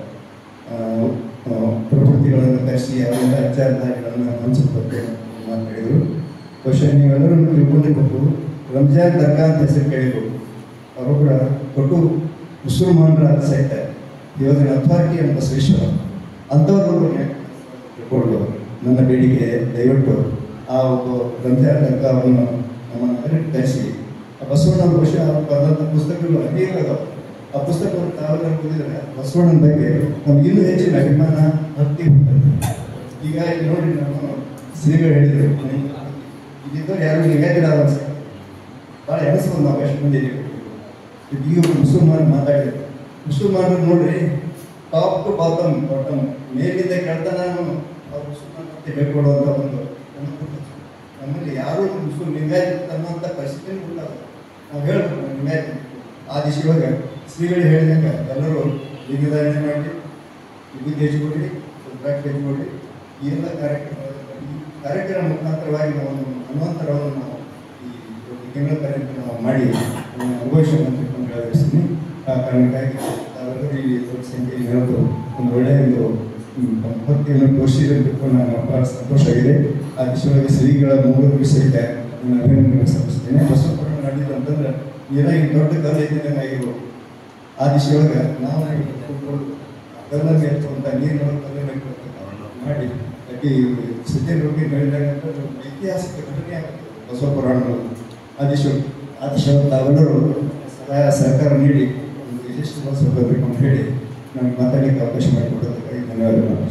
ಪ್ರವೃತ್ತಿಗಳನ್ನು ಕರೆಸಿ ಅವರಿಂದ ವಿಚಾರಧಾರೆಗಳನ್ನು ಹಂಚಿಕೊಟ್ಟು ಮಾತಾಡಿದರು. ಬಹುಶಃ ನೀವೆಲ್ಲರೂ ತಿಳ್ಕೊಂಡಿರ್ಬೇಕು, ರಂಜಾನ್ ದರ್ಗಾ ಅಂತ ಹೆಸರು ಕೇಳಿರ್ಬೇಕು. ಅವರೊಬ್ಬರ ಕೊಟ್ಟು ಮುಸಲ್ಮಾನರ ಸಹಿತ ಯೋಜನೆ ಅಥಾರಿಟಿ ಅಂತ ಬಸವೇಶ್ವರ ಅಂಥವ್ರು ತಿಳ್ಕೊಂಡು ನನ್ನ ಬೇಡಿಕೆ ದಯವಿಟ್ಟು ಆ ಒಂದು ರಂಜಾನ್ ದರ್ಗಾವನ್ನು ನಮ್ಮ ನಗರಕ್ಕೆ ಕಳಿಸಿ ಆ ಬಸವಣ್ಣನ ಬಹುಶಃ ಅವ್ರು ಬರೆದಂಥ ಪುಸ್ತಕಗಳು ಅನೇಕ ಅದಾವೆ. ಆ ಪುಸ್ತಕವನ್ನು ತಾವೆಲ್ಲ ಓದಿದ್ರೆ ಬಸವಣ್ಣನ ಬಗ್ಗೆ ನಮ್ಗೆ ಇನ್ನೂ ಹೆಚ್ಚಿನ ಅಭಿಮಾನ ಭಕ್ತಿ ಬರ್ತದೆ. ಈಗ ಇಲ್ಲಿ ನೋಡಿ ನಾನು ಶ್ರೀಗಳು ಹೇಳಿದರು ಇದಿದ್ದವ್ರು ಯಾರು ಲಿಂಗಾಯತರ ಭಾಳ ಎಣಿಸ್ಬೋದು ನಾವು ಎಷ್ಟು ಮಂದಿ ಇದ್ದೀವಿ. ಈಗ ಮುಸಲ್ಮಾನ್ ಮಾತಾಡಿದ್ರು. ಮುಸಲ್ಮಾನರು ನೋಡ್ರಿ ಟಾಪ್ ಟು ಬಾಟಮ್ ಬಾಟಮ್ ಮೇಲಿಂದ ಕೆಳ್ತನ ಅವ್ರು ಮುಸಲ್ಮಾನ್ ಅಂತ ಹೇಳ್ಕೊಡುವಂಥ ಒಂದು ನಮ್ಮಲ್ಲಿ ಯಾರು ಮುಸ್ಲಿಂ ಲಿಂಗಾಯತ ಅನ್ನುವಂಥ ಪರಿಸ್ಥಿತಿ ಗೊತ್ತಾಗ ನಾವು ಹೇಳ್ಬೇಕು ಲಿಂಗಾಯತ ಆ ದಿಶೆಯೊಳಗ ಶ್ರೀಗಳು ಹೇಳಿದಂಗೆ ಎಲ್ಲರೂ ಲಿಂಗಧಾರಣೆ ಮಾಡಿ ವಿದ್ಯುತ್ ಹೆಚ್ಚಿಕೊಡ್ರಿ ರುದ್ರಾಕ್ಷಿ ಹೆಚ್ಚಿಕೊಡ್ರಿ ಈ ಎಲ್ಲ ಕಾರ್ಯಕ್ರಮ ಈ ಕಾರ್ಯಕ್ರಮ ಮುಖಾಂತರವಾಗಿ ನಾವು ಹನುಮಂತರವನ್ನು ನಾವು ಈ ತಿಂಗಳ ಕಾರ್ಯಕ್ರಮ ನಾವು ಮಾಡಿ ಅನುಭವಿಸೋಣ ಅಂತ ಹೇಳ್ತೀನಿ. ಆ ಕಾರಣಕ್ಕಾಗಿ ತಾವೆಲ್ಲರೂ ಈ ದೊಡ್ಡ ಸಂಖ್ಯೆಯಲ್ಲಿ ಹೇಳೋದು ಒಂದು ಒಳ್ಳೆಯ ಒಂದು ಭಕ್ತಿಯನ್ನು ತೋರಿಸಿದ್ದಕ್ಕೂ ನಾನು ಬಹಳ ಸಂತೋಷ ಆಗಿದೆ. ಆ ದಿಶೆಯೊಳಗೆ ಶ್ರೀಗಳ ಮೂವರು ಸಹಿತ ನಾನು ಅಭಿನಂದನೆ ಸಲ್ಲಿಸ್ತೇನೆ. ಬಸವಪುರ ನಡೆದಿದ್ದು ಅಂತಂದ್ರೆ ನೀರ ಈ ದೊಡ್ಡ ಕಲ್ಲು ಎತ್ತಿದಂಗೆ ಆಗಿರ್ಬೋದು. ಆ ದಿಶೆಯೊಳಗೆ ನಾವು ಕಲ್ಲಲ್ಲಿ ಎತ್ತುವಂಥ ನೀರಿನೊಳಗೆ ಕಲ್ಲನ್ನು ಎತ್ತುವಂಥ ಮಾಡಿ ಯಾಕೆ ಸಿದ್ಧೇಂದ್ರರಿಗೆ ಹೇಳಿದಾಗ ಐತಿಹಾಸಿಕ ಘಟನೆ ಆಗುತ್ತೆ ಬಸವ ಪುರಾಣಗಳು. ಆ ದಿಶ ಆ ದಿಶೆಯೊಳಗೆ ತಾವೆಲ್ಲರೂ ಸಹಾಯ ಸಹಕಾರ ನೀಡಿ ಒಂದು ಯಶಸ್ವಿ ಬಸವಬೇಕು ಅಂತ ಹೇಳಿ ನನಗೆ ಮಾತಾಡಲಿಕ್ಕೆ ಅವಕಾಶ ಮಾಡಿಕೊಡೋದಕ್ಕಾಗಿ ಧನ್ಯವಾದಗಳು.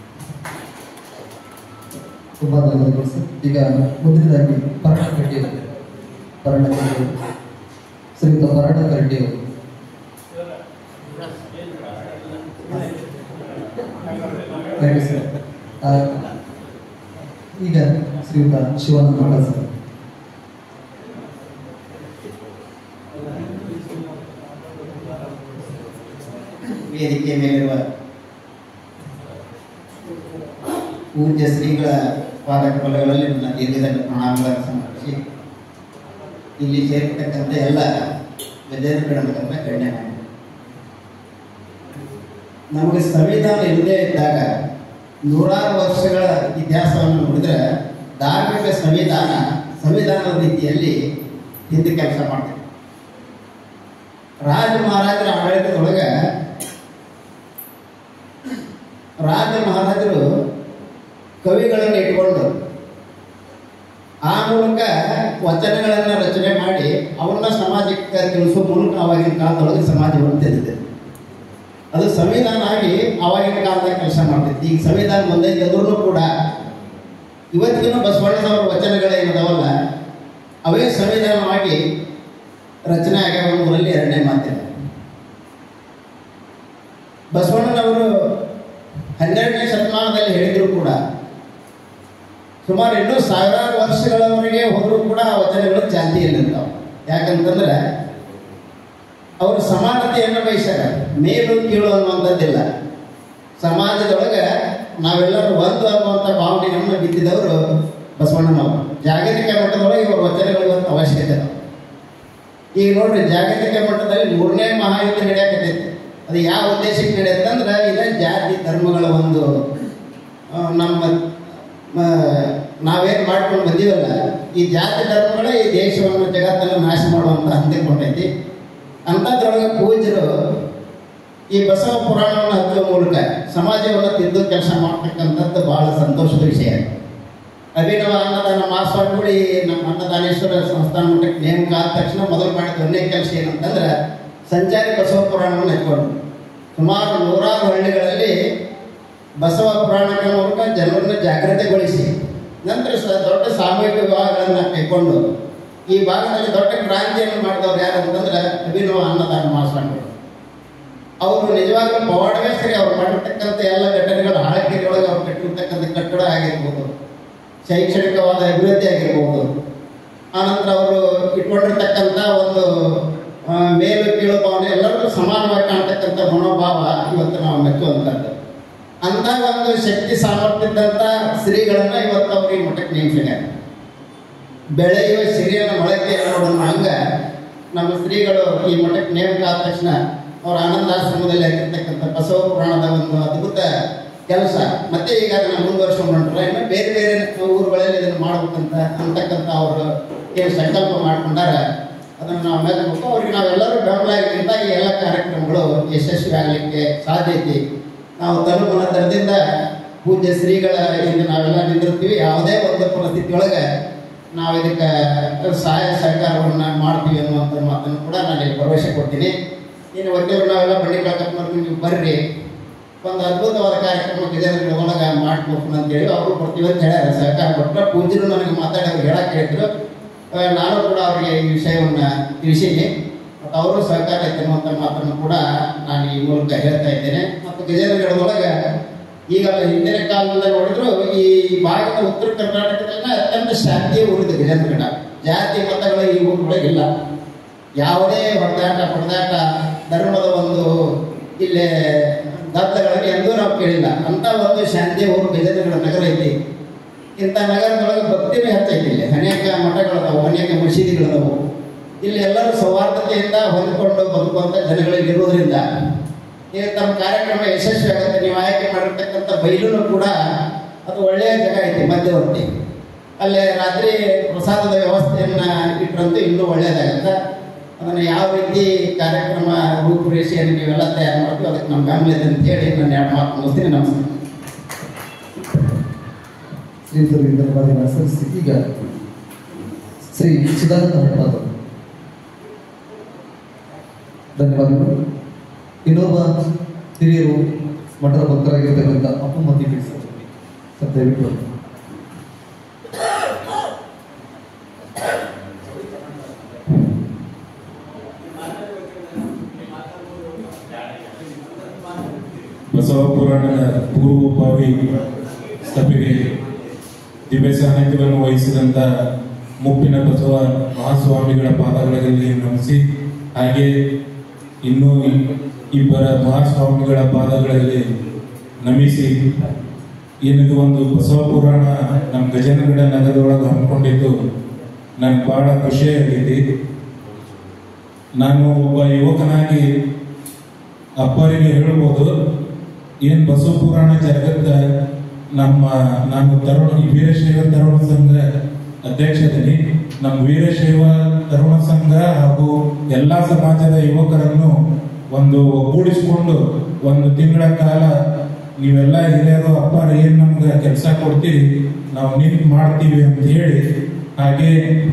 ತುಂಬ ಧನ್ಯವಾದಗಳು ಸರ್. ಈಗ ಮುಂದಿನದಾಗಿ ಪರಾಣ ಕಡ್ಡಿ ಪರಾಣ ಕಡ್ಡಿ ಶ್ರೀಯುತ ಪರಾಣ ಕಡ್ಡಿ ಅವರು ಥ್ಯಾಂಕ್ ಯು ಸರ್. ಈಗ ಶ್ರೀಯುತ ಶಿವಾನಂದ ಮಠ ಸರ್. ವೇದಿಕೆ ಮೇಲಿರುವ ಪೂಜ್ಯ ಶ್ರೀಗಳ ಪಾದಕಮಲಗಳಲ್ಲಿ ನನ್ನ ದೀರ್ಘದಂಡ ಪ್ರಣಾಮಗಳನ್ನು ಸಮರ್ಪಿಸಿ ಇಲ್ಲಿ ಸೇರಿರ್ತಕ್ಕಂಥ ಎಲ್ಲ ಗಜೇಂದ್ರಗಣಗಳನ್ನು ಗಣ್ಯ ಮಾಡಿ, ನಮಗೆ ಸಂವಿಧಾನ ಇಲ್ಲದೇ ಇದ್ದಾಗ ನೂರಾರು ವರ್ಷಗಳ ಇತಿಹಾಸವನ್ನು ನೋಡಿದ್ರೆ ಧಾರ್ಮಿಕ ಸಂವಿಧಾನ ಸಂವಿಧಾನದ ರೀತಿಯಲ್ಲಿ ಹಿಂದೆ ಕೆಲಸ ಮಾಡ್ತದೆ. ರಾಜ ಮಹಾರಾಜರ ಆಡಳಿತದೊಳಗೆ ರಾಜ ಮಹಾರಾಜರು ಕವಿಗಳನ್ನು ಇಟ್ಕೊಂಡು ಆ ಮೂಲಕ ವಚನಗಳನ್ನು ರಚನೆ ಮಾಡಿ ಅವನ್ನ ಸಮಾಜಕ್ಕೆ ತಿಳಿಸುವ ಮೂಲಕ ಆವಾಗಿನ ಕಾಲದೊಳಗೆ ಸಮಾಜವನ್ನು ತಿಳಿದಿದೆ. ಅದು ಸಂವಿಧಾನ ಆಗಿ ಆವಾಗಿನ ಕಾಲದಾಗ ಕೆಲಸ ಮಾಡ್ತೈತಿ. ಈಗ ಸಂವಿಧಾನ ಬಂದೈತಂದ್ರೂ ಕೂಡ ಇವತ್ತಿಗೂ ಬಸವಣ್ಣನವರ ವಚನಗಳೇನದಾವಲ್ಲ ಅವೇ ಸಂವಿಧಾನವಾಗಿ ರಚನೆ ಆಗ್ಯಾವ ಅನ್ನೋದ್ರಲ್ಲಿ ಎರಡನೇ ಮಾತಿಲ್ಲ. ಬಸವಣ್ಣನವರು ಹನ್ನೆರಡನೇ ಶತಮಾನದಲ್ಲಿ ಹೇಳಿದ್ರು ಕೂಡ ಸುಮಾರು ಇನ್ನೂ ಸಾವಿರಾರು ವರ್ಷಗಳವರೆಗೆ ಹೋದರೂ ಕೂಡ ಆ ವಚನಗಳು ಚಾಲ್ತಿಯಲ್ಲಿರ್ತಾವೆ. ಯಾಕಂತಂದ್ರೆ ಅವರು ಸಮಾನತೆಯನ್ನು ಬಯಸ್ಯಾರ, ಮೇಲು ಕೀಳು ಅನ್ನುವಂಥದ್ದಿಲ್ಲ. ಸಮಾಜದೊಳಗೆ ನಾವೆಲ್ಲರೂ ಒಂದು ಅನ್ನುವಂಥ ಭಾವನೆಯನ್ನು ಬಿತ್ತಿದವರು ಬಸವಣ್ಣನವರು. ಜಾಗತಿಕ ಮಟ್ಟದೊಳಗೆ ಇವರು ವಚನಗಳು ಅವಶ್ಯಕತೆ ಇದೆ. ಈಗ ನೋಡ್ರಿ, ಜಾಗತಿಕ ಮಟ್ಟದಲ್ಲಿ ಮೂರನೇ ಮಹಾಯುದ್ಧ ನಡೆಯಕತ್ತೈತಿ. ಅದು ಯಾವ ಉದ್ದೇಶಕ್ಕೆ ನಡೆಯುತ್ತಂದ್ರೆ ಇದೇ ಜಾತಿ ಧರ್ಮಗಳ ಒಂದು ನಮ್ಮ ನಾವೇನು ಮಾಡ್ಕೊಂಡು ಬಂದೀವಲ್ಲ, ಈ ಜಾತಿ ಧರ್ಮಗಳೇ ಈ ದೇಶವನ್ನು ಜಗತ್ತನ್ನು ನಾಶ ಮಾಡುವಂಥ ಹಂತಕ್ಕೆ ಹೊಂಟೈತಿ. ಅಂಥದ್ರೊಳಗೆ ಪೂಜ್ಯರು ಈ ಬಸವ ಪುರಾಣವನ್ನು ಹಚ್ಚುವ ಮೂಲಕ ಸಮಾಜವನ್ನು ತಿದ್ದು ಕೆಲಸ ಮಾಡ್ತಕ್ಕಂಥದ್ದು ಬಹಳ ಸಂತೋಷದ ವಿಷಯ. ಅಭಿನವ ಅನ್ನದಾನ ಮಹಾಸ್ವಾಮಿಗಳು ಈ ನಮ್ಮ ಅನ್ನದಾನೇಶ್ವರ ಸಂಸ್ಥಾನ ಮಟ್ಟಕ್ಕೆ ನೇಮಕ ಆದ ತಕ್ಷಣ ಮೊದಲು ಮಾಡಿದ ಒಂದೇ ಕೆಲಸ ಏನಂತಂದ್ರೆ ಸಂಚಾರಿ ಬಸವ ಪುರಾಣವನ್ನು ಹಚ್ಕೊಂಡು ಸುಮಾರು ನೂರಾರು ಹಳ್ಳಿಗಳಲ್ಲಿ ಬಸವ ಪುರಾಣಗಳ ಮೂಲಕ ಜನರನ್ನು ಜಾಗೃತಿಗೊಳಿಸಿ ನಂತರ ಸ ದೊಡ್ಡ ಸಾಮೂಹಿಕ ವಿವಾಹಗಳನ್ನು ಕೈಕೊಂಡು ಈ ಭಾಗದಲ್ಲಿ ದೊಡ್ಡ ಕ್ರಾಂತಿಯನ್ನು ಮಾಡಿದವ್ರು ಯಾರು ಅಂತಂದ್ರೆ ಅಭಿನವ ಅನ್ನದಾನ ಮಹಾಸ್ವಾಮಿಗಳು. ಅವರು ನಿಜವಾಗ್ಲೂ ಪವಾಡವೇ ಸರಿ. ಅವ್ರು ಮಾಡಿರ್ತಕ್ಕಂಥ ಎಲ್ಲ ಘಟನೆಗಳು ಹಾಳಗಿರಿಯೊಳಗೆ ಅವ್ರು ಕಟ್ಟಿರ್ತಕ್ಕಂಥ ಕಟ್ಟಡ ಆಗಿರ್ಬೋದು, ಶೈಕ್ಷಣಿಕವಾದ ಅಭಿವೃದ್ಧಿ ಆಗಿರ್ಬೋದು, ಆನಂತರ ಅವರು ಇಟ್ಕೊಂಡಿರ್ತಕ್ಕಂಥ ಒಂದು ಮೇಲು ಕೀಳು ಭಾವನೆ ಎಲ್ಲರಿಗೂ ಸಮಾನವಾಗಿ ಕಾಣ್ತಕ್ಕಂಥ ಮನೋಭಾವ ಇವತ್ತು ನಾವು ಮೆಚ್ಚುವಂಥದ್ದು. ಅಂಥ ಒಂದು ಶಕ್ತಿ ಸಾಮರ್ಥ್ಯದಂಥ ಶ್ರೀಗಳನ್ನ ಇವತ್ತು ಅವ್ರಿಗೆ ಮಠಕ್ಕೆ ನೇಮಿಸಿದ್ದಾರೆ. ಬೆಳೆಯುವ ಸಿರಿಯನ್ನು ಮೊಳಕೆ ನೋಡೋಣ ಹಂಗ ನಮ್ಮ ಶ್ರೀಗಳು ಈ ಮಠಕ್ಕೆ ನೇಮಕ ಆದ ತಕ್ಷಣ ಅವರ ಆನಂದಾಶ್ರಮದಲ್ಲಿ ಆಗಿರ್ತಕ್ಕಂಥ ಬಸವ ಪುರಾಣದ ಒಂದು ಅದ್ಭುತ ಕೆಲಸ ಮತ್ತೆ ಈಗ ಅದನ್ನು ಮುಂದುವರ್ಸ್ಕೊಂಡು ಹೊಂಟ್ರೆ ಇನ್ನು ಬೇರೆ ಬೇರೆ ಊರುಗಳಲ್ಲಿ ಇದನ್ನು ಮಾಡ್ಬೇಕಂತ ಅಂತಕ್ಕಂಥ ಅವರು ಏನು ಸಂಕಲ್ಪ ಮಾಡ್ಕೊಂಡಾರ ಅದನ್ನು ನಾವು ಮೆಚ್ಚಬೇಕು. ಅವ್ರಿಗೆ ನಾವೆಲ್ಲರೂ ಬೆಂಬಲಾಗಿಂತ ಈ ಎಲ್ಲ ಕಾರ್ಯಕ್ರಮಗಳು ಯಶಸ್ವಿ ಆಗಲಿಕ್ಕೆ ಸಾಧ್ಯ ಐತಿ. ನಾವು ತನು ಮನದಿಂದ ಪೂಜ್ಯ ಶ್ರೀಗಳ ಹಿಂದೆ ನಾವೆಲ್ಲ ನಿಂದಿರ್ತೀವಿ. ಯಾವುದೇ ಒಂದು ಪರಿಸ್ಥಿತಿಯೊಳಗೆ ನಾವು ಇದಕ್ಕೆ ಸಹಾಯ ಸಹಕಾರವನ್ನು ಮಾಡ್ತೀವಿ ಅನ್ನುವಂಥ ಮಾತನ್ನು ಕೂಡ ನಾನು ಇಲ್ಲಿ ಭರವಸೆ ಕೊಡ್ತೀನಿ. ಇನ್ನು ವಕೀಲರು ನಾವೆಲ್ಲ ಬಂಡಿ ಕಳ್ಕೊಂಡ್ಬರ್ತೀವಿ, ನೀವು ಬರ್ರಿ, ಒಂದು ಅದ್ಭುತವಾದ ಕಾರ್ಯಕ್ರಮ ಗಜೇಂದ್ರ ಒಳಗೆ ಮಾಡ್ಬೇಕು ಅಂತೇಳಿ ಅವರು ಕೊಡ್ತೀವಿ ಅಂತ ಹೇಳ್ಯಾರ. ಸಹಕಾರ ಕೊಟ್ಟರೆ ಪೂಜ್ಯರು ನನಗೆ ಮಾತಾಡಿ ಅವ್ರು ಹೇಳಕ್ಕೆ ಹೇಳಿದ್ರು. ನಾನು ಕೂಡ ಅವರಿಗೆ ಈ ವಿಷಯವನ್ನು ತಿಳಿಸೀನಿ ಮತ್ತು ಅವರು ಸಹಕಾರ ಐತೆ ಅನ್ನುವಂಥ ಮಾತನ್ನು ಕೂಡ ನಾನು ಈ ಮೂಲಕ ಹೇಳ್ತಾ ಇದ್ದೇನೆ. ಮತ್ತು ಗಜೇಂದ್ರಗಢದೊಳಗೆ ಈಗ ಹಿಂದಿನ ಕಾಲದಿಂದ ನೋಡಿದ್ರು ಈ ಭಾಗದ ಉತ್ತರ ಕರ್ನಾಟಕದಲ್ಲಿನ ಅತ್ಯಂತ ಶಾಂತಿಯ ಊರಿದೆ ಗಜೇಂದ್ರಗಢ. ಜಾತಿ ಮತಗಳ ಈ ಊರುಗಳಿಗೆ ಇಲ್ಲ. ಯಾವುದೇ ಹೊಡೆದಾಟ ಹೊಡೆದಾಟ ಧರ್ಮದ ಒಂದು ಇಲ್ಲೇ ದತ್ತಗಳಲ್ಲಿ ಎಂದೂ ನಾವು ಕೇಳಿಲ್ಲ. ಅಂಥ ಒಂದು ಶಾಂತಿಯ ಊರು ಗಜೇಂದ್ರಗಢ ನಗರ ಐತಿ. ಇಂಥ ನಗರದೊಳಗೆ ಭಕ್ತಿನೇ ಹೆಚ್ಚೈತಿ. ಇಲ್ಲಿ ಅನೇಕ ಮಠಗಳದಾವು, ಅನೇಕ ಮಸೀದಿಗಳದಾವು. ಇಲ್ಲಿ ಎಲ್ಲರೂ ಸೌಹಾರ್ದತೆಯಿಂದ ಹೊಂದಿಕೊಂಡು ಬದುಕುವಂಥ ಜನಗಳಿಗೆ ಇರುವುದರಿಂದ ಈಗ ತಮ್ಮ ಕಾರ್ಯಕ್ರಮ ಯಶಸ್ವಿ ಆಗುತ್ತೆ. ನೀವು ಆಯ್ಕೆ ಮಾಡಿರ್ತಕ್ಕಂಥ ಬೈಲೂ ಕೂಡ ಅದು ಒಳ್ಳೆಯ ಜಾಗ ಐತಿ, ಮಧ್ಯವರ್ತಿ. ಅಲ್ಲೇ ರಾತ್ರಿ ಪ್ರಸಾದದ ವ್ಯವಸ್ಥೆಯನ್ನು ಇಟ್ಟರಂತೂ ಇನ್ನೂ ಒಳ್ಳೆಯದಾಗುತ್ತೆ. ಅದನ್ನು ಯಾವ ರೀತಿ ಕಾರ್ಯಕ್ರಮ ರೂಪುರೇಷೆಯನ್ನು ನೀವೆಲ್ಲ ತಯಾರು ಮಾಡ್ತೀವಿ ಅದಕ್ಕೆ ನಮ್ಮ ಬೆಂಬಲ ಇದೆ ಅಂತೇಳಿ ನಾನು ಎರಡು ಮಾತು ಮುಗಿಸ್ತೀನಿ. ನಮಸ್ಕಾರ. ಶ್ರೀಯುತರಿಗೆ ಧನ್ಯವಾದಗಳನ್ನು ಸಲ್ಲಿಸಿ ಈಗ ಶ್ರೀ ಚಿದಾನಂದ ಭಟ್ಪಾದ ಧನ್ಯವಾದಗಳು. ಇನ್ನೊಬ್ಬ ಹಿರಿಯರು ಮಠದ ಭಕ್ತರಾಗಿರ್ತಕ್ಕಂಥ ಅಪ್ಪಮತಿ ಸರ್ ಸರ್ ದಯವಿಟ್ಟು ಬಸವ ಪುರಾಣದ ಪೂರ್ವಭಾವಿ ಸಭೆಗೆ ದಿವ್ಯ ಸಾನ್ನಿಧ್ಯವನ್ನು ವಹಿಸಿದಂಥ ಮುಪ್ಪಿನ ಬಸವ ಮಹಾಸ್ವಾಮಿಗಳ ಪಾದಗಳಲ್ಲಿ ನಮಿಸಿ, ಹಾಗೆ ಇನ್ನೂ ಇಬ್ಬರ ಮಹಾಸ್ವಾಮಿಗಳ ಪಾದಗಳಲ್ಲಿ ನಮಿಸಿ, ಏನಿದು ಒಂದು ಬಸವ ಪುರಾಣ ನಮ್ಮ ಗಜೇಂದ್ರಗಡ ನಗರದೊಳಗೆ ಹಮ್ಮಿಕೊಂಡಿದ್ದು ನನಗೆ ಬಹಳ ಖುಷಿಯಾಗೈತಿ. ನಾನು ಒಬ್ಬ ಯುವಕನಾಗಿ ಅಪ್ಪರಿಗೆ ಹೇಳ್ಬೋದು, ಏನು ಬಸವ ಪುರಾಣ ಜಗತ್ತ ನಮ್ಮ ನಾನು ತರುಣ ವೀರಶೈವ ತರುಣ ಸಂಘ ಅಧ್ಯಕ್ಷದಲ್ಲಿ ನಮ್ಮ ವೀರಶೈವ ತರುಣ ಸಂಘ ಹಾಗೂ ಎಲ್ಲ ಸಮಾಜದ ಯುವಕರನ್ನು ಒಂದು ಒಗ್ಗೂಡಿಸಿಕೊಂಡು ಒಂದು ತಿಂಗಳ ಕಾಲ ನೀವೆಲ್ಲ ಹಿರಿಯರು ಅಪ್ಪಾರ ಏನು ನಮ್ಗೆ ಕೆಲಸ ಕೊಡ್ತೀವಿ ನಾವು ನಿಂತು ಮಾಡ್ತೀವಿ ಅಂತ ಹೇಳಿ, ಹಾಗೆ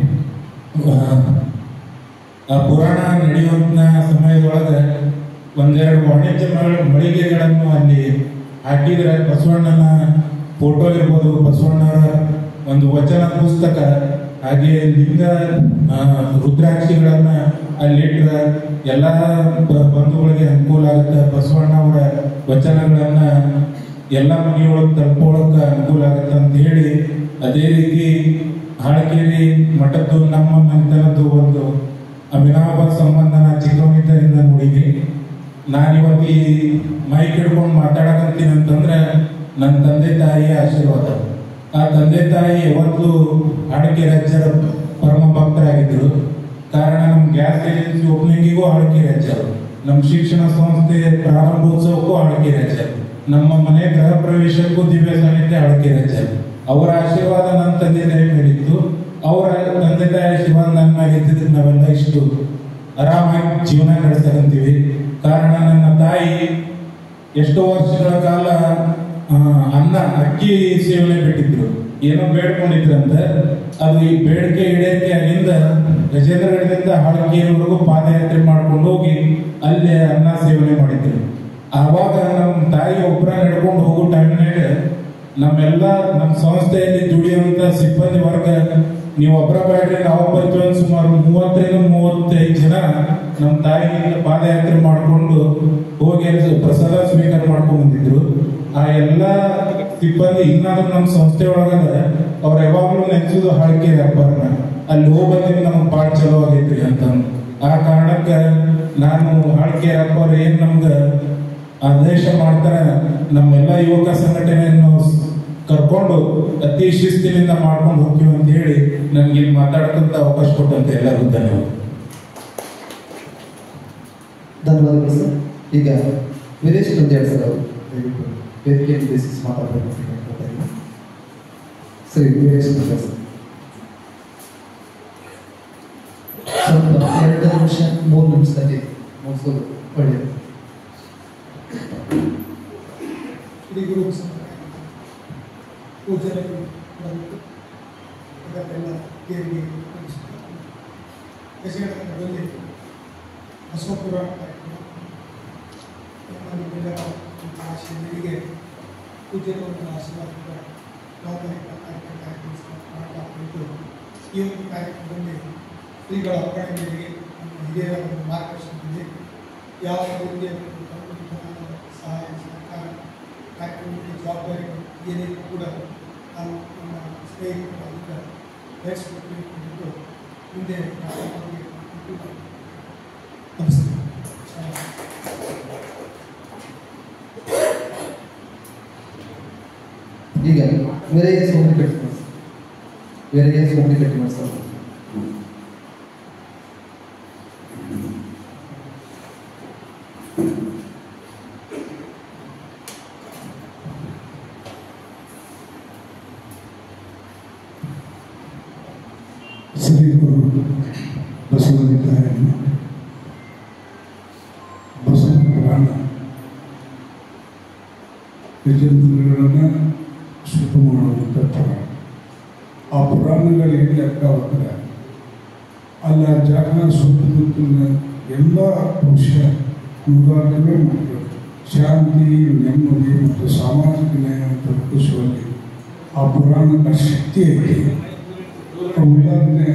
ಆ ಪುರಾಣ ನಡೆಯುವಂತ ಸಮಯದೊಳಗೆ ಒಂದೆರಡು ವಾಣಿಜ್ಯ ಮಳಿಗೆಗಳನ್ನು ಅಲ್ಲಿ ಹಾಕಿದ್ರೆ ಬಸವಣ್ಣನ ಫೋಟೋ ಇರ್ಬೋದು, ಬಸವಣ್ಣರ ಒಂದು ವಚನ ಪುಸ್ತಕ, ಹಾಗೆ ಲಿಂಗ ರುದ್ರಾಕ್ಷಿಗಳನ್ನ ಅಲ್ಲಿಟ್ರೆ ಎಲ್ಲ ಬಂಧುಗಳಿಗೆ ಅನುಕೂಲ ಆಗುತ್ತೆ. ಬಸವಣ್ಣ ಅವರ ವಚನಗಳನ್ನ ಎಲ್ಲ ಮನೆಯೊಳಗೆ ತಲುಪೋಳಕ್ಕೆ ಅನುಕೂಲ ಆಗುತ್ತೆ ಅಂತ ಹೇಳಿ, ಅದೇ ರೀತಿ ಹಾಳಕೇರಿ ಮಠದ್ದು ನಮ್ಮ ಮನೆತನದ್ದು ಒಂದು ಅವಿನಾಭ ಸಂಬಂಧನ ಚಿಕ್ಕವನಿದ್ದರಿಂದ ನೋಡಿದ್ವಿ. ನಾನಿವತ್ತು ಈ ಮೈಕ್ ಹಿಡ್ಕೊಂಡು ಮಾತಾಡಕಂತೀನಿ ಅಂತಂದ್ರೆ ನನ್ನ ತಂದೆ ತಾಯಿಯ ಆಶೀರ್ವಾದ. ಆ ತಂದೆ ತಾಯಿ ಯಾವತ್ತೂ ಹಾಡಕೇರಿ ಅಜ್ಜರ ಪರಮ ಭಕ್ತರಾಗಿದ್ರು. ಕಾರಣ ನಮ್ಮ ಗ್ಯಾಸ್ ಏಜೆನ್ಸಿ ಓಪನಿಂಗಿಗೂ ಹಾಡಕೇರಿ ಅಜ್ಜರು, ನಮ್ಮ ಶಿಕ್ಷಣ ಸಂಸ್ಥೆ ಪ್ರಾರಂಭೋತ್ಸವಕ್ಕೂ ಹಾಡಕೇರಿ ಅಜ್ಜರು, ನಮ್ಮ ಮನೆ ಗೃಹ ಪ್ರವೇಶಕ್ಕೂ ದಿವ್ಯ ಸಾನ್ನಿಧ್ಯ ಹಾಡಕೇರಿ ಅಜ್ಜರು. ಅವರ ಆಶೀರ್ವಾದ ನನ್ನ ತಂದೆ ತಾಯಿ ಮೇಲಿತ್ತು. ಅವರ ತಂದೆ ತಾಯಿ ಆಶೀರ್ವಾದ ನನ್ನ ಮೇಲೆ ಇದ್ದಿದ್ದಕ್ಕೆ ನಾವೆಲ್ಲ ಇಷ್ಟು ಆರಾಮಾಗಿ ಜೀವನ ನಡೆಸಕಂತೀವಿ. ಕಾರಣ ನನ್ನ ತಾಯಿ ಎಷ್ಟೋ ವರ್ಷಗಳ ಕಾಲ ಅನ್ನ ಅಕ್ಕಿ ಸೇವನೆ ಬಿಟ್ಟಿದ್ರು, ಏನೋ ಬೇಡ್ಕೊಂಡಿದ್ರಂತ. ಅದು ಈ ಬೇಡಿಕೆ ಈಡೇರಿಕೆ ಅಲ್ಲಿಂದ ಗಜೇಂದ್ರಗಡದಿಂದ ಹಾಳಕೇರಿವರೆಗೂ ಪಾದಯಾತ್ರೆ ಮಾಡ್ಕೊಂಡು ಹೋಗಿ ಅಲ್ಲೇ ಅನ್ನ ಸೇವನೆ ಮಾಡಿದ್ರು. ಆವಾಗ ನಮ್ಮ ತಾಯಿ ಒಬ್ಬರ ನಡ್ಕೊಂಡು ಹೋಗೋ ಟೈಮ್ನಾಗ ನಮ್ಮೆಲ್ಲ ನಮ್ಮ ಸಂಸ್ಥೆಯಲ್ಲಿ ದುಡಿಯುವಂತ ಸಿಬ್ಬಂದಿ ವರ್ಗ ನೀವು ಒಬ್ಬರ ಬೇಡ್ರಿ ನಾವು ಬರ್ತೀವಿ ಅಂತ ಸುಮಾರು ಮೂವತ್ತರಿಂದ ಮೂವತ್ತೈದು ಜನ ನಮ್ಮ ತಾಯಿಯಿಂದ ಪಾದಯಾತ್ರೆ ಮಾಡಿಕೊಂಡು ಹೋಗಿ ಪ್ರಸಾದ ಸ್ವೀಕಾರ ಮಾಡ್ಕೊಂಡು ಬಂದಿದ್ರು. ಆ ಎಲ್ಲ ಸಿಬ್ಬಂದಿ ಇನ್ನಾದ್ರೂ ನಮ್ಮ ಸಂಸ್ಥೆ ಒಳಗದ ಅವ್ರು ಯಾವಾಗ್ಲೂ ನೆನೆಸೋದು ಹಾಳಕೇರಿ ಅಪ್ಪಾರನ್ನ, ಅಲ್ಲಿ ಹೋಗಿ ಬಂದಿದ್ದು ನಮ್ಗೆ ಭಾಳ ಚಲೋ ಆಗೈತ್ರಿ ಅಂತ. ಆ ಕಾರಣಕ್ಕೆ ನಾನು ಹಾಳಕೇರಿ ಅಪ್ಪಾರ ಏನ್ ನಮ್ಗೆ ಆದೇಶ ಮಾಡ್ತಾರೆ ನಮ್ಮೆಲ್ಲ ಯುವಕ ಸಂಘಟನೆಯನ್ನು ಕರ್ಕೊಂಡು ಅತಿ ಶಿಸ್ತಿನಿಂದ ಮಾಡ್ಕೊಂಡು ಹೋಗ್ತೀವಿ ಅಂತ ಹೇಳಿ ನನ್ಗೆ ಇಲ್ಲಿ ಮಾತಾಡ್ತಂತ ಅವಕಾಶ ಕೊಟ್ಟಂತೆ ಎಲ್ಲರೂ ಧನ್ಯವಾದ. ಧನ್ಯವಾದಗಳು ಸರ್. ಈಗ ವೀರೇಶ್ ಕಂದ್ಯಾಳ್ ಸರ್ ಅವರು ವೇದಿಕೆ ಬೇಸಿಸ್ ಮಾತಾಡಬೇಕು ಸರಿ. ವೀರೇಶ್ ಕಂದ್ಯಾಳ್ ಸರ್ ಸ್ವಲ್ಪ ಎರಡು ನಿಮಿಷ ಮೂರು ನಿಮಿಷದಲ್ಲಿ ಮುಗಿಸೋದು ಒಳ್ಳೆಯದು. ಶ್ರೀ ಗುರು ಪೂಜಾರಿಗಳು ಅದಕ್ಕೆಲ್ಲ ದೇವರಿಗೆ ಗಜೇಂದ್ರಗಡದಲ್ಲಿ ಬಸವ ಪುರಾಣ ಕಾರ್ಯಕ್ರಮ ನಮ್ಮೆಲ್ಲರ ಆಶಯಗಳಿಗೆ ಪೂಜೆಗಳನ್ನು ಆಶೀರ್ವಾದ ನೌಕರಿಕ ಕಾರ್ಯಕ್ರಮ ಮಾಡ್ತಾ ಕುರಿತು ಈ ಒಂದು ಕಾರ್ಯಕ್ರಮದಲ್ಲಿ ಶ್ರೀಗಳ ಅಪ್ಪಣೆ ಮೇರೆಗೆ ನಮ್ಮ ಹಿರಿಯರ ಒಂದು ಮಾರ್ಗದರ್ಶನದಲ್ಲಿ ಯಾವ ರೀತಿಯ ಸಹಾಯ ಸಹಕಾರ ಕಾರ್ಯಕ್ರಮಕ್ಕೆ ಜವಾಬ್ದಾರಿಗಳು ಏನೇನು ಕೂಡ ನಾವು ನಮ್ಮ ಸ್ನೇಹಿತರಾಗಿದ್ದ ನಡೆಸಿಕೊಟ್ಟಿದ್ದು ಮುಂದೆ ನಮಸ್ತೆ. ಈಗ ವೀರಯ್ಯ ಸ್ವಾಮಿ ಕಟ್ಟಿ ವೀರಯ್ಯ ಸ್ವಾಮಿ ಕಟ್ಟಿ ಮಾಡಿಸ್ತಾರೆ. ಶ್ರೀ ಗುರು ಬಸವಲಿಂಗಾಯನ ಬಸವ ಪುರಾಣ ಗಜೇಂದ್ರಗಳನ್ನು ಶುದ್ಧ ಮಾಡುವಂಥ ಪುರಾಣ. ಆ ಪುರಾಣಗಳು ಏನು ಲೆಕ್ಕ ಹೋಗ್ತಾರೆ ಅಲ್ಲ ಜಾಗ ಸುತ್ತಮುತ್ತಲಿನ ಎಲ್ಲ ಪಕ್ಷ ನೂರಾರು ಕಿಲೋಮೀಟರ್ ಶಾಂತಿ ನೆಮ್ಮದಿ ಮತ್ತು ಸಾಮಾಜಿಕ ನ್ಯಾಯವನ್ನು ತಲುಪಿಸುವಲ್ಲಿ ಆ ಪುರಾಣದ ಶಕ್ತಿ ಐತಿ. ಉದಾಹರಣೆ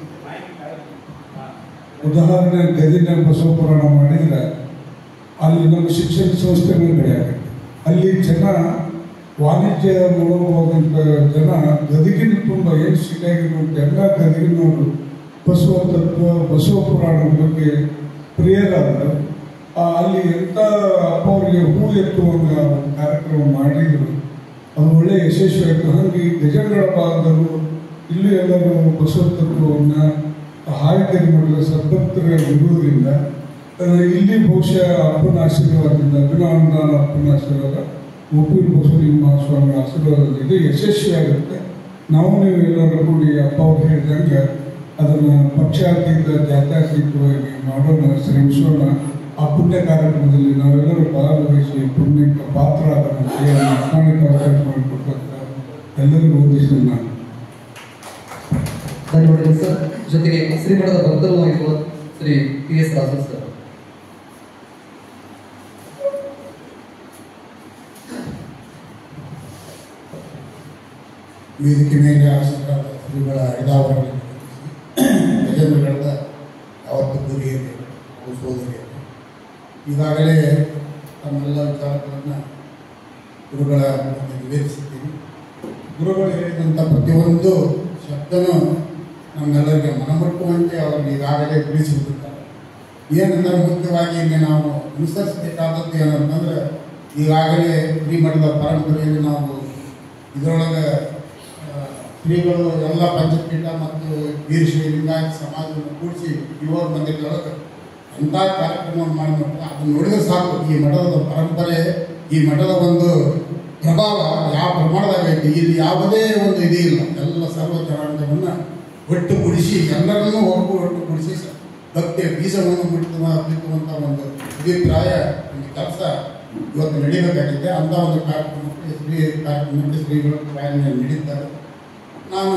ಉದಾಹರಣೆ ಗದಿನ ಬಸವ ಪುರಾಣ ಮಾಡಿದ್ರೆ ಅಲ್ಲಿ ನಮ್ಮ ಶಿಕ್ಷಣ ಸಂಸ್ಥೆಗಳು ನಡೆಯಾಗುತ್ತೆ. ಅಲ್ಲಿ ಜನ ವಾಣಿಜ್ಯ ನೋಡಬಹುದಂತ ಜನ ಗದಗಿನ ತುಂಬ ಏನು ಸಿಟಿಯಾಗಿರುವಂಥ ಎಲ್ಲ ಗದಗಿನವರು ಬಸವ ತತ್ವ ಬಸವ ಪುರಾಣದ ಬಗ್ಗೆ ಪ್ರಿಯರಾದರು. ಅಲ್ಲಿ ಎಂಥ ಅಪ್ಪ ಅವರಿಗೆ ಹೂ ಎತ್ತುವಂಥ ಕಾರ್ಯಕ್ರಮ ಮಾಡಿದರು. ಅದು ಒಳ್ಳೆ ಯಶಸ್ವಿ ಆಯಿತು. ಹಾಗೆ ಗಜಗಳ ಭಾಗದಲ್ಲೂ ಇಲ್ಲಿ ಎಲ್ಲರೂ ಬಸವ ತತ್ವವನ್ನು ಹಾರಿಕೆರೆ ಮಾಡಲು ಸದ್ಭಕ್ತರಾಗಿರುವುದರಿಂದ ಇಲ್ಲಿ ಬಹುಶಃ ಅಪ್ಪನ ಆಶೀರ್ವಾದದಿಂದ ಅಭಿನವಂದನ ಅಪ್ಪನ ಆಶೀರ್ವಾದ ಒಪ್ಪಿನ ಬಸವಲಿಂಗ ಮಹಾಸ್ವಾಮಿ ಆಶೀರ್ವಾದದಿಂದ ಯಶಸ್ವಿಯಾಗುತ್ತೆ. ನಾವು ನೀವು ಎಲ್ಲರೂ ಕೂಡಿ ಅಪ್ಪ ಅವ್ರು ಹೇಳಿದಂಗೆ ಅದನ್ನು ಪಕ್ಷಾತೀತ ಜಾತ್ಯಾತೀತವಾಗಿ ಮಾಡೋಣ, ಶ್ರಮಿಸೋಣ. ಆ ಪುಣ್ಯ ಕಾರ್ಯಕ್ರಮದಲ್ಲಿ ನಾವೆಲ್ಲರೂ ಭಾಗವಹಿಸಿ ಪುಣ್ಯಕ್ಕೆ ಪಾತ್ರ ಆಗೋಣ. ಅರ್ಥಾಣಿಕ ಅವಕಾಶ ಮಾಡಿಕೊಟ್ಟಂತ ಎಲ್ಲರಿಗೂ ಉದ್ದೇಶಿಸಿದ ನಾನು ಧನ್ಯವಾದಗಳು ಸರ್. ಜೊತೆಗೆ ಶ್ರೀಮಠದ ಭಕ್ತರು ಆಗಿರುವ Shri P S Raju sir. ವೇದಿಕೆ ಮೇಲೆ ಆಸಕ್ತರಾದ ಶ್ರೀಗಳ ಐದಾವರಗಳಲ್ಲಿ ಗಜೇಂದ್ರಗಡದ ಯಾವತ್ತು ಗುರಿಯಲ್ಲಿ ಸೋದರಿಯಲ್ಲಿ ಈಗಾಗಲೇ ತಮ್ಮೆಲ್ಲ ವಿಚಾರಗಳನ್ನು ಗುರುಗಳ ಮುಂದೆ ನಿವೇದಿಸಿದ್ದೀನಿ. ಗುರುಗಳು ಹೇಳಿದಂಥ ಪ್ರತಿಯೊಂದು ಶಬ್ದನೂ ನಮ್ಮೆಲ್ಲರಿಗೆ ಮನಮುಟ್ಟುವಂತೆ ಅವರಿಗೆ ಈಗಾಗಲೇ ತಿಳಿಸಿಬಿಟ್ಟಿದ್ದಾರೆ. ಏನಂದರೆ ಮುಖ್ಯವಾಗಿ ಇಲ್ಲಿ ನಾವು ಅನುಸರಿಸಬೇಕಾದದ್ದು ಏನಂತಂದರೆ ಈಗಾಗಲೇ ಶ್ರೀಮಠದ ಪರಂಪರೆಯಲ್ಲಿ ನಾವು ಇದರೊಳಗೆ ಶ್ರೀಗಳು ಎಲ್ಲ ಪಂಚಪೀಠ ಮತ್ತು ವೀರಶ್ರೀ ಲಿಂಗಾಯತ ಸಮಾಜವನ್ನು ಕೂಡಿಸಿ ಏಳು ಮಂದಿರದೊಳಗೆ ಎಂಥ ಕಾರ್ಯಕ್ರಮವನ್ನು ಮಾಡಿಬಿಟ್ಟು ಅದನ್ನು ನೋಡಿದ್ರೆ ಸಾಕು. ಈ ಮಠದ ಪರಂಪರೆ, ಈ ಮಠದ ಒಂದು ಪ್ರಭಾವ ಯಾವ ಪ್ರಮಾಣದಾಗ ಐತಿ. ಇಲ್ಲಿ ಯಾವುದೇ ಒಂದು ಇದೇ ಇಲ್ಲ. ಎಲ್ಲ ಸರ್ವ ಜನಾಂಗವನ್ನು ಒಟ್ಟು ಗುಡಿಸಿ ಎಲ್ಲರನ್ನೂ ಒಟ್ಟು ಒಟ್ಟು ಗುಡಿಸಿ ಭಕ್ತಿಯ ಬೀಜವನ್ನು ಬಿಟ್ಟುವ ಬಿತ್ತುವಂಥ ಒಂದು ಅಭಿಪ್ರಾಯ, ಒಂದು ಕೆಲಸ ಇವತ್ತು ನಡೀಬೇಕಾಗಿದೆ. ಅಂಥ ಒಂದು ಕಾರ್ಯಕ್ರಮಕ್ಕೆ ಶ್ರೀ ಕಾರ್ಯಕ್ರಮಕ್ಕೆ ಶ್ರೀಗಳು ಪ್ರಯಾಣ ನೀಡಿದ್ದಾರೆ. ನಾನು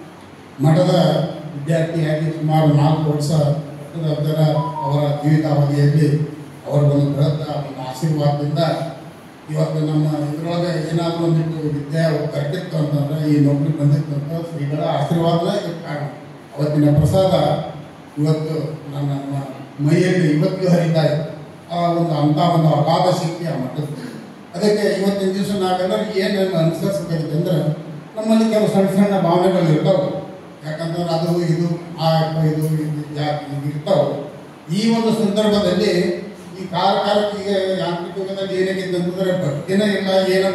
ಮಠದ ವಿದ್ಯಾರ್ಥಿಯಾಗಿ ಸುಮಾರು ನಾಲ್ಕು ವರ್ಷ ಜನ ಅವರ ಜೀವಿತಾವಧಿಯಲ್ಲಿ ಅವರ ಒಂದು ಬೃಹತ್ ಒಂದು ಆಶೀರ್ವಾದದಿಂದ ಇವತ್ತು ನಮ್ಮ ಇದರೊಳಗೆ ಏನಾದರೂ ಒಂದಿಟ್ಟು ವಿದ್ಯೆ ಕರೆದಿತ್ತು ಅಂತಂದರೆ ಈ ನೌಕರಿ ಬಂದಿತ್ತು ಅಂತ ಶ್ರೀಗಳ ಆಶೀರ್ವಾದನೇ ಇದಕ್ಕೆ ಕಾರಣ. ಅವತ್ತಿನ ಪ್ರಸಾದ ಇವತ್ತು ನನ್ನ ನಮ್ಮ ಮೈಯಲ್ಲಿ ಇವತ್ತಿಗೂ ಹರಿತಾ ಇದೆ. ಆ ಒಂದು ಅಂಥ ಒಂದು ಅಗಾಧ ಶಕ್ತಿ ಆ ಮಠದ್ದು. ಅದಕ್ಕೆ ಇವತ್ತಿನ ದಿವಸ ನಾವೆಲ್ಲರೂ ಏನೇನು ಅನುಸರಿಸಬೇಕಿದೆ ಅಂದರೆ ನಮ್ಮಲ್ಲಿ ಕೆಲವು ಸಣ್ಣ ಸಣ್ಣ ಭಾವನೆಗಳು ಇರ್ತಾವೆ. ಯಾಕಂತಂದ್ರೆ ಅದು ಇದು ಆ ಇದು ಇದು ಜಾತಿ ಇದು ಇರ್ತಾವೆ. ಈ ಒಂದು ಸಂದರ್ಭದಲ್ಲಿ ಈ ಕಾಲ ಕಾಲಕ್ಕೆ ಈಗ ಯಾಂತ್ರಿಕ ಯುಗದಲ್ಲಿ ಏನಾಗಿದೆ ಅಂತಂದ್ರೆ ಭಕ್ತಿನೇ ಇಲ್ಲ, ಏನಂತ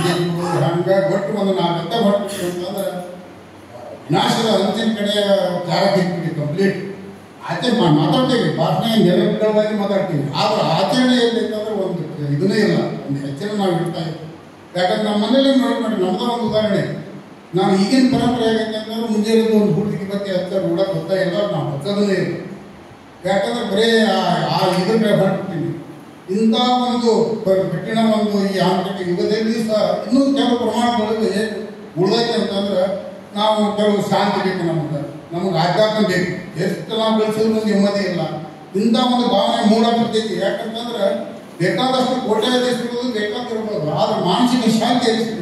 ಹಂಗೆ ಒಟ್ಟು ಒಂದು ನಾಲ್ಕು ಹೊಟ್ಟು ಅಂತಂದ್ರೆ ವಿನಾಶದ ಅಂಚಿನ ಕಡೆ ಜಾಗಕ್ಕೆ ಇಟ್ಬಿಡಿ ಕಂಪ್ಲೀಟ್. ಆಚರಣೆ ಮಾತಾಡ್ತೀವಿ, ಭಾಷಣ ನಿರರ್ಗಳವಾಗಿ ಮಾತಾಡ್ತೀವಿ. ಆದ್ರೆ ಆಚರಣೆ ಎಲ್ಲಿತ್ತಂದ್ರೆ ಒಂದು ಇದನ್ನೇ ಇಲ್ಲ, ಒಂದು ಹೆಚ್ಚಿನ ನಾವು ಇಡ್ತಾ ಇದ್ದೀವಿ. ಯಾಕಂದ್ರೆ ನಮ್ಮ ಮನೇಲಿ ನೋಡಿ ಮಾಡಿ ನಮ್ಮದ ಒಂದು ಉದಾಹರಣೆ. ನಾವು ಈಗಿನ ಪರಂಪರೆ ಆಗೈತೆ ಅಂತಂದ್ರೆ ಮುಂಜಾನೆ ಒಂದು ಹುಡುಗಿ ಬಗ್ಗೆ ಹಚ್ಚಾರು ಕೂಡ ಗೊತ್ತಾ ಇಲ್ಲ, ನಾವು ಹಚ್ಚೋದನ್ನೇ ಇಲ್ಲ. ಯಾಕಂದ್ರೆ ಬರೀ ಆ ಇದ್ರ ಮೇಲೆ ಹೊರಡ್ತೀವಿ. ಇಂಥ ಒಂದು ಕಠಿಣ ಒಂದು ಈ ಯಾಂತ್ರಿಕ ಯುಗದಲ್ಲಿ ಸಹ ಇನ್ನೂ ಕೆಲವು ಪ್ರಮಾಣದೊಳಗೆ ಉಳಿದೈತೆ ಅಂತಂದ್ರೆ ನಾವು ಕೆಲವು ಶಾಂತಿ ಬೇಕು, ನಮ್ಗೆ ನಮಗೆ ಆಧ್ಯಾತ್ಮ ಬೇಕು. ಎಷ್ಟು ನಾವು ಬೆಳೆಸಿದ್ರು ನೆಮ್ಮದಿ ಇಲ್ಲ. ಇಂಥ ಒಂದು ಭಾವನೆ ಮೂಡಾಗ್ತೈತಿ. ಯಾಕಂತಂದ್ರೆ ಬೇಕಾದಷ್ಟು ಕೋಟ್ಯಾಧೀಶರು ಬೇಕಾದಿರ್ಬೋದು, ಆದ್ರೆ ಮಾನಸಿಕ ಶಾಂತಿ ಎನಿಸಿದ್ರು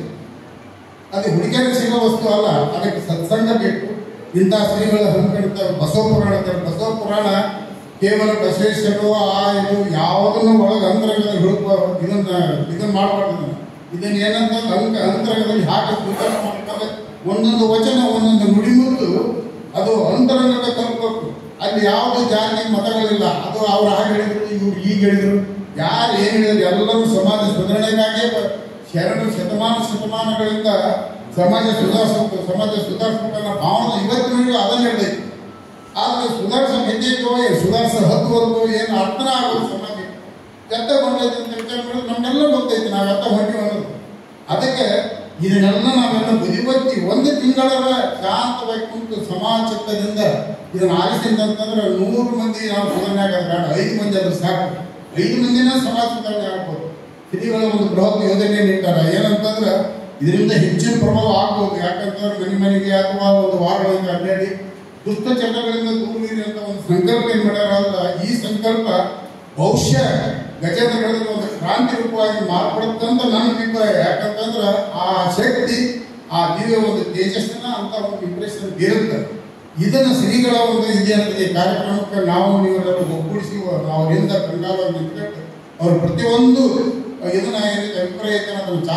ಅದು ಹುಡುಗಿಯರಿಗೆ ಸಿಗೋ ವಸ್ತು ಅಲ್ಲ. ಅದಕ್ಕೆ ಸತ್ಸಂಗ ಬೇಕು. ಇಂಥ ಶ್ರೀಗಳು ಹಮ್ಮಿಕೊಂಡಿರ್ತಾರೆ. ಬಸವ ಪುರಾಣ ಅಂತಾರೆ. ಬಸವ ಪುರಾಣ ಕೇವಲ ಬಸವೇಶ್ವರರು ಆ ಇದು ಯಾವುದನ್ನು ಒಳಗೆ ಅಂತರಂಗದಲ್ಲಿ ಹುಡುಕ ಇದನ್ನ ಇದನ್ನು ಮಾಡಬಾರ್ದು. ಇದನ್ನ ಏನಂತ ಅಂಕ ಅಂತರಂಗದಲ್ಲಿ ಹಾಕಿ ಸ್ವೀಕಾರ ಮಾಡಬೇಕಾದ್ರೆ ಒಂದೊಂದು ವಚನ ಒಂದೊಂದು ನುಡಿಮುತ್ತು ಅದು ಅಂತರಂಗಕ್ಕೆ ತಲುಪಬೇಕು. ಅಲ್ಲಿ ಯಾವುದೇ ಜಾತಿ ಮತಗಳಿಲ್ಲ. ಅದು ಅವ್ರು ಹಾಗೆ ಹೇಳಿದ್ರು, ಇವ್ರು ಈಗ ಹೇಳಿದ್ರು, ಯಾರು ಏನು ಹೇಳಿದ್ರು ಎಲ್ಲರೂ ಸಮಾಜ ಸುಧಾರಣೆಗಾಗಿ ಶರಣು ಶತಮಾನ ಶತಮಾನಗಳಿಂದ ಸಮಾಜ ಸುಧಾರಿಸಬೇಕು, ಸಮಾಜ ಸುಧಾರಿಸಬೇಕು ಅನ್ನೋ ಭಾವನೆ ಇವತ್ತಿನ ಅದನ್ನು ಹೇಳಿದೆ. ಆದರೆ ಸುಧಾರಿಸೋ ಹೆಜ್ಜೆಗೋ ಸುಧಾರಿಸೋ ಹತ್ತುವರೆಗೂ ಏನು ಅರ್ಥನ ಆಗೋದು ಸಮಾಜ ಎತ್ತ ಹೊಂಟೈತೆ ಅಂತ ವಿಚಾರ ಮಾಡಿದ್ರೆ ನಮಗೆಲ್ಲ ಗೊತ್ತೈತಿ ನಾವು ಎತ್ತ ಹೊಂಟಿವಿ ಅನ್ನೋದು. ಅದಕ್ಕೆ ಇದನ್ನೆಲ್ಲ ನಾವೆಲ್ಲ ಬುದ್ಧಿವರ್ತಿ ಒಂದು ತಿಂಗಳ ಶಾಂತವಾಗಿ ಕುಂತು ಸಮಾಚಿತ್ತದಿಂದ ಇದನ್ನು ಆರಿಸಿದಂತಂದ್ರೆ ನೂರು ಮಂದಿ ನಾವು ಸುಧಾರಣೆ ಆಗೋದು ಬೇಡ, ಐದು ಮಂದಿ ಆದ್ರೆ ಸಾಕು. ಐದು ಮಂದಿನ ಸಮಾಜ ಸುಧಾರಣೆ ಆಗ್ಬೋದು. ಶ್ರೀಗಳ ಒಂದು ಬೃಹತ್ ಯೋಜನೆ ನೀಡ್ತಾರೆ. ಏನಂತಂದ್ರೆ ಇದರಿಂದ ಹೆಚ್ಚಿನ ಪ್ರಭಾವ ಆಗ್ಬೋದು. ಯಾಕಂತಂದ್ರೆ ಮನೆ ಮನೆಗೆ ಅಥವಾ ಒಂದು ವಾರಗಳಿಂದ ಅಡ್ಡಾಡಿ ದುಷ್ಟ ಚಟಗಳಿಂದ ದೂರ ಅಂತ ಒಂದು ಸಂಕಲ್ಪ ಏನು ಮಾಡ್ಯಾರಲ್ಲ, ಈ ಸಂಕಲ್ಪ ಬಹುಶಃ ಗಜೇಂದ್ರಗಡದ ಒಂದು ಕ್ರಾಂತಿ ರೂಪವಾಗಿ ಮಾರ್ಪಡುತ್ತಂತ ನನ್ನ ಅಭಿಪ್ರಾಯ. ಯಾಕಂತಂದ್ರೆ ಆ ಶಕ್ತಿ, ಆ ದಿವ್ಯ ಒಂದು ತೇಜಸ್ಸಿನ ಅಂತ ಒಂದು ಇಂಪ್ರೆಷನ್ ಬೀರುತ್ತೆ. ಇದನ್ನು ಶ್ರೀಗಳ ಒಂದು ಇದೆ ಕಾರ್ಯಕ್ರಮಕ್ಕೆ ನಾವು ನೀವೆಲ್ಲರೂ ಒಗ್ಗೂಡಿಸಿ ಅವರಿಂದ ಕಂಗಾಲವಾಗಿ ನಿಂತ್ಕೊಂಡು ಅವ್ರ ಪ್ರತಿಯೊಂದು ಇದನ್ನ ಏನಿದೆ ಅಭಿಪ್ರಾಯ ಅದನ್ನು ಚಾಚ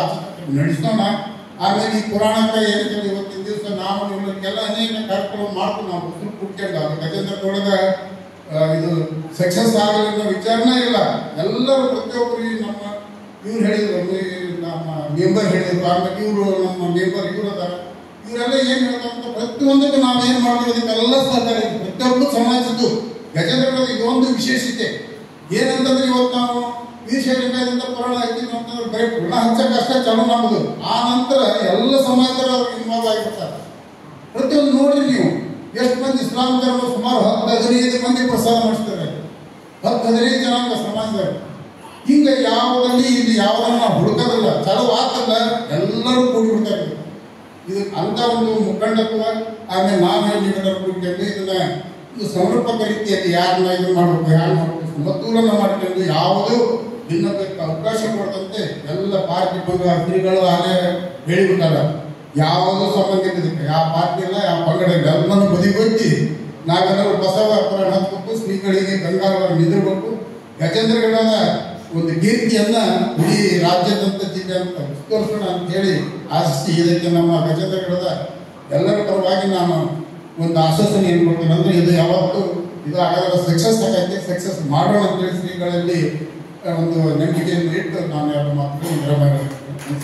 ನಡೆಸೋಣ. ಆಮೇಲೆ ಈ ಪುರಾಣಕ್ಕೆ ಏನಕ್ಕೆ ಇವತ್ತಿನ ದಿವಸ ನಾವು ಇವರಿಗೆಲ್ಲ ಅನೇಕ ಕಾರ್ಯಕ್ರಮ ಮಾಡ್ತೀವಿ. ನಾವು ಹೆಸರು ಕುಟ್ಕೊಂಡು ಅದು ಗಜೇಂದ್ರದೊಳಗೆ ಇದು ಸಕ್ಸಸ್ ಆಗಲಿ ಅನ್ನೋ ವಿಚಾರನೇ ಇಲ್ಲ. ಎಲ್ಲರೂ ಪ್ರತಿಯೊಬ್ಬರು ನಮ್ಮ ಇವ್ರು ಹೇಳಿದ್ರು, ನಮ್ಮ ಮೆಂಬರ್ ಹೇಳಿದ್ರು, ಆಮೇಲೆ ಇವರು ನಮ್ಮ ಮೆಂಬರ್ ಇವರು ಅದಾರ, ಇವರೆಲ್ಲ ಏನು ಹೇಳ್ತಾರೆ ಪ್ರತಿಯೊಂದಕ್ಕೂ ನಾವು ಏನು ಮಾಡ್ತೀವಿ ಅದಕ್ಕೆಲ್ಲ ಸಹಕಾರ ಇದೆ. ಪ್ರತಿಯೊಬ್ಬರು ಸಮಾಜದ್ದು ಗಜೇಂದ್ರಗಢದ ಇದೊಂದು ವಿಶೇಷತೆ ಏನಂತಂದ್ರೆ ಇವತ್ತು ನಾವು ವೀರಶೈವಲಿಂಗದಿಂದ ಪುರಾಣ ಹಾಕ್ತೀವಿ ಅಂತಂದ್ರೆ ಬರೀ ಪುರಾಣ ಹಚ್ಚಕ್ಕೆ ಅಷ್ಟೇ ಚಾಲು ನಮ್ಮದು. ಆ ನಂತರ ಎಲ್ಲ ಸಮಾಜದವರು ಅವ್ರಿಗೆ ಇನ್ವಾಲ್ವ್ ಆಗಿರ್ತಾರೆ. ಪ್ರತಿಯೊಂದು ನೋಡ್ರಿ ನೀವು ಎಷ್ಟು ಮಂದಿ ಇಸ್ಲಾಂ ಧರ್ಮ ಸುಮಾರು ಹತ್ತು ಹದಿನೈದು ಮಂದಿ ಪ್ರಸಾದ ಮಾಡಿಸ್ತಾರೆ, ಹತ್ತು ಹದಿನೈದು ಜನಾಂಗ ಸಮಾಜದವರು. ಹಿಂಗೆ ಯಾವುದಲ್ಲಿ ಇಲ್ಲಿ ಯಾವುದನ್ನು ನಾವು ಹುಡುಕೋದಿಲ್ಲ, ಚಾಲು ಆಗ್ತಲ್ಲ ಎಲ್ಲರೂ ಕೂಡಿಬಿಡ್ತಾರೆ. ಇದು ಅಂತ ಒಂದು ಮುಖಂಡತ್ವ. ಆಮೇಲೆ ನಾವು ಹೇಳಿ ಕೂಡಿಕೊಂಡು ಇದನ್ನ ಇದು ಸಮರ್ಪಕ ರೀತಿಯಲ್ಲಿ ಯಾರನ್ನ ಇದು ಮಾಡಬೇಕು, ಯಾರು ಮಾಡಬೇಕು ಸಮತೋಲನ ಮಾಡ್ಕೊಂಡು ಯಾವುದೂ ಭಿನ್ನಕ್ಕೆ ಅವಕಾಶ ಕೊಡದಂತೆ ಎಲ್ಲ ಪಾರ್ಟಿ ಬಂದ ಶ್ರೀಗಳು ಆಗಲೇ ಹೇಳಿಬಿಟ್ಟಾರ. ಯಾವುದೂ ಸಂಬಂಧ ಇದಕ್ಕೆ ಯಾವ ಪಾರ್ಟಿ ಇಲ್ಲ, ಯಾವ ಪಂಗಡ ಇಲ್ಲ, ಎಲ್ಲನೂ ಬದಿಗೊತ್ತಿ ನಾವೆಲ್ಲರೂ ಬಸವ ಪುರಾಣ ಹತ್ಬೇಕು, ಶ್ರೀಗಳಿಗೆ ಗಂಗಾವರ ನಿದ್ರಬೇಕು. ಗಜೇಂದ್ರಗಢದ ಒಂದು ಕೀರ್ತಿಯನ್ನ ಇಡೀ ರಾಜ್ಯದಂತ ಜಿಲ್ಲೆ ಅಂತ ವಿಸ್ತರಿಸೋಣ ಅಂತ ಹೇಳಿ ಆಶಿಸಿ ಇದಕ್ಕೆ ನಮ್ಮ ಗಜೇಂದ್ರಗಢದ ಎಲ್ಲರ ಪರವಾಗಿ ನಾನು ಒಂದು ಆಶ್ವಾಸನೆ ಏನು ಕೊಡ್ತೀನಿ ಅಂದ್ರೆ ಇದು ಯಾವತ್ತೂ ಇದು ಆಗಲ್ಲ, ಸಕ್ಸಸ್ ಆಗೈತೆ, ಸಕ್ಸಸ್ ಮಾಡೋಣ ಅಂತೇಳಿ ಶ್ರೀಗಳಲ್ಲಿ ಒಂದು ನಂಬಿಕೆಯನ್ನು ಇಟ್ಟು ನಾನು ಎರಡು ಮಾತುಗಳು ವಿರಾಮ ಹೇಳ್ತೀನಿ.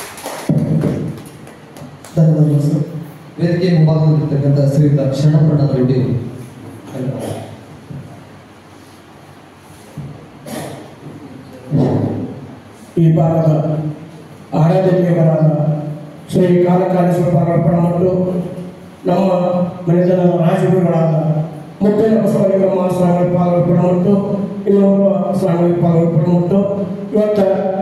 ಧನ್ಯವಾದಗಳು ಸರ್. ವೇದಿಕೆ ಮುಂಭಾಗದಲ್ಲಿರ್ತಕ್ಕಂಥ ಶ್ರೀಯುತ ಶರಣಪ್ರಣ ರೆಡ್ಡಿ ಈ ಭಾಗದ ಆರಾಧ್ಯ ದೇವರಾದ ಶ್ರೀ ಕಾಲಕಾಲೇಶ್ವರ ಪಾರ್ವಣ ಮತ್ತು ನಮ್ಮ ಮನೆತನ ರಾಜಗುರುಗಳಾದ ಮುತ್ತಿನ ಬಸವಲಿಂಗಮ್ಮ ಸ್ವಾಮಿ ಪಾಲ್ಗೊಳ್ಪಣ ಮತ್ತು ಇನ್ನೂರು ಸ್ವಾಮಿ ಪಾಲ್ಗೊಳ್ಪಣ ಮತ್ತು ಇವತ್ತು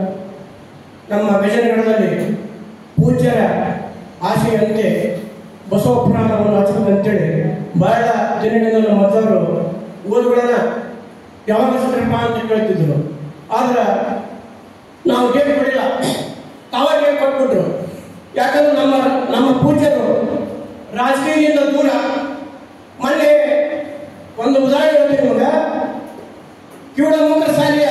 ನಮ್ಮ ಗಜೇಂದ್ರಗಢದಲ್ಲಿ ಪೂಜ್ಯರ ಆಶೆಯಂತೆ ಬಸವ ಪುರಾಣವನ್ನು ಹಚ್ಚಬೇಕಂತೇಳಿ ಬಹಳ ದಿನಗಳಿಂದ ನಮ್ಮ ಮತವರು ಓದುಗಳನ್ನ ಯಾವಾಗ ಹಚ್ಚಿದ್ರಪ್ಪ ಅಂತ ಕೇಳ್ತಿದ್ರು. ಆದ್ರೆ ನಾವು ಡೇಟ್ ಕೊಡಿಲ್ಲ, ತಾವೇ ಡೇಟ್ ಕೊಟ್ಬಿಟ್ರು. ಯಾಕಂದ್ರೆ ನಮ್ಮ ನಮ್ಮ ಪೂಜ್ಯರು ರಾಜಕೀಯದಿಂದ ದೂರ. ಮೊನ್ನೆ ಒಂದು ಉದಾಹರಣೆ ಹೇಳ್ತೀನಿ ನಿಮಗೆ. ಕಿವಡಮೂಕರ ಶಾಲೆಯ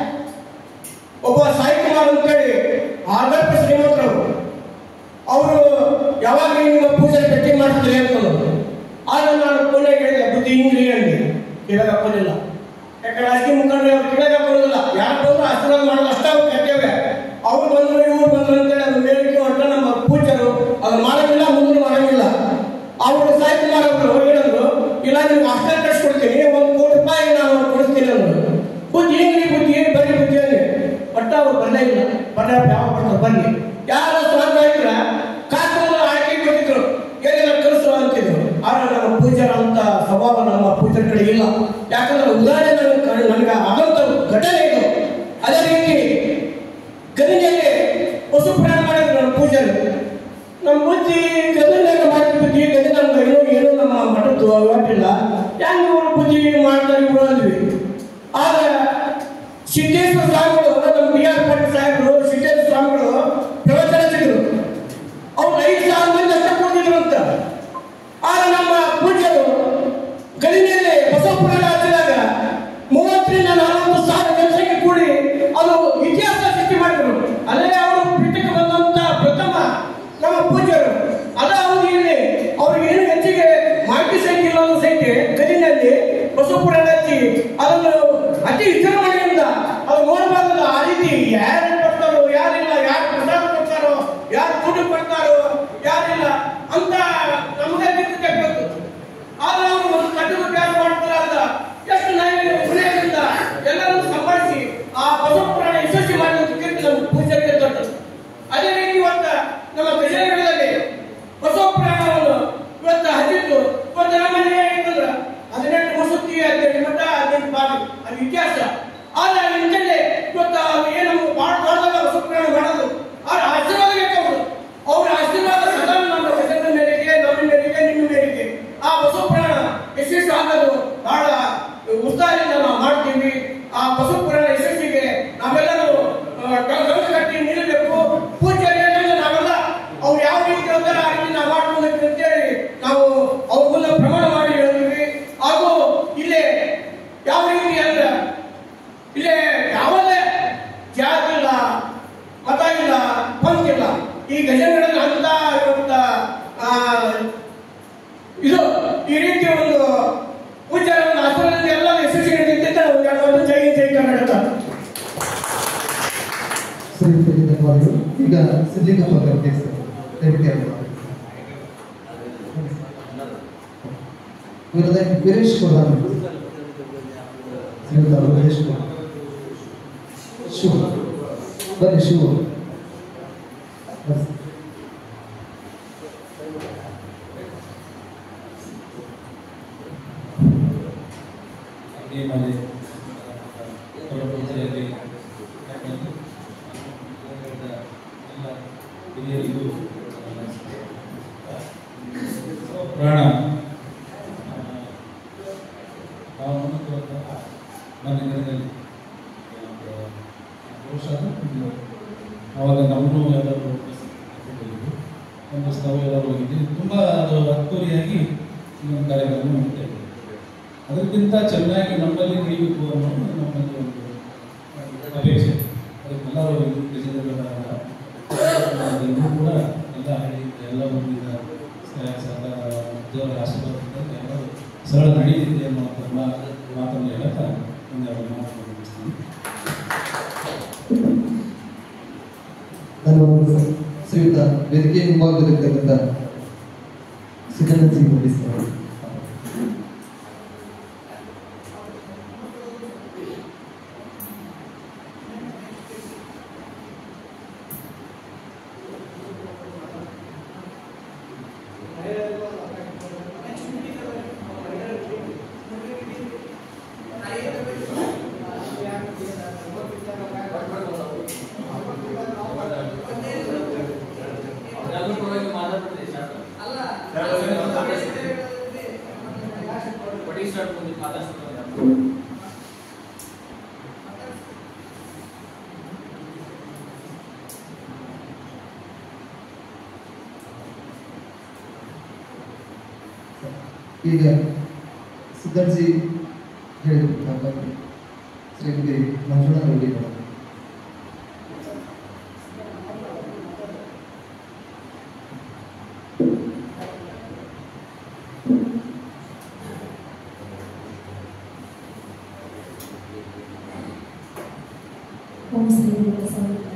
ಒಬ್ಬ ಸಾಯಿಕುಮಾರ್ ಅಂತೇಳಿ ಆದರ್ಶ ಶ್ರೀಮಂತರು, ಅವರು ಯಾವಾಗ ನಿಮ್ಮ ಪೂಜೆ ಭೇಟಿ ಮಾಡ್ತಿದ್ರಿ ಅಂತಂದ್ರು. ಆಗ ನಾನು ಪುಣೆ ಹೇಳಿದೆ ಬುದ್ಧಿ ಹಿಂಗ್ರಿ ಅಂದಿ, ಕೇಳಕ್ ಹಾಕೋದಿಲ್ಲ. ಯಾಕಂದ್ರೆ ರಾಜಕೀಯ ಮುಖಂಡರು ಅವ್ರು ಕೇಳಕ್ ಹಾಕೋದಿಲ್ಲ. ಯಾರು ಬಂದ್ರು ಆಶೀರ್ವಾದ ಮಾಡೋದು ಅಷ್ಟೇ ಅವ್ರು ಕರ್ತವ್ಯ. ಅವ್ರು ಬಂದ್ರು ಇವ್ರು ಬಂದ್ರು ಅಂತೇಳಿ ಅದ್ರ ಮೇಲಿಕ್ಕೆ ಹೊರಟ ನಮ್ಮ ಪೂಜರು ಅದನ್ನ ಮಾಡೋದಿಲ್ಲ, ಮುಂದೆ ಮಾಡೋಂಗಿಲ್ಲ. ಅವರು ಸಾಯಿಕುಮಾರ್ ಅವರು ಹೇಳಿದ್ರು, ಇಲ್ಲ ನಿಮ್ಗೆ ಹಾಸ್ಟೆಲ್ ಕಟ್ಸ್ಕೊಡ್ತೀನಿ, ಒಂದು ಕೋಟಿ ರೂಪಾಯಿ ನಾನು ಕೊಡಿಸ್ತೀನಿ ಅಂದ್ರು. ಬುದ್ಧಿ ಹಿಂಗ್ರಿ ಬುದ್ಧಿ ಬರೀ ಬುದ್ಧಿ ಅಂದಿ. ಬಟ್ ಅವ್ರು ಬರಲೇ ಇಲ್ಲ. ಬರ ಯಾವ ಬರ್ತಾರೆ ಬನ್ನಿ, ಯಾರು ಸ್ವಾಮಿ ಆಗಿದ್ರ ಕಾಕೊಂಡು ಆಯ್ಕೆ ಕೊಟ್ಟಿದ್ರು, ಏನೆಲ್ಲ ಕಲಿಸುವ ಅಂತಿದ್ರು. ಆದ್ರೆ ನಮ್ಮ ಪೂಜಾರ ಅಂತ ಸ್ವಭಾವ ನಮ್ಮ ಪೂಜಾರ ಕಡೆ ಇಲ್ಲ. ಯಾಕಂದ್ರೆ ಉದಾಹರಣೆ ನನಗೆ ನನಗೆ ಆಗಂತ ಘಟನೆ ಇದು. ಅದೇ ರೀತಿ ಗದಗಿನಲ್ಲಿ ಪಶು ಪ್ರಾಣ ಮಾಡಿದ್ರು ನಮ್ಮ ಪೂಜಾರಿ. ನಮ್ಮ ಬುದ್ಧಿ ಗದಗಿನಾಗ ಮಾಡಿದ ಬುದ್ಧಿ ಗದಗ ನಮ್ಗೆ ಏನೋ ಏನೋ ನಮ್ಮ ಮಠದ್ದು ಅವಾಗಿಲ್ಲ. ಹೆಂಗೆ ಇವರು ಬುದ್ಧಿ ಮಾಡ್ತಾರೆ ಇವರು ಅಂದ್ವಿ. ಆದ್ರೆ ಸಿದ್ದೇಶ್ವರ ಸ್ವಾಮಿಗಳು, ನಮ್ಮ ಬಿ ಆರ್ ಪಾಟೀಲ್ ಸಾಹೇಬರು ಸಿದ್ದೇಶ್ವರ ಸ್ವಾಮಿಗಳು ಪ್ರವಚನ ಸಿಗರು. ಅವ್ರು ಐದು ಸಾವಿರ ಮಂದಿ ಅಷ್ಟ ಕೊಡ್ತಿದ್ರು ಅಂತ. ಆದ್ರೆ ನಮ್ಮ ಪೂಜ್ಯರು ಗಡಿನಲ್ಲಿ ಬಸವ ಪುರಾಣ ಹಚ್ಚಿದಾಗ ಮೂವತ್ತರಿಂದ ನಲವತ್ತು ಸಾವಿರ ಜನಸಂಖ್ಯೆ ಕೂಡಿ ಅದು ಇತಿಹಾಸ ಸೃಷ್ಟಿ ಮಾಡಿದ್ರು. ಅಲ್ಲೇ ಅವರು ಪೀಠಕ್ಕೆ ಬಂದಂತ ಪ್ರಥಮ ನಮ್ಮ ಪೂಜ್ಯರು. ಅದ ಅವ್ರು ಇಲ್ಲಿ ಅವ್ರಿಗೆ ಏನು ಹೆಚ್ಚಿಗೆ ಮಾಹಿತಿ ಸಂಖ್ಯೆ ಇಲ್ಲ ಅನ್ನೋ ಸಂಖ್ಯೆ ಗಡಿನಲ್ಲಿ ಬಸವ ಪುರಾಣ ಹಚ್ಚಿ ಅದನ್ನು ಅತಿ ವಿಜೃಂಭಣೆಯಿಂದ ಅದು ನೋಡಬಾರ್ದು. ಆ ರೀತಿ ಯಾರು ಕೊಡ್ತಾರೋ ಯಾರಿಲ್ಲ, ಯಾರು ಪ್ರಸಾದ ಕೊಡ್ತಾರೋ ಯಾರು ದುಡ್ಡು ಕೊಡ್ತಾರೋ ಯಾರಿಲ್ಲ ಅಂತ ನಮಗೆ ಗೊತ್ತಾಗಬೇಕು. ಆದ್ರೆ ಅವರು ಒಂದು ಕಟ್ಟುವ ಕೆಲಸ ಮಾಡ್ತಾರೆ ಅಂತ ಎಷ್ಟು ನೈವೇದ್ಯದಿಂದ ಎಲ್ಲರೂ ಸಂಭಾಳಿಸಿ ಆ ಬಸವ ಪುರಾಣ ಯಶಸ್ವಿ ಮಾಡಿದಂತ ಕೀರ್ತಿ ನಮ್ಮ ಪೂಜೆಗೆ ದೊಡ್ಡದು. ಅದೇ ರೀತಿ ಇವತ್ತ ನಮ್ಮ ಗಜೇಂದ್ರಗಢದಲ್ಲಿ ಬಸವ ಪುರಾಣವನ್ನು ಇವತ್ತು ಹಚ್ಚಿದ್ದು ಇವತ್ತು ನಮ್ಮ ಮನೆ ಏನಂದ್ರೆ ಹದಿನೆಂಟು ಮಸೂತಿ ಹದಿನೆಂಟು ಮಠ ಹದಿನೆಂಟು ಬಾವಿ ಧನ್ಯವಾದಗಳು. ಈಗ ಸಿದ್ಲಿಂಗಪ್ಪ ಕೇಸ್ ದಯವಿಟ್ಟು ಯಾರು ವಿರೋಧ ವೀರೇಶ್ ಪ್ರಧಾನ ಶ್ರೀಯುತ ವೀರೇಶ್ ಶಿವ ಬನ್ನಿ ಶಿವ ಪ್ರಾಣ ಅವಾಗ ನಮ್ಮನ್ನು ಎಲ್ಲರೂ ಒಂದು ಸ್ಥಳ ಎಲ್ಲರೂ ಹೋಗಿದ್ವಿ. ತುಂಬ ಅದು ಅದ್ದೂರಿಯಾಗಿ ಇನ್ನೊಂದು ಕಾರ್ಯಕ್ರಮ ಮಾಡ್ತಾ ಇದ್ವಿ. ಅದಕ್ಕಿಂತ ಚೆನ್ನಾಗಿ ನಮ್ಮಲ್ಲಿ ನೀಡಬೇಕು ಅನ್ನೋದು ನಮ್ಮಲ್ಲಿ ಒಂದು ಅಪೇಕ್ಷೆ. ಅದಕ್ಕೆಲ್ಲರೂ ಗಜೇಂದ್ರಗಡ ಎಲ್ಲರೂ ಕೂಡ ಎಲ್ಲ ಹಳ್ಳಿ ಎಲ್ಲ ಊರಿನ ದೇವರ ಆಶೀರ್ವಾದದಿಂದ ಎಲ್ಲರೂ ಸರಳ ನಡೀತಿದೆ ಅನ್ನುವಂಥ ಮಾತನ್ನು ಹೇಳಕ್ಕೆ ಒಂದೆರಡು ಮಾತು ಮುಗಿಸ್ತೀನಿ. ಧನ್ಯವಾದಗಳು. ಶ್ರೀಯುತ ವೇದಿಕೆ ಮುಂಭಾಗದಲ್ಲಿರ್ತಕ್ಕಂಥ ಸಿದ್ಧಾನಂದ ಸಿಂಗ್ ಮುಗಿಸ್ತಾರೆ. ಈಗ ಸಿದ್ಧಾರ್ಥಿ ಹೇಳಿದ್ರು ಹಾಗಾಗಿ ಶ್ರೀಮತಿ ಮಂಜುಳಾ ರೆಡ್ಡಿ ಅವರು ಓಂ ಶ್ರೀ